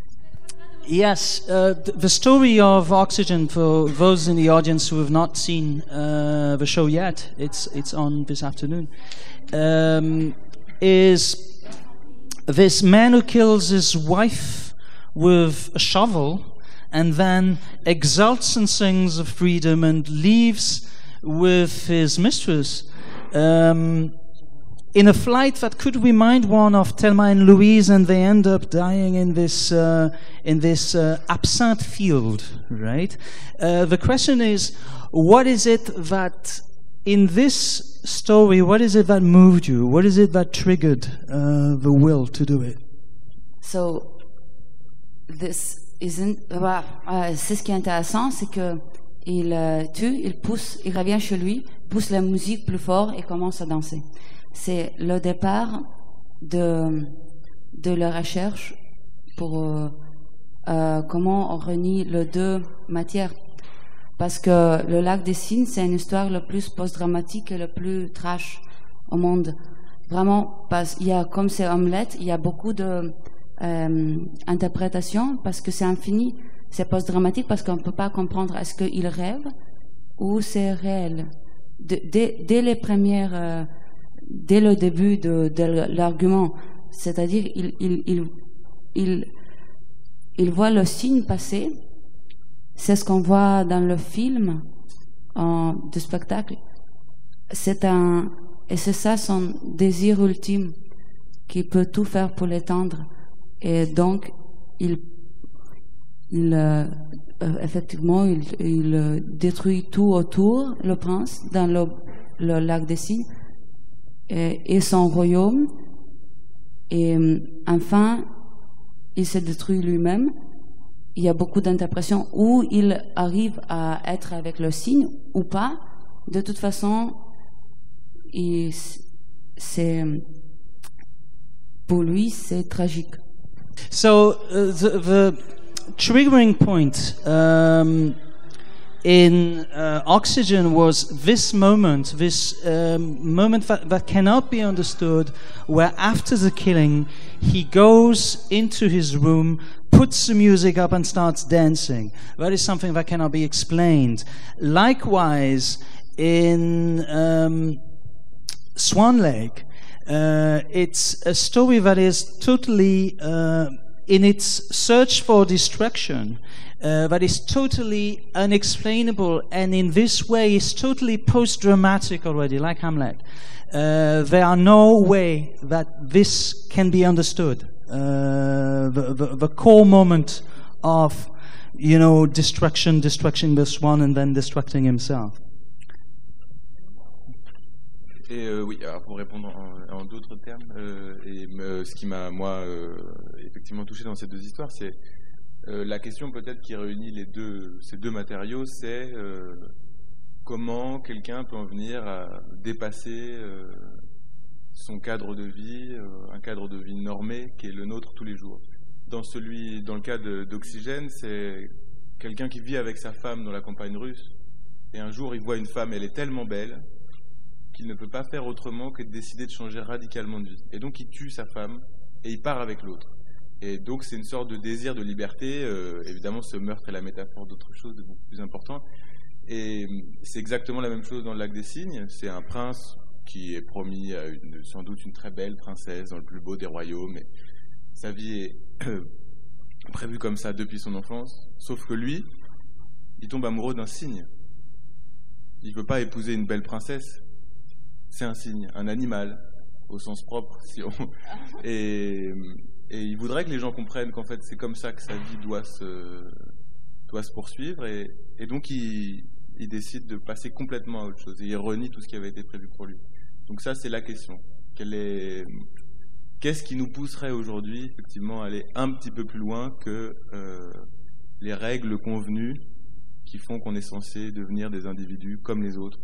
Yes, uh, th the story of Oxygène, for those in the audience who have not seen uh, the show yet, it's it's on this afternoon, um, is this man who kills his wife with a shovel and then exults and sings of freedom and leaves with his mistress. Um, in a flight that could remind one of Thelma and Louise, and they end up dying in this uh, in this uh, absinthe field, right? Uh, the question is, what is it that in this story, what is it that moved you? What is it that triggered uh, the will to do it? So this isn't, voilà, euh, c'est ce qui est intéressant, c'est que il euh, tue, il pousse, il revient chez lui, pousse la musique plus fort et commence à danser. C'est le départ de de la recherche pour euh, euh, comment on renie les deux matières. Parce que le lac des cygnes, c'est une histoire la plus post-dramatique et la plus trash au monde. Vraiment, parce qu'il y a, comme c'est Hamlet, il y a beaucoup de euh, interprétations parce que c'est infini. C'est post-dramatique parce qu'on ne peut pas comprendre est-ce qu'il rêve ou c'est réel. De, dès, dès les premières, euh, dès le début de, de l'argument, c'est-à-dire il, il, il, il, il voit le cygne passer. C'est ce qu'on voit dans le film en, du spectacle. C'est un, et c'est ça son désir ultime, qui peut tout faire pour l'étendre. Et donc, il, il euh, effectivement, il, il détruit tout autour, le prince, dans le, le lac des cygnes, et, et son royaume. Et enfin, il se détruit lui-même. Il y a beaucoup d'interprétations où il arrive à être avec le cygne ou pas. De toute façon, il, c'est, pour lui, c'est tragique. So uh, the, the triggering point um, in uh, Oxygen was this moment, this um, moment that, that cannot be understood, where after the killing, he goes into his room, puts the music up and starts dancing. That is something that cannot be explained. Likewise, in um, Swan Lake, uh, it's a story that is totally, uh, in its search for destruction, uh, that is totally unexplainable, and in this way is totally post-dramatic already, like Hamlet. Uh, there are no way that this can be understood. Uh, the, the, the core moment of, you know, destruction, destructing the swan and then destructing himself. Et euh, oui, alors pour répondre en, en d'autres termes, euh, et me, ce qui m'a moi euh, effectivement touché dans ces deux histoires, c'est euh, la question peut-être qui réunit les deux, ces deux matériaux, c'est euh, comment quelqu'un peut en venir à dépasser euh, son cadre de vie, euh, un cadre de vie normé qui est le nôtre tous les jours. Dans celui, dans le cas de, d'Oxygène, c'est quelqu'un qui vit avec sa femme dans la campagne russe, et un jour il voit une femme, elle est tellement belle qu'il ne peut pas faire autrement que de décider de changer radicalement de vie. Et donc il tue sa femme et il part avec l'autre. Et donc c'est une sorte de désir de liberté. Euh, évidemment, ce meurtre est la métaphore d'autre chose de beaucoup plus important. Et c'est exactement la même chose dans le lac des cygnes. C'est un prince qui est promis à une, sans doute une très belle princesse dans le plus beau des royaumes. Et sa vie est prévue comme ça depuis son enfance. Sauf que lui, il tombe amoureux d'un cygne. Il ne peut pas épouser une belle princesse. C'est un cygne, un animal, au sens propre. Si on... et, et il voudrait que les gens comprennent qu'en fait c'est comme ça que sa vie doit se, doit se poursuivre. Et, et donc il, il décide de passer complètement à autre chose. Et il renie tout ce qui avait été prévu pour lui. Donc ça, c'est la question. Quelle est... Qu'est-ce qui nous pousserait aujourd'hui, effectivement, à aller un petit peu plus loin que euh, les règles convenues qui font qu'on est censé devenir des individus comme les autres?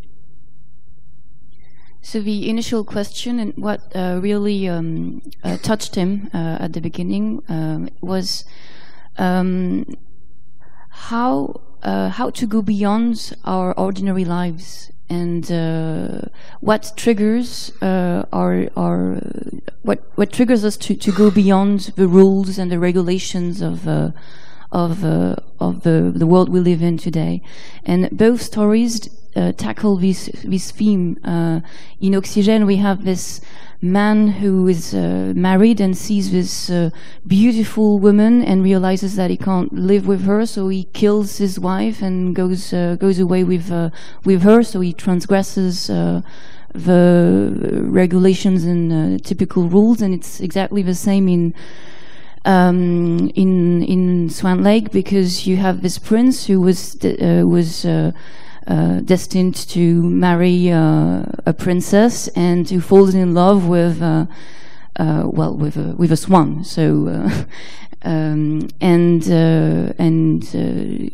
So the initial question and what uh, really um, uh, touched him uh, at the beginning um, was um, how uh, how to go beyond our ordinary lives and uh, what triggers uh, our our what what triggers us to, to go beyond the rules and the regulations of uh, of uh, of the the world we live in today. And both stories Uh, tackle this this theme. Uh, in Oxygène, we have this man who is uh, married and sees this uh, beautiful woman and realizes that he can't live with her, so he kills his wife and goes uh, goes away with uh, with her. So he transgresses uh, the regulations and uh, typical rules, and it's exactly the same in. Um, in in Swan Lake, because you have this prince who was uh, was uh, uh, destined to marry uh, a princess and who falls in love with uh, uh, well with a, with a swan. So uh, um, and uh, and uh,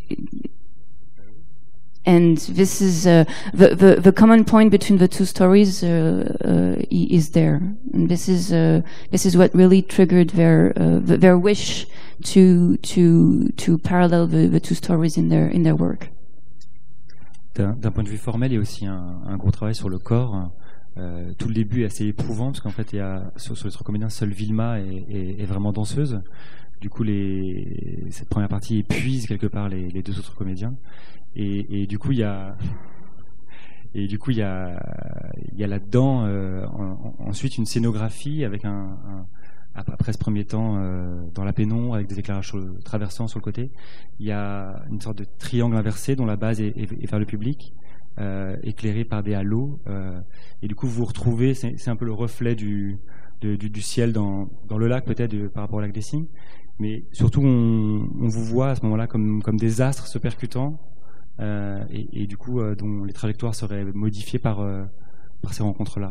and this is uh, the, the the common point between the two stories uh, uh, is there, and this is uh, this is what really triggered their uh, their wish to to to parallel the, the two stories in their in their work. D'un point de vue formel, il y a aussi un, un gros travail sur le corps. Euh, tout le début est assez éprouvant parce qu'en fait, il y a, sur, sur les trois comédiens, seule Vilma est, est, est vraiment danseuse. Du coup, les, cette première partie épuise quelque part les, les deux autres comédiens. Et, et du coup, il y a, et du coup, il y a, il y a là-dedans euh, en, ensuite une scénographie avec un, un après ce premier temps euh, dans la pénombre avec des éclairages sur le, traversants sur le côté. Il y a une sorte de triangle inversé dont la base est, est, est vers le public, euh, éclairé par des halos. Euh, et du coup, vous vous retrouvez, c'est un peu le reflet du, de, du, du ciel dans, dans le lac, peut-être par rapport au lac des Cygnes. Mais surtout, on, on vous voit à ce moment-là comme, comme des astres se percutant, euh, et, et du coup, euh, dont les trajectoires seraient modifiées par, euh, par ces rencontres-là.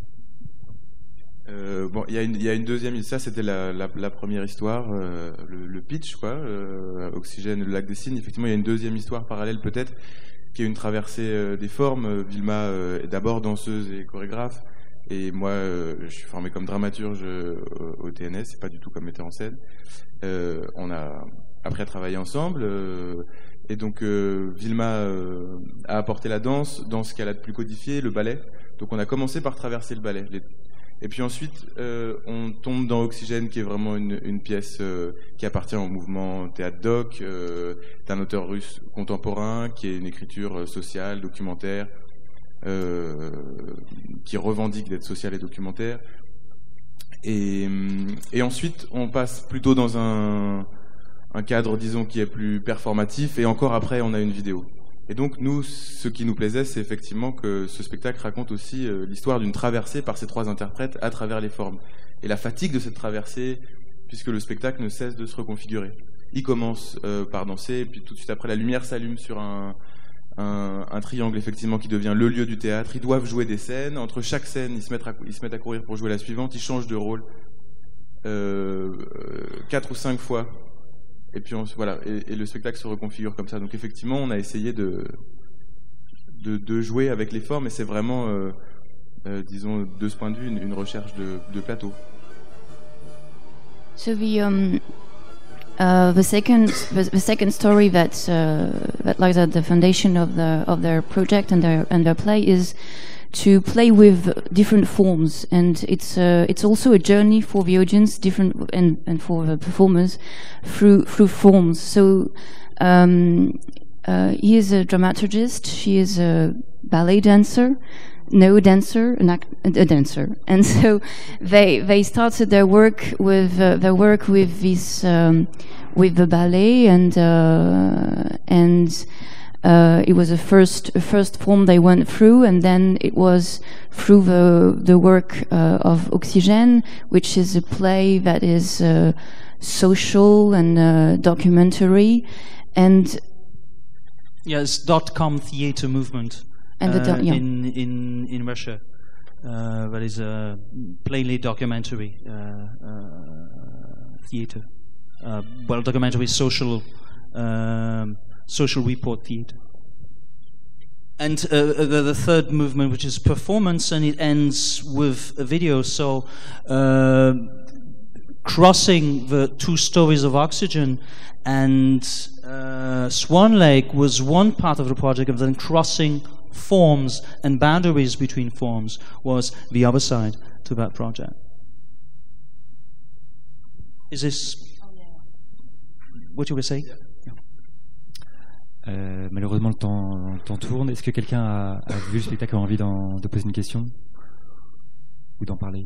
Euh, bon, il y, y a une deuxième, ça c'était la, la, la première histoire, euh, le, le pitch, quoi, euh, Oxygène, le lac des Cygnes. Effectivement, il y a une deuxième histoire parallèle peut-être, qui est une traversée euh, des formes. Vilma euh, est d'abord danseuse et chorégraphe, et moi, euh, je suis formé comme dramaturge euh, au T N S, c'est pas du tout comme metteur en scène. Euh, on a après travaillé ensemble, euh, et donc euh, Vilma euh, a apporté la danse, dans ce qu'elle a de plus codifié, le ballet. Donc on a commencé par traverser le ballet. Les, Et puis ensuite, euh, on tombe dans Oxygène, qui est vraiment une, une pièce euh, qui appartient au mouvement théâtre doc, euh, d'un auteur russe contemporain, qui est une écriture sociale, documentaire, euh, qui revendique d'être sociale et documentaire. Et, et ensuite, on passe plutôt dans un, un cadre, disons, qui est plus performatif, et encore après, on a une vidéo. Et donc, nous, ce qui nous plaisait, c'est effectivement que ce spectacle raconte aussi euh, l'histoire d'une traversée par ces trois interprètes à travers les formes. Et la fatigue de cette traversée, puisque le spectacle ne cesse de se reconfigurer. Il commence euh, par danser, et puis tout de suite après, la lumière s'allume sur un, un, un triangle, effectivement, qui devient le lieu du théâtre. Ils doivent jouer des scènes. Entre chaque scène, ils se mettent à, ils se mettent à courir pour jouer la suivante. Ils changent de rôle euh, quatre ou cinq fois. Et puis on, voilà, et, et le spectacle se reconfigure comme ça. Donc effectivement, on a essayé de de, de jouer avec les formes, et c'est vraiment, euh, euh, disons, de ce point de vue, une, une recherche de, de plateau. So the um, uh, the second the, the second story that uh, that lies at the foundation of the of their project and their and their play is to play with different forms, and it's uh, it's also a journey for the audience, different and and for the performers through through forms. So um, uh, he is a dramaturgist, she is a ballet dancer, no dancer, an act, a dancer, and so they they started their work with uh, their work with this um, with the ballet, and uh, and. Uh, it was a first a first form they went through, and then it was through the the work uh, of Oxygène, which is a play that is uh, social and uh, documentary, and yeah, it's dot-com theater movement and the uh, yeah. in in in Russia. Uh, that is a plainly documentary uh, uh, theater. Uh, well, documentary social. Um, social report theatre. And uh, the, the third movement, which is performance, and it ends with a video. So uh, crossing the two stories of Oxygen and uh, Swan Lake was one part of the project, and then crossing forms and boundaries between forms was the other side to that project. Is this what you were saying? Euh, malheureusement, le temps, le temps tourne. Est-ce que quelqu'un a, a vu le spectacle et a envie de poser une question ou d'en parler?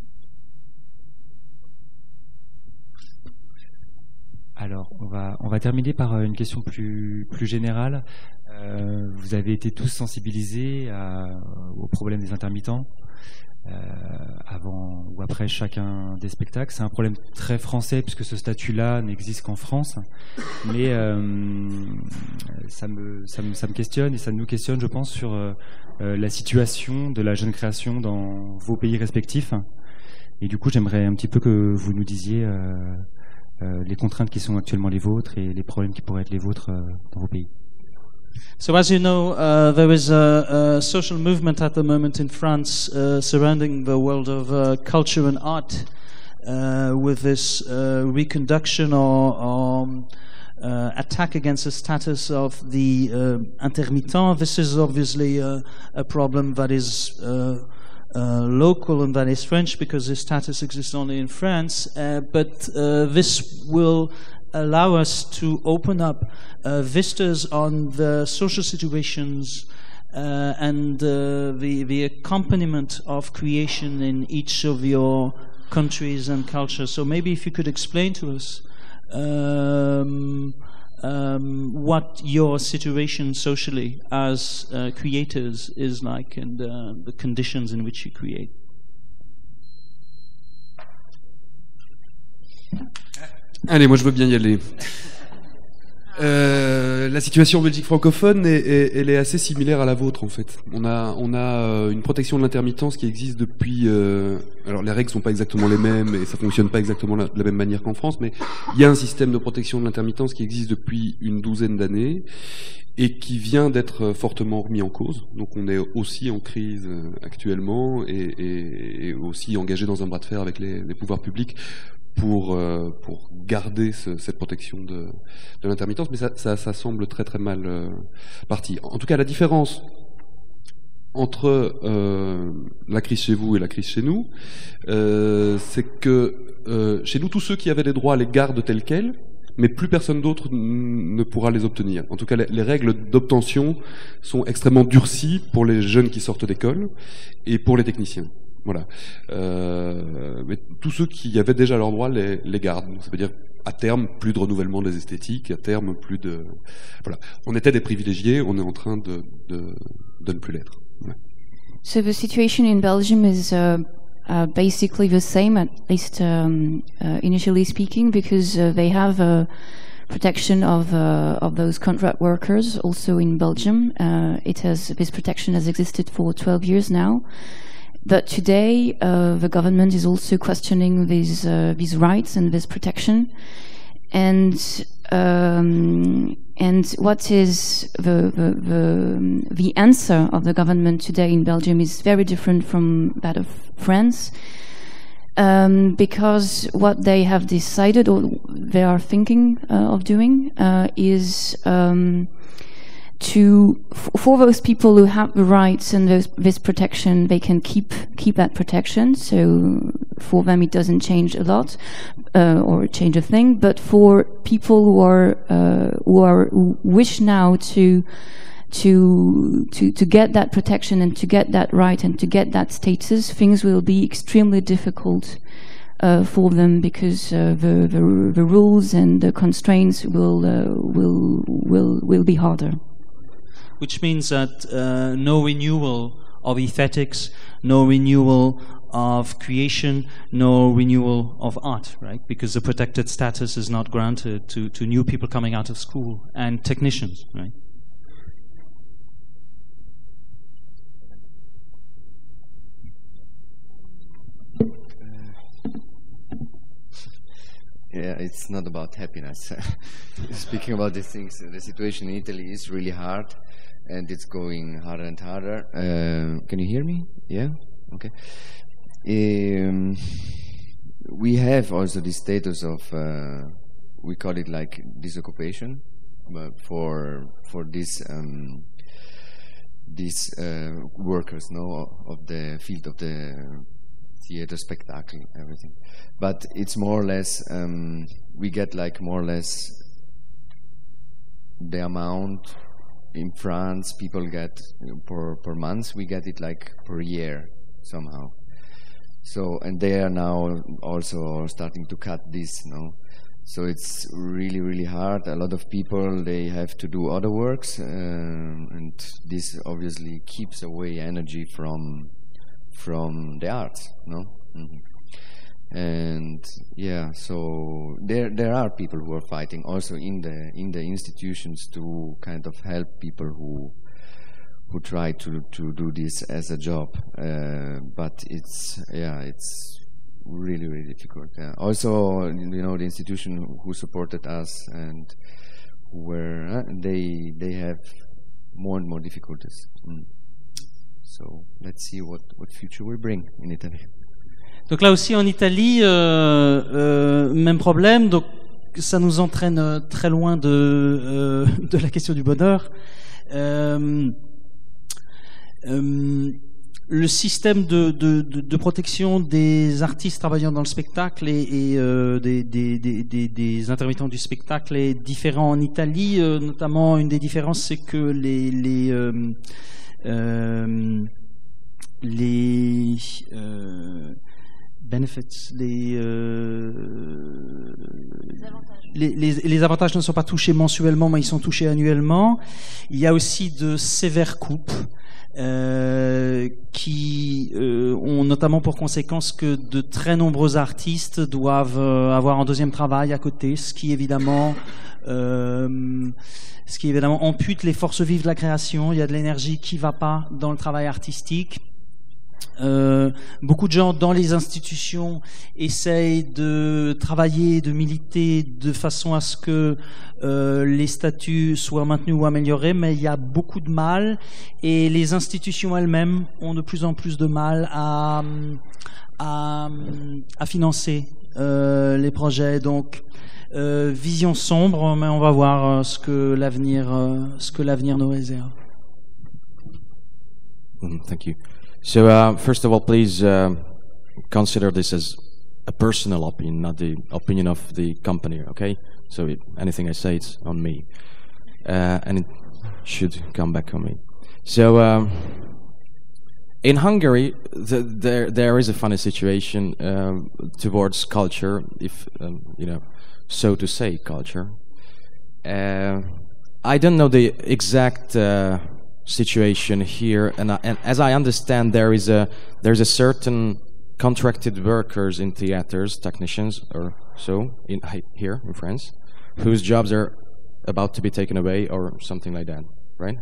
Alors, on va, on va terminer par une question plus, plus générale. Euh, vous avez été tous sensibilisés à, au problème des intermittents euh, avant ou après chacun des spectacles. C'est un problème très français puisque ce statut-là n'existe qu'en France. Mais euh, ça, me, ça, me, ça me questionne et ça nous questionne, je pense, sur euh, la situation de la jeune création dans vos pays respectifs. Et du coup, j'aimerais un petit peu que vous nous disiez... Euh, euh, les contraintes qui sont actuellement les vôtres et les problèmes qui pourraient être les vôtres euh, dans vos pays. So, as you know, uh, there is a, a social movement at the moment in France uh, surrounding the world of uh, culture and art, uh, with this uh, reconduction or, or uh, attack against the status of the uh, intermittent. This is obviously a, a problem that is uh, uh, local and that is French, because this status exists only in France, uh, but uh, this will allow us to open up uh, vistas on the social situations uh, and uh, the, the accompaniment of creation in each of your countries and cultures. So maybe if you could explain to us um, um, what your situation socially as uh, creators is like, and uh, the conditions in which you create. Allez, moi je veux bien y aller. Euh, la situation en Belgique francophone, est, est, elle est assez similaire à la vôtre en fait. On a, on a euh, une protection de l'intermittence qui existe depuis... Euh, alors les règles sont pas exactement les mêmes et ça fonctionne pas exactement la, de la même manière qu'en France, mais il y a un système de protection de l'intermittence qui existe depuis une douzaine d'années et qui vient d'être fortement remis en cause. Donc on est aussi en crise actuellement et, et, et aussi engagé dans un bras de fer avec les, les pouvoirs publics pour euh, pour garder ce, cette protection de, de l'intermittence, mais ça, ça, ça semble très très mal euh, parti. En tout cas, la différence entre euh, la crise chez vous et la crise chez nous, euh, c'est que euh, chez nous, tous ceux qui avaient des droits les gardent tels quels, mais plus personne d'autre ne pourra les obtenir. En tout cas, les, les règles d'obtention sont extrêmement durcies pour les jeunes qui sortent d'école et pour les techniciens. Voilà. Euh, mais tous ceux qui avaient déjà leurs droits les, les gardent. Ça veut dire, à terme, plus de renouvellement des esthétiques, à terme, plus de... Voilà. On était des privilégiés, on est en train de, de, de ne plus l'être. Voilà. So the situation in Belgium is uh, uh, basically the same, at least um, uh, initially speaking, because uh, they have a protection of uh, of those contract workers also in Belgium. Uh, it has this protection has existed for twelve years now. But today, uh, the government is also questioning these uh, these rights and this protection, and um, and what is the, the the the answer of the government today in Belgium is very different from that of France, um, because what they have decided or they are thinking uh, of doing uh, is. Um, To f- for those people who have the rights and those, this protection, they can keep keep that protection. So for them, it doesn't change a lot uh, or change a thing. But for people who are uh, who are who wish now to to to to get that protection and to get that right and to get that status, things will be extremely difficult uh, for them because uh, the, the the rules and the constraints will uh, will will will be harder. Which means that uh, no renewal of aesthetics, no renewal of creation, no renewal of art, right? Because the protected status is not granted to, to new people coming out of school and technicians, right? Yeah, it's not about happiness. Speaking about these things, the situation in Italy is really hard, and it's going harder and harder. Uh, can you hear me? Yeah? Okay. Um, we have also the status of, uh, we call it like disoccupation, but for for these um, these uh, workers, no, of the field of the theater, spectacle, everything. But it's more or less, um, we get like more or less the amount in France people get per, per month, we get it like per year somehow. So, and they are now also starting to cut this, no? So it's really, really hard. A lot of people, they have to do other works, uh, and this obviously keeps away energy from from the arts, no? Mm-hmm. And yeah, so there there are people who are fighting also in the in the institutions to kind of help people who who try to to do this as a job. Uh, but it's yeah, it's really, really difficult. Yeah. Also, you know, the institution who supported us and who were uh, they they have more and more difficulties. Mm. So let's see what what future will bring in Italy. Donc là aussi en Italie, euh, euh, même problème. Donc ça nous entraîne très loin de euh, de la question du bonheur. Euh, euh, le système de, de, de, de protection des artistes travaillant dans le spectacle et, et euh, des, des, des, des, des intermittents du spectacle est différent en Italie. Euh, notamment, une des différences, c'est que les les euh, euh, les euh, benefits, les, euh, les, les, les avantages ne sont pas touchés mensuellement, mais ils sont touchés annuellement. Il y a aussi de sévères coupes euh, qui euh, ont notamment pour conséquence que de très nombreux artistes doivent euh, avoir un deuxième travail à côté, ce qui évidemment euh, ce qui évidemment ampute les forces vives de la création. Il y a de l'énergie qui ne va pas dans le travail artistique. Euh, beaucoup de gens dans les institutions essayent de travailler, de militer de façon à ce que euh, les statuts soient maintenus ou améliorés, mais il y a beaucoup de mal et les institutions elles-mêmes ont de plus en plus de mal à, à, à financer euh, les projets. Donc, euh, vision sombre, mais on va voir euh, ce que l'avenir, euh, ce que l'avenir nous réserve. Mm, thank you. So, uh, first of all, please uh, consider this as a personal opinion, not the opinion of the company, okay? So, it, anything I say, it's on me. Uh, and it should come back on me. So, um, in Hungary, the, there there is a funny situation um, towards culture, if, um, you know, so to say, culture. Uh, I don't know the exact... Uh, situation here, and, I, and as I understand, there is a there's a certain contracted workers in theaters, technicians or so, in here in France, whose jobs are about to be taken away or something like that, right?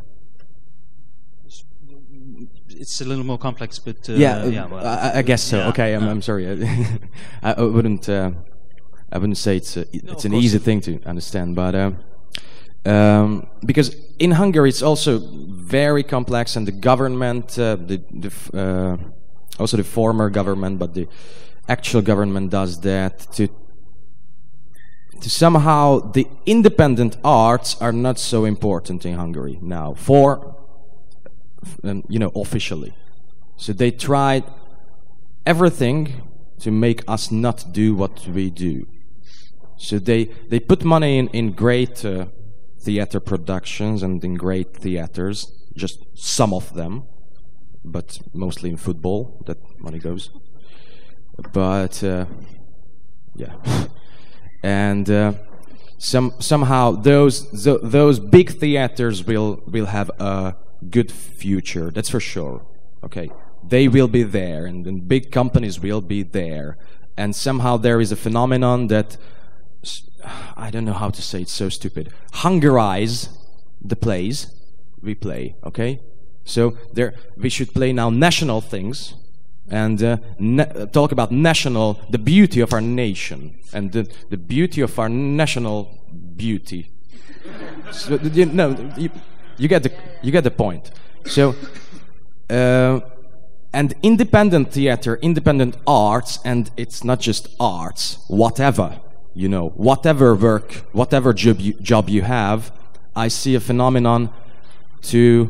It's a little more complex, but uh, yeah, yeah well, I, I guess so. Yeah, okay, I'm, uh, I'm sorry. I, I wouldn't uh, I wouldn't say it's a, it's no, an easy thing to understand, but. Uh, Um, because in Hungary it's also very complex, and the government, uh, the, the uh, also the former government, but the actual government does that to to somehow the independent arts are not so important in Hungary now, for um, you know, officially. So they tried everything to make us not do what we do. So they they put money in in great. Uh, theater productions and in great theaters, just some of them, but mostly in football that money goes. But uh, yeah, and uh, some somehow those th those big theaters will will have a good future. That's for sure. Okay, they will be there, and then big companies will be there, and somehow there is a phenomenon that. I don't know how to say it, so stupid. Hungarize the plays we play, okay? So there, we should play now national things and uh, talk about national, the beauty of our nation and the, the beauty of our national beauty. So, you know, you, you get the you get the point. So, uh, and independent theater, independent arts, and it's not just arts, whatever. You know, whatever work, whatever job you, job you have, I see a phenomenon to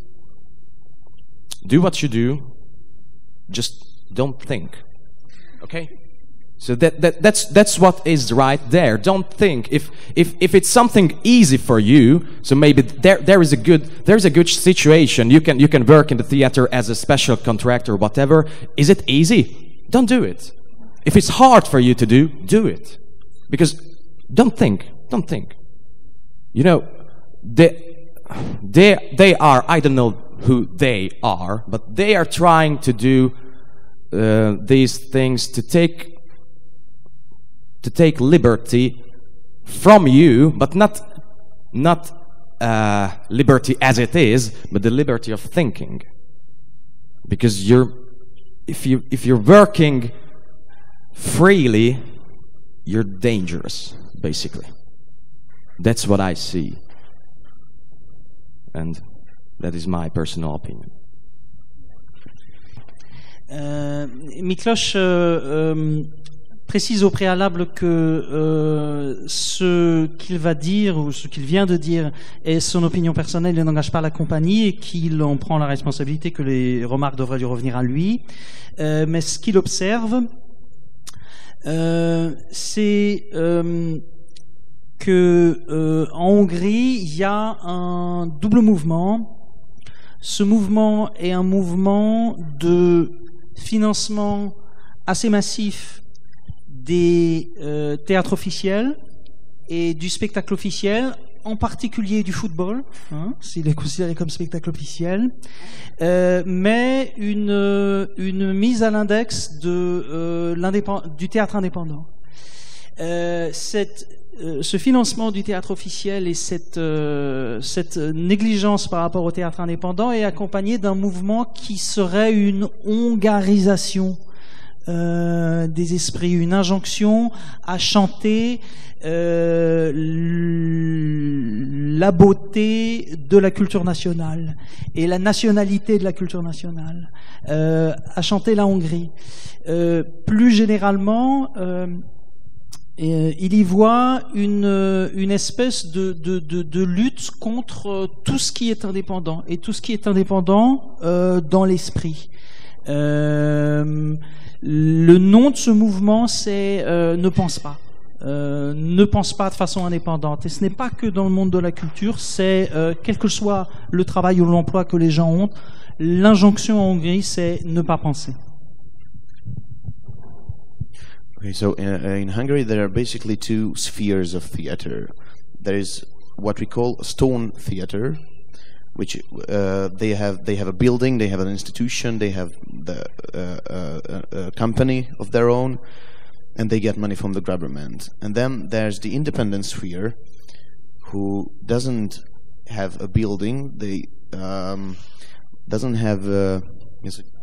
do what you do, just don't think. Okay? So that, that that's that's what is right there. Don't think. If if if it's something easy for you, so maybe there there is a good there's a good situation. You can you can work in the theater as a special contractor, whatever. Is it easy? Don't do it. If it's hard for you to do, do it. Because don't think, don't think. You know, they, they, they are, I don't know who they are, but they are trying to do uh, these things to take, to take liberty from you, but not, not uh, liberty as it is, but the liberty of thinking. Because you're, if you, if you're working freely, you're dangerous, basically. That's what I see. And that is my personal opinion. Euh, Miklos euh, euh, précise au préalable que euh, ce qu'il va dire ou ce qu'il vient de dire est son opinion personnelle et n'engage pas la compagnie et qu'il en prend la responsabilité, que les remarques devraient lui revenir à lui. Euh, mais ce qu'il observe, euh, c'est euh, que euh, en Hongrie, il y a un double mouvement. Ce mouvement est un mouvement de financement assez massif des euh, théâtres officiels et du spectacle officiel, en particulier du football, hein, s'il est considéré comme spectacle officiel, euh, mais une, une mise à l'index de, euh, du théâtre indépendant. Euh, cette, euh, ce financement du théâtre officiel et cette, euh, cette négligence par rapport au théâtre indépendant est accompagné d'un mouvement qui serait une hongarisation euh, des esprits, une injonction à chanter euh, la beauté de la culture nationale et la nationalité de la culture nationale, euh, à chanter la Hongrie. Euh, plus généralement, euh, Et, euh, il y voit une, une espèce de, de, de, de lutte contre tout ce qui est indépendant, et tout ce qui est indépendant euh, dans l'esprit. Euh, le nom de ce mouvement, c'est euh, Ne pense pas. Euh, ne pense pas de façon indépendante. Et ce n'est pas que dans le monde de la culture, c'est euh, quel que soit le travail ou l'emploi que les gens ont, l'injonction en Hongrie, c'est ne pas penser. Okay, so in, uh, in Hungary there are basically two spheres of theater. There is what we call stone theater, which uh, they have they have a building, they have an institution, they have the uh, uh, a company of their own, and they get money from the government. And then there's the independent sphere, who doesn't have a building, they um, doesn't have a, is it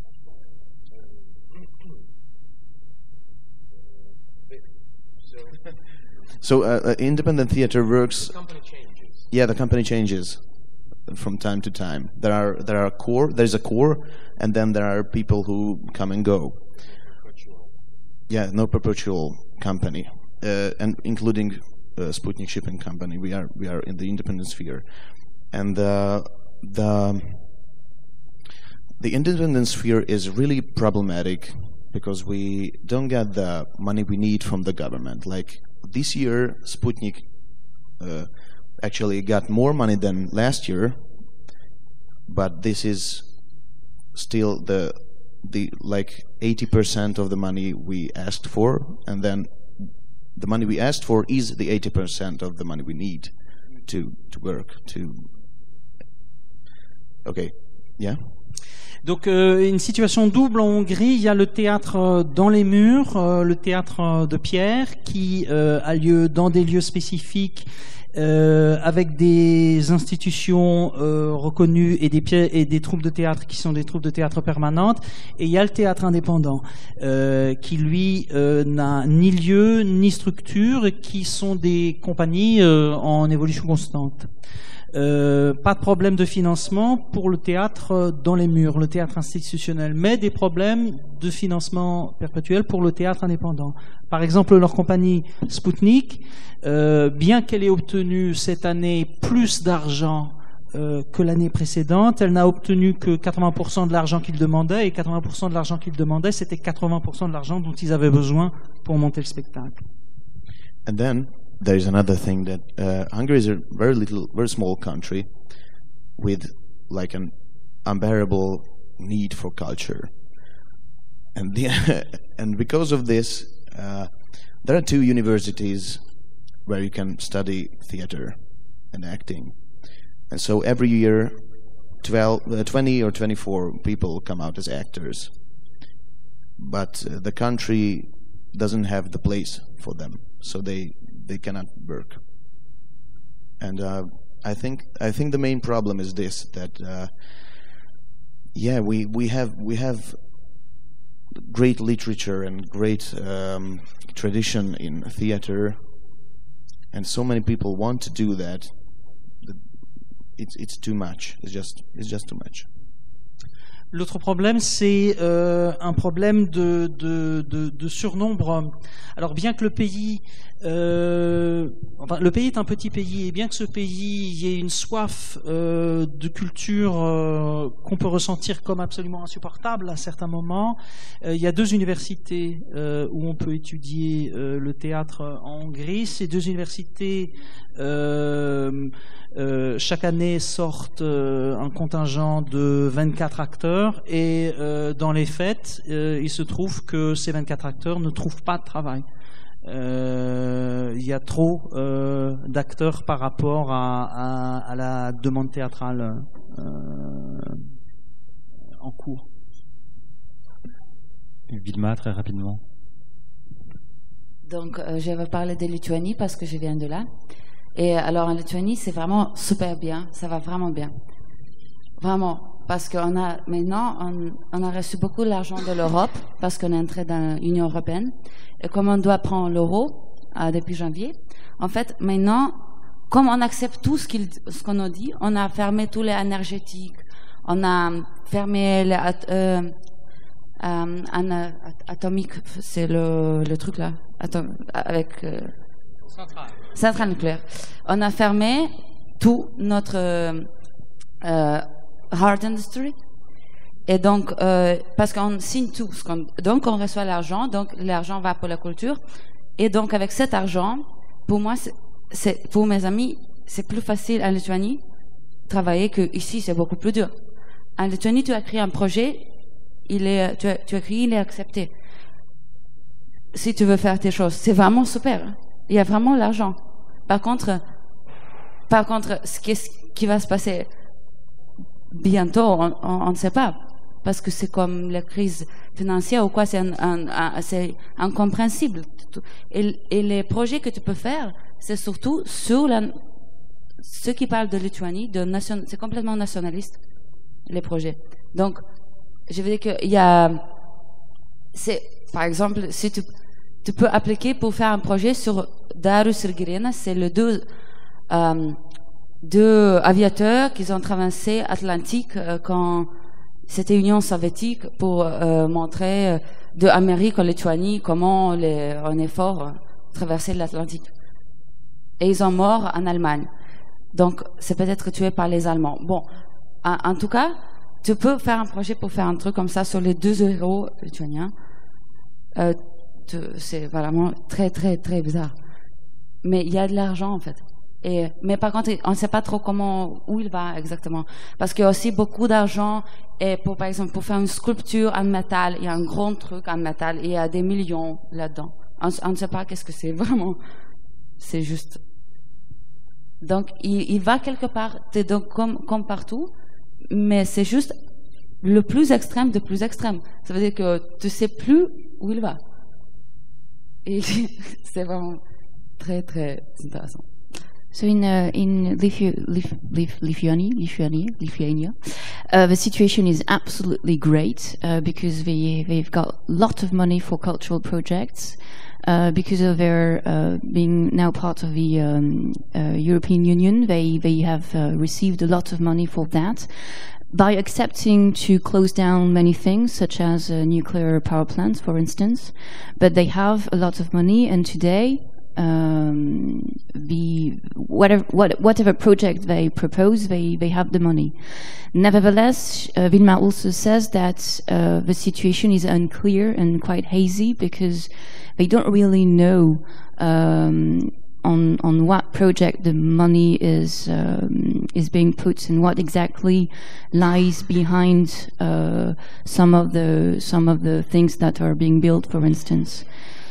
So uh, uh, independent theater works. The company changes. Yeah, the company changes from time to time. There are there are core. There is a core, and then there are people who come and go. Yeah, no perpetual company, uh, and including uh, Sputnik Shipping Company. We are we are in the independent sphere, and uh, the the independent sphere is really problematic because we don't get the money we need from the government. Like this year, Sputnik uh, actually got more money than last year, but this is still the the like eighty percent of the money we asked for, and then the money we asked for is the eighty percent of the money we need to to work to. Okay, yeah. Donc euh, une situation double en Hongrie, il y a le théâtre euh, dans les murs, euh, le théâtre euh, de pierre qui euh, a lieu dans des lieux spécifiques euh, avec des institutions euh, reconnues et des, pieds, et des troupes de théâtre qui sont des troupes de théâtre permanentes, et il y a le théâtre indépendant euh, qui lui euh, n'a ni lieu ni structure et qui sont des compagnies euh, en évolution constante. Euh, pas de problème de financement pour le théâtre dans les murs, le théâtre institutionnel, mais des problèmes de financement perpétuel pour le théâtre indépendant. Par exemple, leur compagnie Sputnik, euh, bien qu'elle ait obtenu cette année plus d'argent euh, que l'année précédente, elle n'a obtenu que quatre-vingts pour cent de l'argent qu'ils demandaient, et quatre-vingts pour cent de l'argent qu'ils demandaient, c'était quatre-vingts pour cent de l'argent dont ils avaient besoin pour monter le spectacle. And then there is another thing that uh, Hungary is a very little, very small country with like an unbearable need for culture, and the and because of this, uh, there are two universities where you can study theater and acting, and so every year, twelve, uh, twenty or twenty-four people come out as actors, but uh, the country doesn't have the place for them, so they. They cannot work, and uh, I think I think the main problem is this: that uh, yeah, we, we have we have great literature and great um, tradition in theater, and so many people want to do that. It's it's too much. It's just it's just too much. L'autre problème, c'est euh, un problème de, de, de, de surnombre. Alors, bien que le pays, euh, enfin, le pays est un petit pays, et bien que ce pays y ait une soif euh, de culture euh, qu'on peut ressentir comme absolument insupportable à certains moments, euh, il y a deux universités euh, où on peut étudier euh, le théâtre en Hongrie. Ces deux universités euh, Euh, chaque année sortent euh, un contingent de vingt-quatre acteurs et euh, dans les faits, euh, il se trouve que ces vingt-quatre acteurs ne trouvent pas de travail. Euh, il y a trop euh, d'acteurs par rapport à, à, à la demande théâtrale euh, en cours. Vilma, très rapidement. Donc, euh, je vais parler de Lituanie parce que je viens de là. Et alors en Lituanie, c'est vraiment super bien, ça va vraiment bien. Vraiment, parce qu'on a maintenant, on, on a reçu beaucoup d'argent de l'Europe, parce qu'on est entré dans l'Union européenne. Et comme on doit prendre l'euro euh, depuis janvier, en fait, maintenant, comme on accepte tout ce, qu'il, ce qu'on nous dit, on a fermé tous les énergétiques, on a fermé les euh, euh, an, atomique, c'est le, le truc là, atom, avec... Euh, Centrale. Centrale nucléaire. On a fermé tout notre euh, hard industry. Et donc, euh, parce qu'on signe tout. Qu'on, donc, on reçoit l'argent. Donc, l'argent va pour la culture. Et donc, avec cet argent, pour moi, c'est, c'est, pour mes amis, c'est plus facile en Lituanie travailler qu'ici, c'est beaucoup plus dur. En Lituanie, tu as créé un projet, il est, tu as, tu as créé, il est accepté. Si tu veux faire tes choses, c'est vraiment super. Il y a vraiment l'argent. Par contre, par contre, ce qui, ce qui va se passer bientôt, on, on, on ne sait pas. Parce que c'est comme la crise financière ou quoi, c'est, un, un, un, c'est incompréhensible. Et, et les projets que tu peux faire, c'est surtout sur la, ceux qui parlent de Lituanie, de nation, c'est complètement nationaliste, les projets. Donc, je veux dire qu'il y a, c'est, par exemple, si tu, tu peux appliquer pour faire un projet sur Darius ir Girėnas, c'est les deux, euh, deux aviateurs qui ont traversé l'Atlantique euh, quand c'était l'Union soviétique pour euh, montrer euh, de l'Amérique en Lituanie comment les, on est fort euh, traverser l'Atlantique. Et ils sont morts en Allemagne. Donc, c'est peut-être tué par les Allemands. Bon, en, en tout cas, tu peux faire un projet pour faire un truc comme ça sur les deux héros lituaniens. Euh, tu, c'est vraiment très, très, très bizarre. Mais il y a de l'argent, en fait. Et, mais par contre, on ne sait pas trop comment, où il va exactement. Parce qu'il y a aussi beaucoup d'argent. Et pour, par exemple, pour faire une sculpture en métal, il y a un grand truc en métal et il y a des millions là-dedans. On, on ne sait pas qu'est-ce que c'est vraiment. C'est juste. Donc, il, il va quelque part, donc, comme, comme partout, mais c'est juste le plus extrême de plus extrême. Ça veut dire que tu ne sais plus où il va. Et c'est vraiment très, très intéressant. So in uh, in Lithu- Lith- Lith- Lithuania, Lithuania, Lithuania, uh, the situation is absolutely great uh, because they they've got a lot of money for cultural projects uh, because of their uh, being now part of the um, uh, European Union. They they have uh, received a lot of money for that. By accepting to close down many things, such as uh, nuclear power plants, for instance, but they have a lot of money, and today um, the whatever what, whatever project they propose, they, they have the money. Nevertheless, uh, Vilma also says that uh, the situation is unclear and quite hazy because they don't really know um, on on what project the money is um, is being put and what exactly lies behind uh, some of the some of the things that are being built, for instance.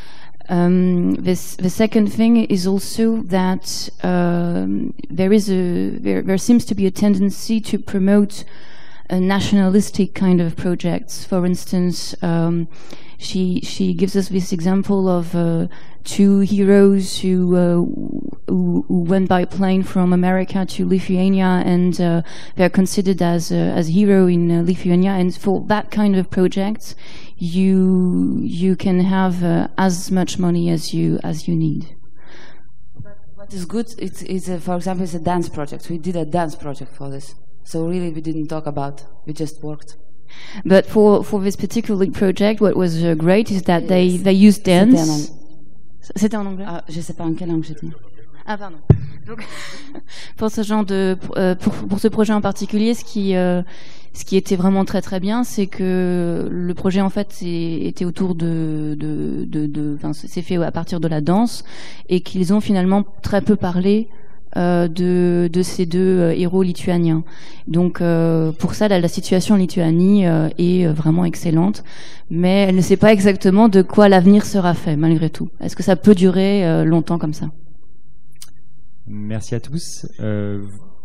Um, this the second thing is also that um, there is a there, there seems to be a tendency to promote a nationalistic kind of projects. For instance, um, she she gives us this example of uh, two heroes who, uh, who who went by plane from America to Lithuania, and uh, they're considered as uh, as hero in uh, Lithuania. And for that kind of projects, you you can have uh, as much money as you as you need. What is good, it's, it's a, for example, it's a dance project. We did a dance project for this. So really we didn't talk about, we just worked. But for, for this particular project, what was uh, great is that they, they used dance. C'était en anglais? Ah, je sais pas en quelle langue j'étais. Ah pardon. Donc, pour ce genre de, euh, pour, pour ce projet en particulier, ce qui, euh, ce qui était vraiment très très bien, c'est que le projet en fait est, était autour de, de, de, de enfin, c'est fait à partir de la danse et qu'ils ont finalement très peu parlé euh, de, de ces deux euh, héros lituaniens. Donc euh, pour ça, la, la situation en Lituanie euh, est vraiment excellente, mais elle ne sait pas exactement de quoi l'avenir sera fait malgré tout. Est-ce que ça peut durer euh, longtemps comme ça? Merci à tous. Euh...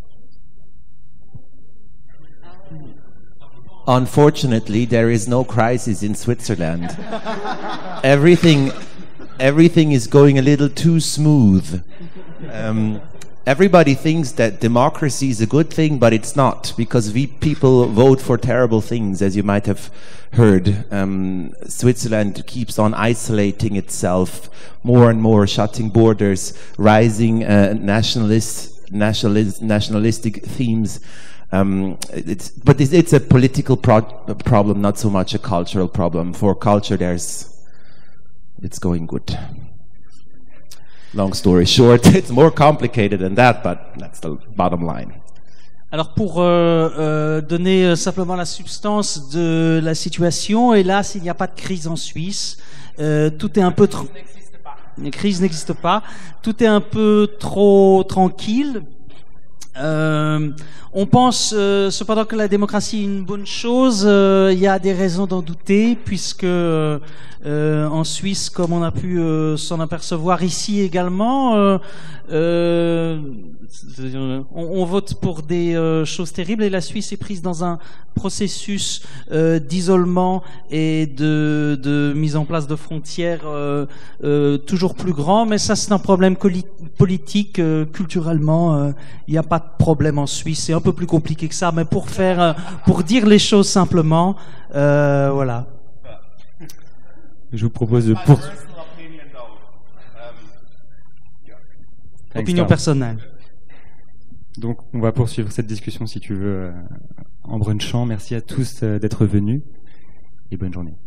Unfortunately, there is no crisis in Switzerland. everything, everything is going a little too smooth. Um, everybody thinks that democracy is a good thing, but it's not, because we people vote for terrible things, as you might have heard. Um, Switzerland keeps on isolating itself more and more, shutting borders, rising uh, nationalist, nationalist, nationalistic themes. Um, it's, but it's, it's a political pro problem, not so much a cultural problem. For culture, there's, it's going good. Long story short, it's more complicated than that, but that's the bottom line. Alors pour euh, euh, donner euh, simplement la substance de la situation, hélas, il n'y a pas de crise en Suisse. Euh, tout est un peu trop... Une crise n'existe pas. Tout est un peu trop tranquille. Euh, on pense euh, cependant que la démocratie est une bonne chose. Euh, il y a des raisons d'en douter, puisque euh, en Suisse, comme on a pu euh, s'en apercevoir ici également, euh, euh, on, on vote pour des euh, choses terribles, et la Suisse est prise dans un processus euh, d'isolement et de, de mise en place de frontières euh, euh, toujours plus grand. Mais ça, c'est un problème politique, euh, culturellement. Il n'y a pas de problème en Suisse. C'est un peu plus compliqué que ça, mais pour faire, euh, pour dire les choses simplement, euh, voilà. Je vous propose de pour... Opinion personnelle. Donc, on va poursuivre cette discussion, si tu veux, en brunchant. Merci à tous d'être venus et bonne journée.